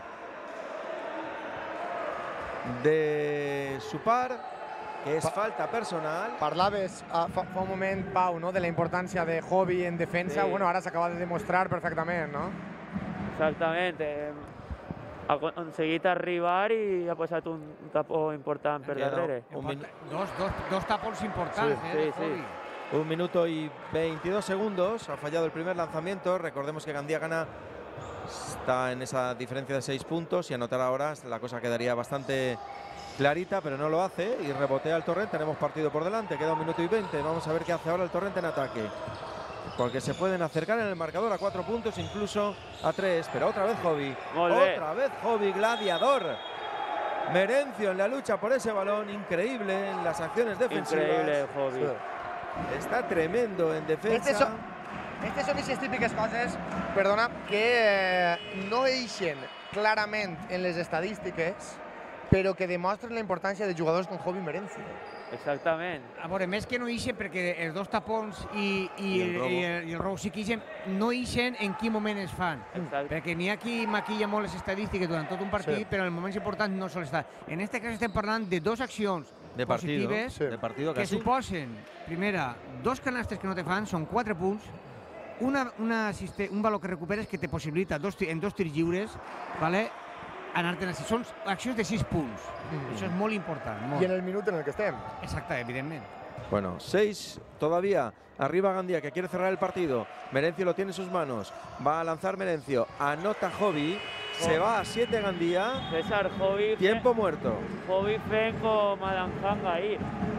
de su par, que és falta personal. Parlaves uh, fa, fa un moment, Pau, no?, de la importància de Jovi en defensa. Sí. Bueno, ara s'acaba de demostrar perfectament, no? Exactamente. Ha aconseguit arribar i ha posat un tapó important per darrere. Un min... dos, dos, dos tapons importants, sí, eh, de sí, Jovi. sí. Un minuto y veintidós segundos. Ha fallado el primer lanzamiento. Recordemos que Gandía gana. Está en esa diferencia de seis puntos y anotar ahora la cosa quedaría bastante clarita, pero no lo hace y rebotea el Torrent. Tenemos partido por delante, queda un minuto y veinte. Vamos a ver qué hace ahora el Torrent en ataque, porque se pueden acercar en el marcador a cuatro puntos, incluso a tres. Pero otra vez Jovi, otra vez Jovi, gladiador. Merencio en la lucha por ese balón, increíble en las acciones defensivas. Increíble Jovi. Sí. Está tremendo en defensa. Aquestes són aquestes típiques coses, perdona, que eh, no eixen clarament en les estadístiques, però que demostren la importància de jugadors com Jovi Merencio. Exactament. A veure, més que no ixen, perquè els dos tapons i, i, I, el, robo. i, el, i el robo sí que ixen, no ixen en quin moment es fan. Exacte. Perquè n'hi ha qui maquilla molt les estadístiques durant tot un partit, sí. però en els moments importants no sol estar. En aquest cas estem parlant de dues accions de partido, positives sí. de partido que suposen, primera, dos canastres que no te fan, són quatre punts, Una, una assiste, un valor que recuperes que te possibilita dos, en dos tirs lliures, vale? anar-te'n així. Són accions de sis punts. Mm. Això és molt important. Molt. I en el minut en el que estem. Exacte, evidentment. Bueno, seis todavía. Arriba Gandía, que quiere cerrar el partido. Merencio lo tiene en sus manos. Va a lanzar Merencio. Anota Jovi. Oh. Se va a siete Gandía. César, Jovi. Tiempo muerto. Jovi fent com Adanjanga ahir.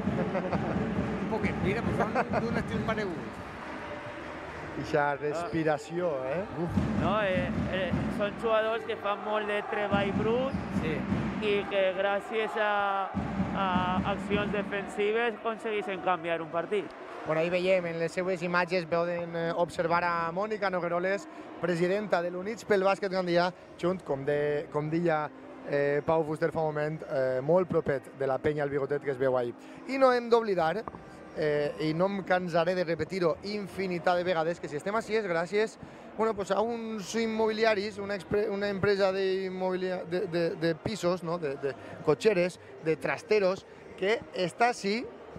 Un poquet. Mira, pues són d'un estil paregut. Ixa respiració, eh? Uf. No, eh, eh, són jugadors que fan molt de treball brut sí. i que gràcies a, a accions defensives aconsegueixen canviar un partit. Bueno, ahí veiem, en les seues imatges poden observar a Mònica Nogueroles, presidenta de l'Units pel Bàsquet Gandià, junt, com, de, com deia eh, Pau Fuster fa un moment, eh, molt propet de la penya al bigotet que es veu ahí. I no hem d'oblidar, eh, i no em cansaré de repetir-ho infinitat de vegades, que si estem així és gràcies bueno, pues a uns immobiliaris, una, una empresa de, de, de, de pisos, no? de, de cotxeres, de trasteros, que està així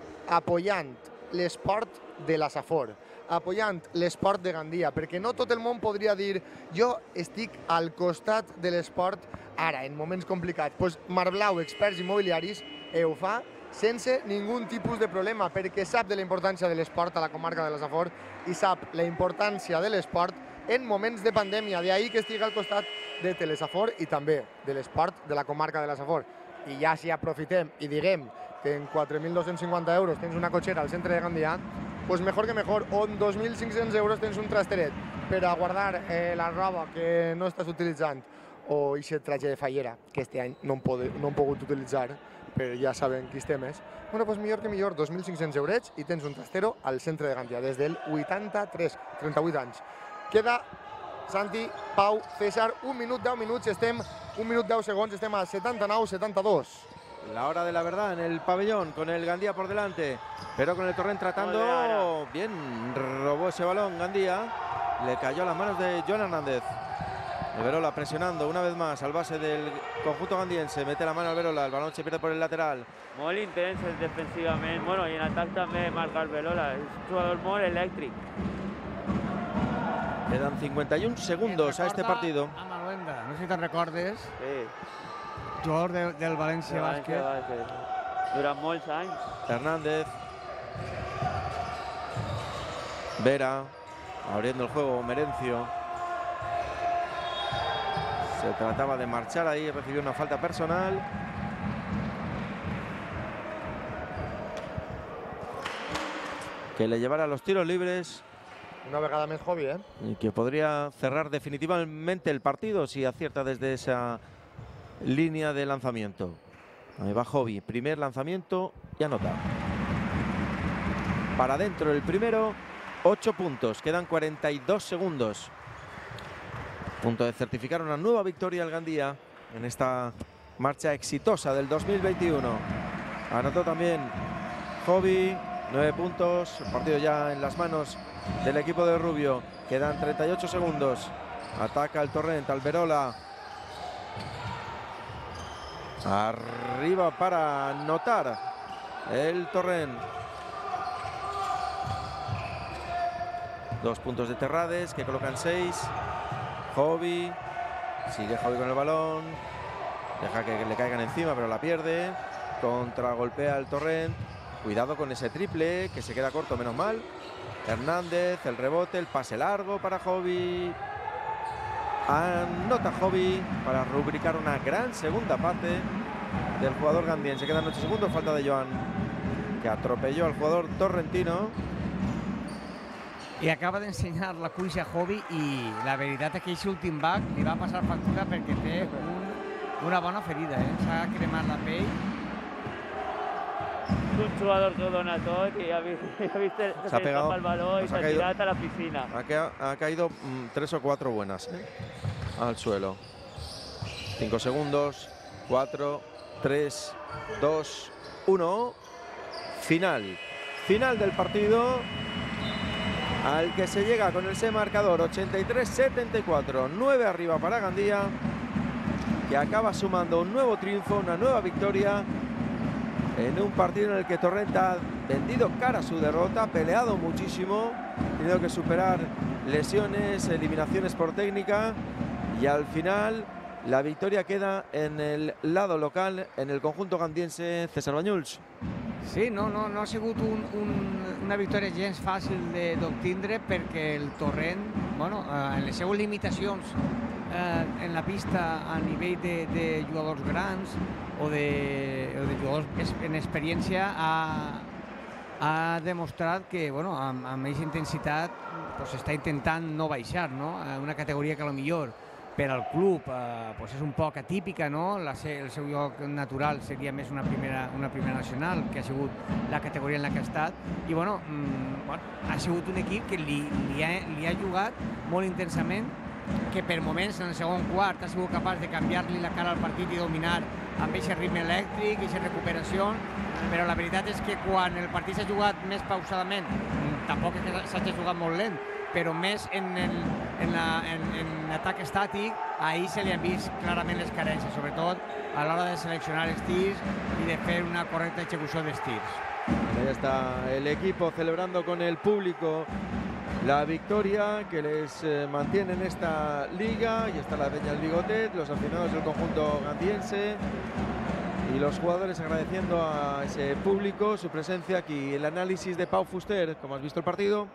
apoyant l'esport de la Safor, apoyant l'esport de Gandia, perquè no tot el món podria dir jo estic al costat de l'esport ara, en moments complicats. Doncs Marblau, experts immobiliaris, ho fa sense ningú tipus de problema, perquè sap de la importància de l'esport a la comarca de la Safor i sap la importància de l'esport en moments de pandèmia, d'ahir que estigui al costat de Telesafor i també de l'esport de la comarca de la Safor. I ja si aprofitem i diguem que en quatre mil dos-cents cinquanta euros tens una cotxera al centre de Gandia, pues mejor que mejor, o en dos mil cinc-cents euros tens un trasteret per a guardar eh, la roba que no estàs utilitzant o aquest traje de fallera que este any no hem, pode, no hem pogut utilitzar, però ja saben qui estem és. Bueno, pues millor que millor, dos mil cinc-cents eurets i tens un trastero al centre de Gandia des del vuitanta-tres, trenta-vuit anys. Queda, Santi, Pau, César, un minut, deu minuts, estem, un minut, deu segons, estem a setanta-nou setanta-dos. La hora de la verdad en el pabellón, con el Gandía por delante, pero con el Torrent tratando bien, robó ese balón Gandía, le cayó a las manos de Joan Hernández. Alberola presionando una vez más al base del conjunto gandiense, mete la mano a Alberola, el balón se pierde por el lateral. Molt intens defensivament, bueno, i en atac també marca Alberola, és un jugador molt elèctric. Quedan cincuenta y un segundos a este partido. A Maluenda, no sé si te'n recordes. Sí. Jugador de, del València de Bàsquet. Bàsquet. Durant molts anys. Hernández. Vera abriendo el juego, Merencio. Se trataba de marchar ahí, recibió una falta personal. Que le llevara a los tiros libres. Una vegada més Jovi, eh? Y que podría cerrar definitivamente el partido si acierta desde esa línea de lanzamiento. Ahí va Jovi, primer lanzamiento y anota. Para adentro el primero, ocho puntos, quedan cuarenta y dos segundos. Punto de certificar una nueva victoria al Gandía en esta marcha exitosa del dos mil veintiuno. Anotó también Jovi, nueve puntos, el partido ya en las manos del equipo de Rubio. Quedan treinta y ocho segundos. Ataca el Torrent, Alberola. Arriba para anotar el Torrent. Dos puntos de Terrades que colocan seis. Jovi. Sigue Jovi con el balón. Deja que le caigan encima, pero la pierde. Contragolpea el Torrent. Cuidado con ese triple que se queda corto, menos mal. Hernández, el rebote, el pase largo para Jovi. Anota Jovi para rubricar una gran segunda parte del jugador gandiense. Quedan ocho segundos, falta de Joan, que atropelló al jugador torrentino. I acaba d'ensenyar la cuixa a Jovi i la veritat és que aquest últim back li va passar factura perquè té un, una bona ferida, eh? S'ha cremat la pell. Un jugador que ho dona tot i ha vist, ha vist que se, se escapa el balón y se ha tirat a la piscina. Ha, ca ha caído mm, tres o cuatro buenas, ¿eh? Al suelo. Cinco segundos. Cuatro, tres, dos, uno. Final. Final del partido, al que se llega con ese marcador ochenta y tres setenta y cuatro. nueve arriba para Gandía, que acaba sumando un nuevo triunfo, una nueva victoria en un partido en el que Torrent ha vendido cara a su derrota, peleado muchísimo, ha tenido que superar lesiones, eliminaciones por técnica, y al final la victoria queda en el lado local, en el conjunto gandiense. César Banyuls. Sí, no, no, no ha sigut un, un, una victòria gens fàcil d'obtindre perquè el Torrent, bueno, eh, en les seues limitacions eh, en la pista a nivell de, de jugadors grans o de, o de jugadors en experiència ha, ha demostrat que, bueno, amb, amb aquesta intensitat pues, està intentant no baixar, no? Una categoria que a lo millor per al club eh, pues és un poc atípica, no? La, el seu lloc natural seria més una primera, una primera nacional, que ha sigut la categoria en la que ha estat, i bueno, mm, bueno ha sigut un equip que li, li, ha, li ha jugat molt intensament, que per moments en el segon quart ha sigut capaç de canviar-li la cara al partit i dominar amb aquest ritme elèctric, aquesta recuperació, però la veritat és que quan el partit s'ha jugat més pausadament, tampoc és que s'hagi jugat molt lent, però més en, el, en, la, en, en atac estàtic, ahir se li han vist clarament les carències, sobretot a l'hora de seleccionar els tirs i de fer una correcta execució dels tirs. Ahí está el equipo celebrando con el público la victoria que les eh, mantiene en esta liga, y está la Peña del Bigotet, los aficionados del conjunto gandiense y los jugadores agradeciendo a ese público su presencia aquí. El análisis de Pau Fuster, ¿cómo has visto el partido?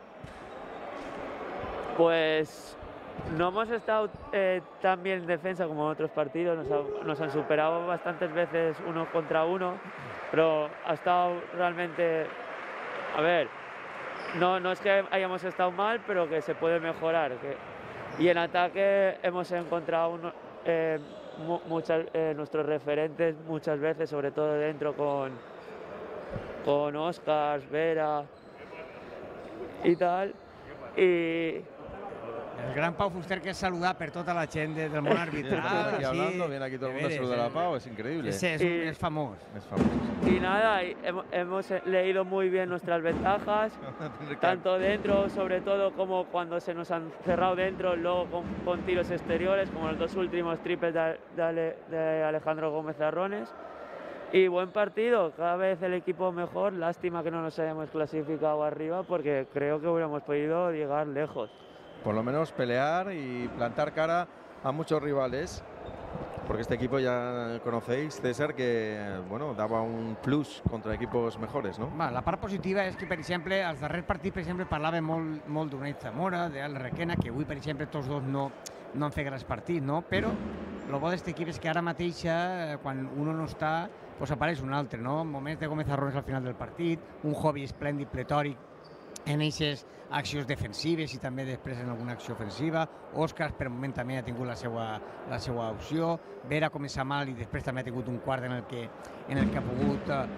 Pues no hemos estado eh, tan bien en defensa como en otros partidos, nos, ha, nos han superado bastantes veces uno contra uno, pero ha estado realmente, a ver, no, no es que hayamos estado mal, pero que se puede mejorar. Que, y en ataque hemos encontrado uno, eh, mu, muchas, eh, nuestros referentes muchas veces, sobre todo dentro con, con Oscar, Vera y tal. Y el gran Pau Fuster, que es saludar per tota la gent del món arbitral. Aquí hablando, viene aquí todo el mundo a saludar a Pau, es increíble. Es, es, es famoso. Es famoso. Y nada, hemos, hemos leído muy bien nuestras ventajas, tanto dentro, sobre todo, como cuando se nos han cerrado dentro, luego con, con tiros exteriores, como los dos últimos triples de, de, de Alejandro Gómez Arrones. Y buen partido, cada vez el equipo mejor. Lástima que no nos hayamos clasificado arriba, porque creo que hubiéramos podido llegar lejos. Por lo menos pelear y plantar cara a muchos rivales. Porque este equipo ya conocéis, César, que bueno, daba un plus contra equipos mejores, no? Va, la part positiva és que, per exemple, als darrers partits, per exemple, parlava molt, molt d'Unai Zamora, d'Al Requena, que avui, per exemple, tots dos no, no han fet grans partits, no? Però el bo d'aquest equip és que ara mateix, quan uno no està, pues apareix un altre, no? Moments de Gómez Arrones al final del partit, un Jovi esplèndid, pletòric, en aquestes accions defensives i també després en alguna acció ofensiva. Òscar per un moment també ha tingut la seva, la seva opció. Vera comença mal i després també ha tingut un quart en el que, en el que ha pogut eh,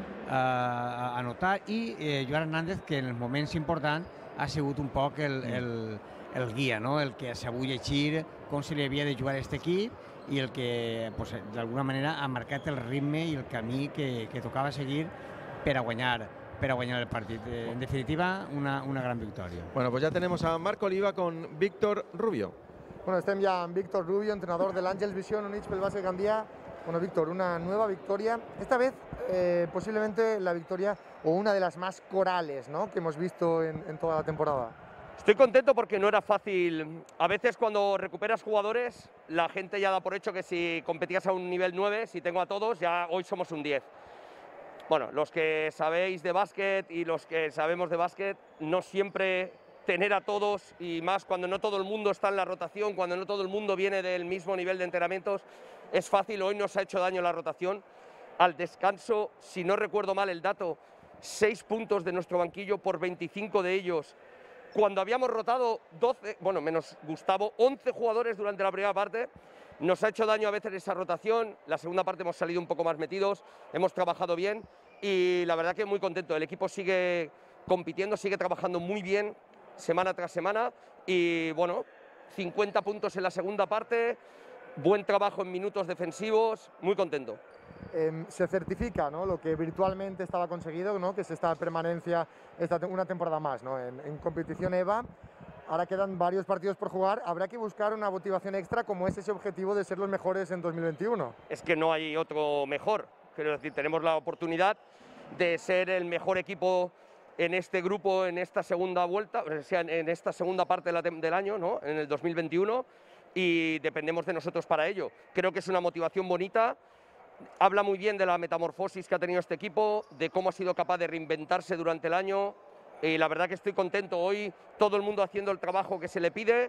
anotar. I eh, Joan Hernández, que en els moments importants ha sigut un poc el, el, el guia, no? El que sabut llegir com se li havia de jugar a aquest equip i el que pues, d'alguna manera ha marcat el ritme i el camí que, que tocava seguir per a guanyar per a guanyar el partit. En definitiva, una, una gran victòria. Bueno, pues ya tenemos a Marc Oliva con Víctor Rubio. Bueno, estem ya amb Víctor Rubio, entrenador del Ángels Visión Units pel Bàsquet Gandia. Bueno, Víctor, una nueva victoria. Esta vez, eh, posiblemente la victoria o una de las más corales, ¿no?, que hemos visto en, en toda la temporada. Estoy contento porque no era fácil. A veces cuando recuperas jugadores, la gente ya da por hecho que si competías a un nivel nueve, si tengo a todos, ya hoy somos un diez. Bueno, los que sabéis de básquet y los que sabemos de básquet, no siempre tener a todos, y más cuando no todo el mundo está en la rotación, cuando no todo el mundo viene del mismo nivel de entrenamientos, es fácil. Hoy nos ha hecho daño la rotación. Al descanso, si no recuerdo mal el dato, seis puntos de nuestro banquillo por veinticinco de ellos. Cuando habíamos rotado doce, bueno, menos Gustavo, once jugadores durante la primera parte. Nos ha hecho daño a veces esa rotación. La segunda parte hemos salido un poco más metidos, hemos trabajado bien y la verdad que muy contento. El equipo sigue compitiendo, sigue trabajando muy bien semana tras semana y bueno, cincuenta puntos en la segunda parte, buen trabajo en minutos defensivos, muy contento. Eh, se certifica, ¿no?, lo que virtualmente estaba conseguido, ¿no?, que es esta permanencia esta, una temporada más, ¿no?, en, en competición EVA. Ahora quedan varios partidos por jugar, habrá que buscar una motivación extra como es ese objetivo de ser los mejores en dos mil veintiuno. Es que no hay otro mejor, quiero decir, tenemos la oportunidad de ser el mejor equipo en este grupo, en esta segunda vuelta, o sea, en esta segunda parte de la, del año, ¿no?, en el dos mil veintiuno, y dependemos de nosotros para ello. Creo que es una motivación bonita, habla muy bien de la metamorfosis que ha tenido este equipo, de cómo ha sido capaz de reinventarse durante el año. Y la verdad que estoy contento hoy, todo el mundo haciendo el trabajo que se le pide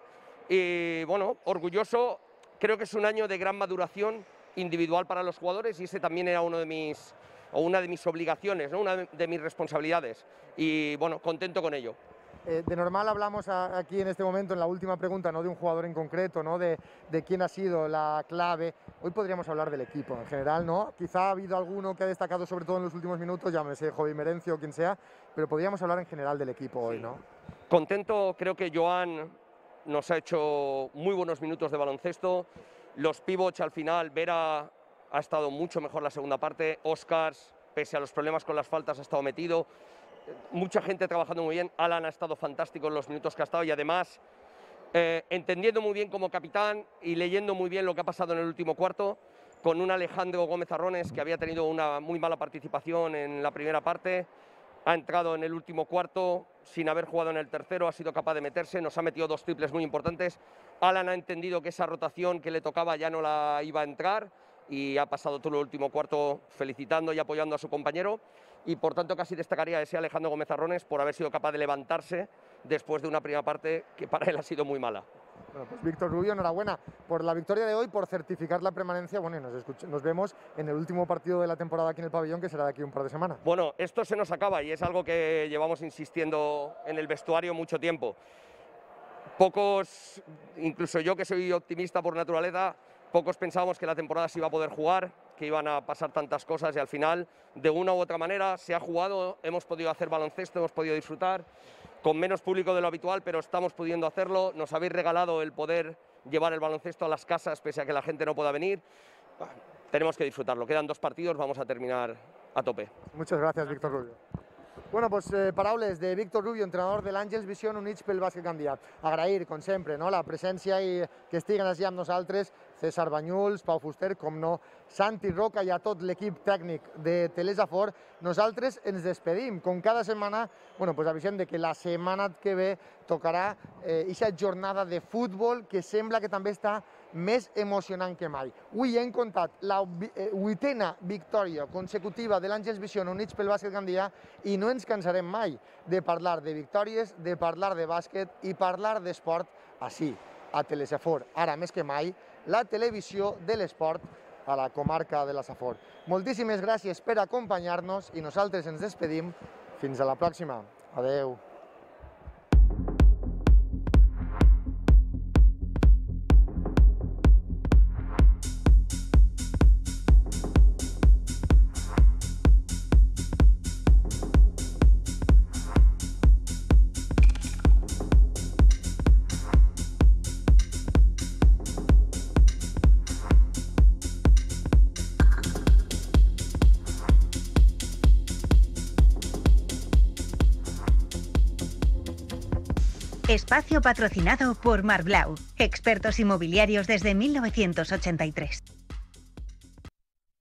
y bueno, orgulloso. Creo que es un año de gran maduración individual para los jugadores y ese también era uno de mis, o una de mis obligaciones, ¿no?, una de mis responsabilidades y bueno, contento con ello. Eh, de normal hablamos a, aquí en este momento, en la última pregunta, ¿no?, de un jugador en concreto, ¿no?, de, de quién ha sido la clave. Hoy podríamos hablar del equipo en general, ¿no? Quizá ha habido alguno que ha destacado sobre todo en los últimos minutos, llámese Jovi Merencio o quien sea, pero podríamos hablar en general del equipo hoy, ¿no? Contento, creo que Joan nos ha hecho muy buenos minutos de baloncesto. Los pivots al final, Vera ha estado mucho mejor la segunda parte, Óscar, pese a los problemas con las faltas, ha estado metido. Mucha gente trabajando muy bien, Alan ha estado fantástico en los minutos que ha estado y además eh, entendiendo muy bien como capitán y leyendo muy bien lo que ha pasado en el último cuarto, con un Alejandro Gómez Arrones que había tenido una muy mala participación en la primera parte, ha entrado en el último cuarto sin haber jugado en el tercero, ha sido capaz de meterse, nos ha metido dos triples muy importantes. Alan ha entendido que esa rotación que le tocaba ya no la iba a entrar y ha pasado todo el último cuarto felicitando y apoyando a su compañero. Y por tanto casi destacaría a ese Alejandro Gómez Arrones por haber sido capaz de levantarse después de una primera parte que para él ha sido muy mala. Bueno, pues Víctor Rubio, enhorabuena por la victoria de hoy, por certificar la permanencia. Bueno, y nos, escuch nos vemos en el último partido de la temporada aquí en el pabellón, que será de aquí un par de semanas. Bueno, esto se nos acaba y es algo que llevamos insistiendo en el vestuario mucho tiempo. Pocos, incluso yo que soy optimista por naturaleza, pocos pensábamos que la temporada se iba a poder jugar, que iban a pasar tantas cosas y al final, de una u otra manera, se ha jugado, hemos podido hacer baloncesto, hemos podido disfrutar, con menos público de lo habitual, pero estamos pudiendo hacerlo. Nos habéis regalado el poder llevar el baloncesto a las casas, pese a que la gente no pueda venir. Tenemos que disfrutarlo. Quedan dos partidos, vamos a terminar a tope. Muchas gracias, Víctor Rubio. Bueno, pues eh, paraules de Víctor Rubio, entrenador de l'Àngels Visión Units pel Bàsquet Gandia. Agrair, com sempre, no?, la presència i que estiguen així amb nosaltres César Banyuls, Pau Fuster, com no, Santi Roca i a tot l'equip tècnic de Telesafor, nosaltres ens despedim. Com cada setmana, bueno, pues avisem de que la setmana que ve tocarà aquesta eh, jornada de futbol que sembla que també està més emocionant que mai. Avui hem comptat la vuitena victòria consecutiva de l'Àngels Vision units pel bàsquet Gandia i no ens cansarem mai de parlar de victòries, de parlar de bàsquet i parlar d'esport així, a Telesafor. Ara, més que mai, la televisió de l'esport a la comarca de la Safor. Moltíssimes gràcies per acompanyar-nos i nosaltres ens despedim. Fins a la pròxima. Adeu. Espacio patrocinado por Marblau, expertos inmobiliarios desde mil novecientos ochenta y tres.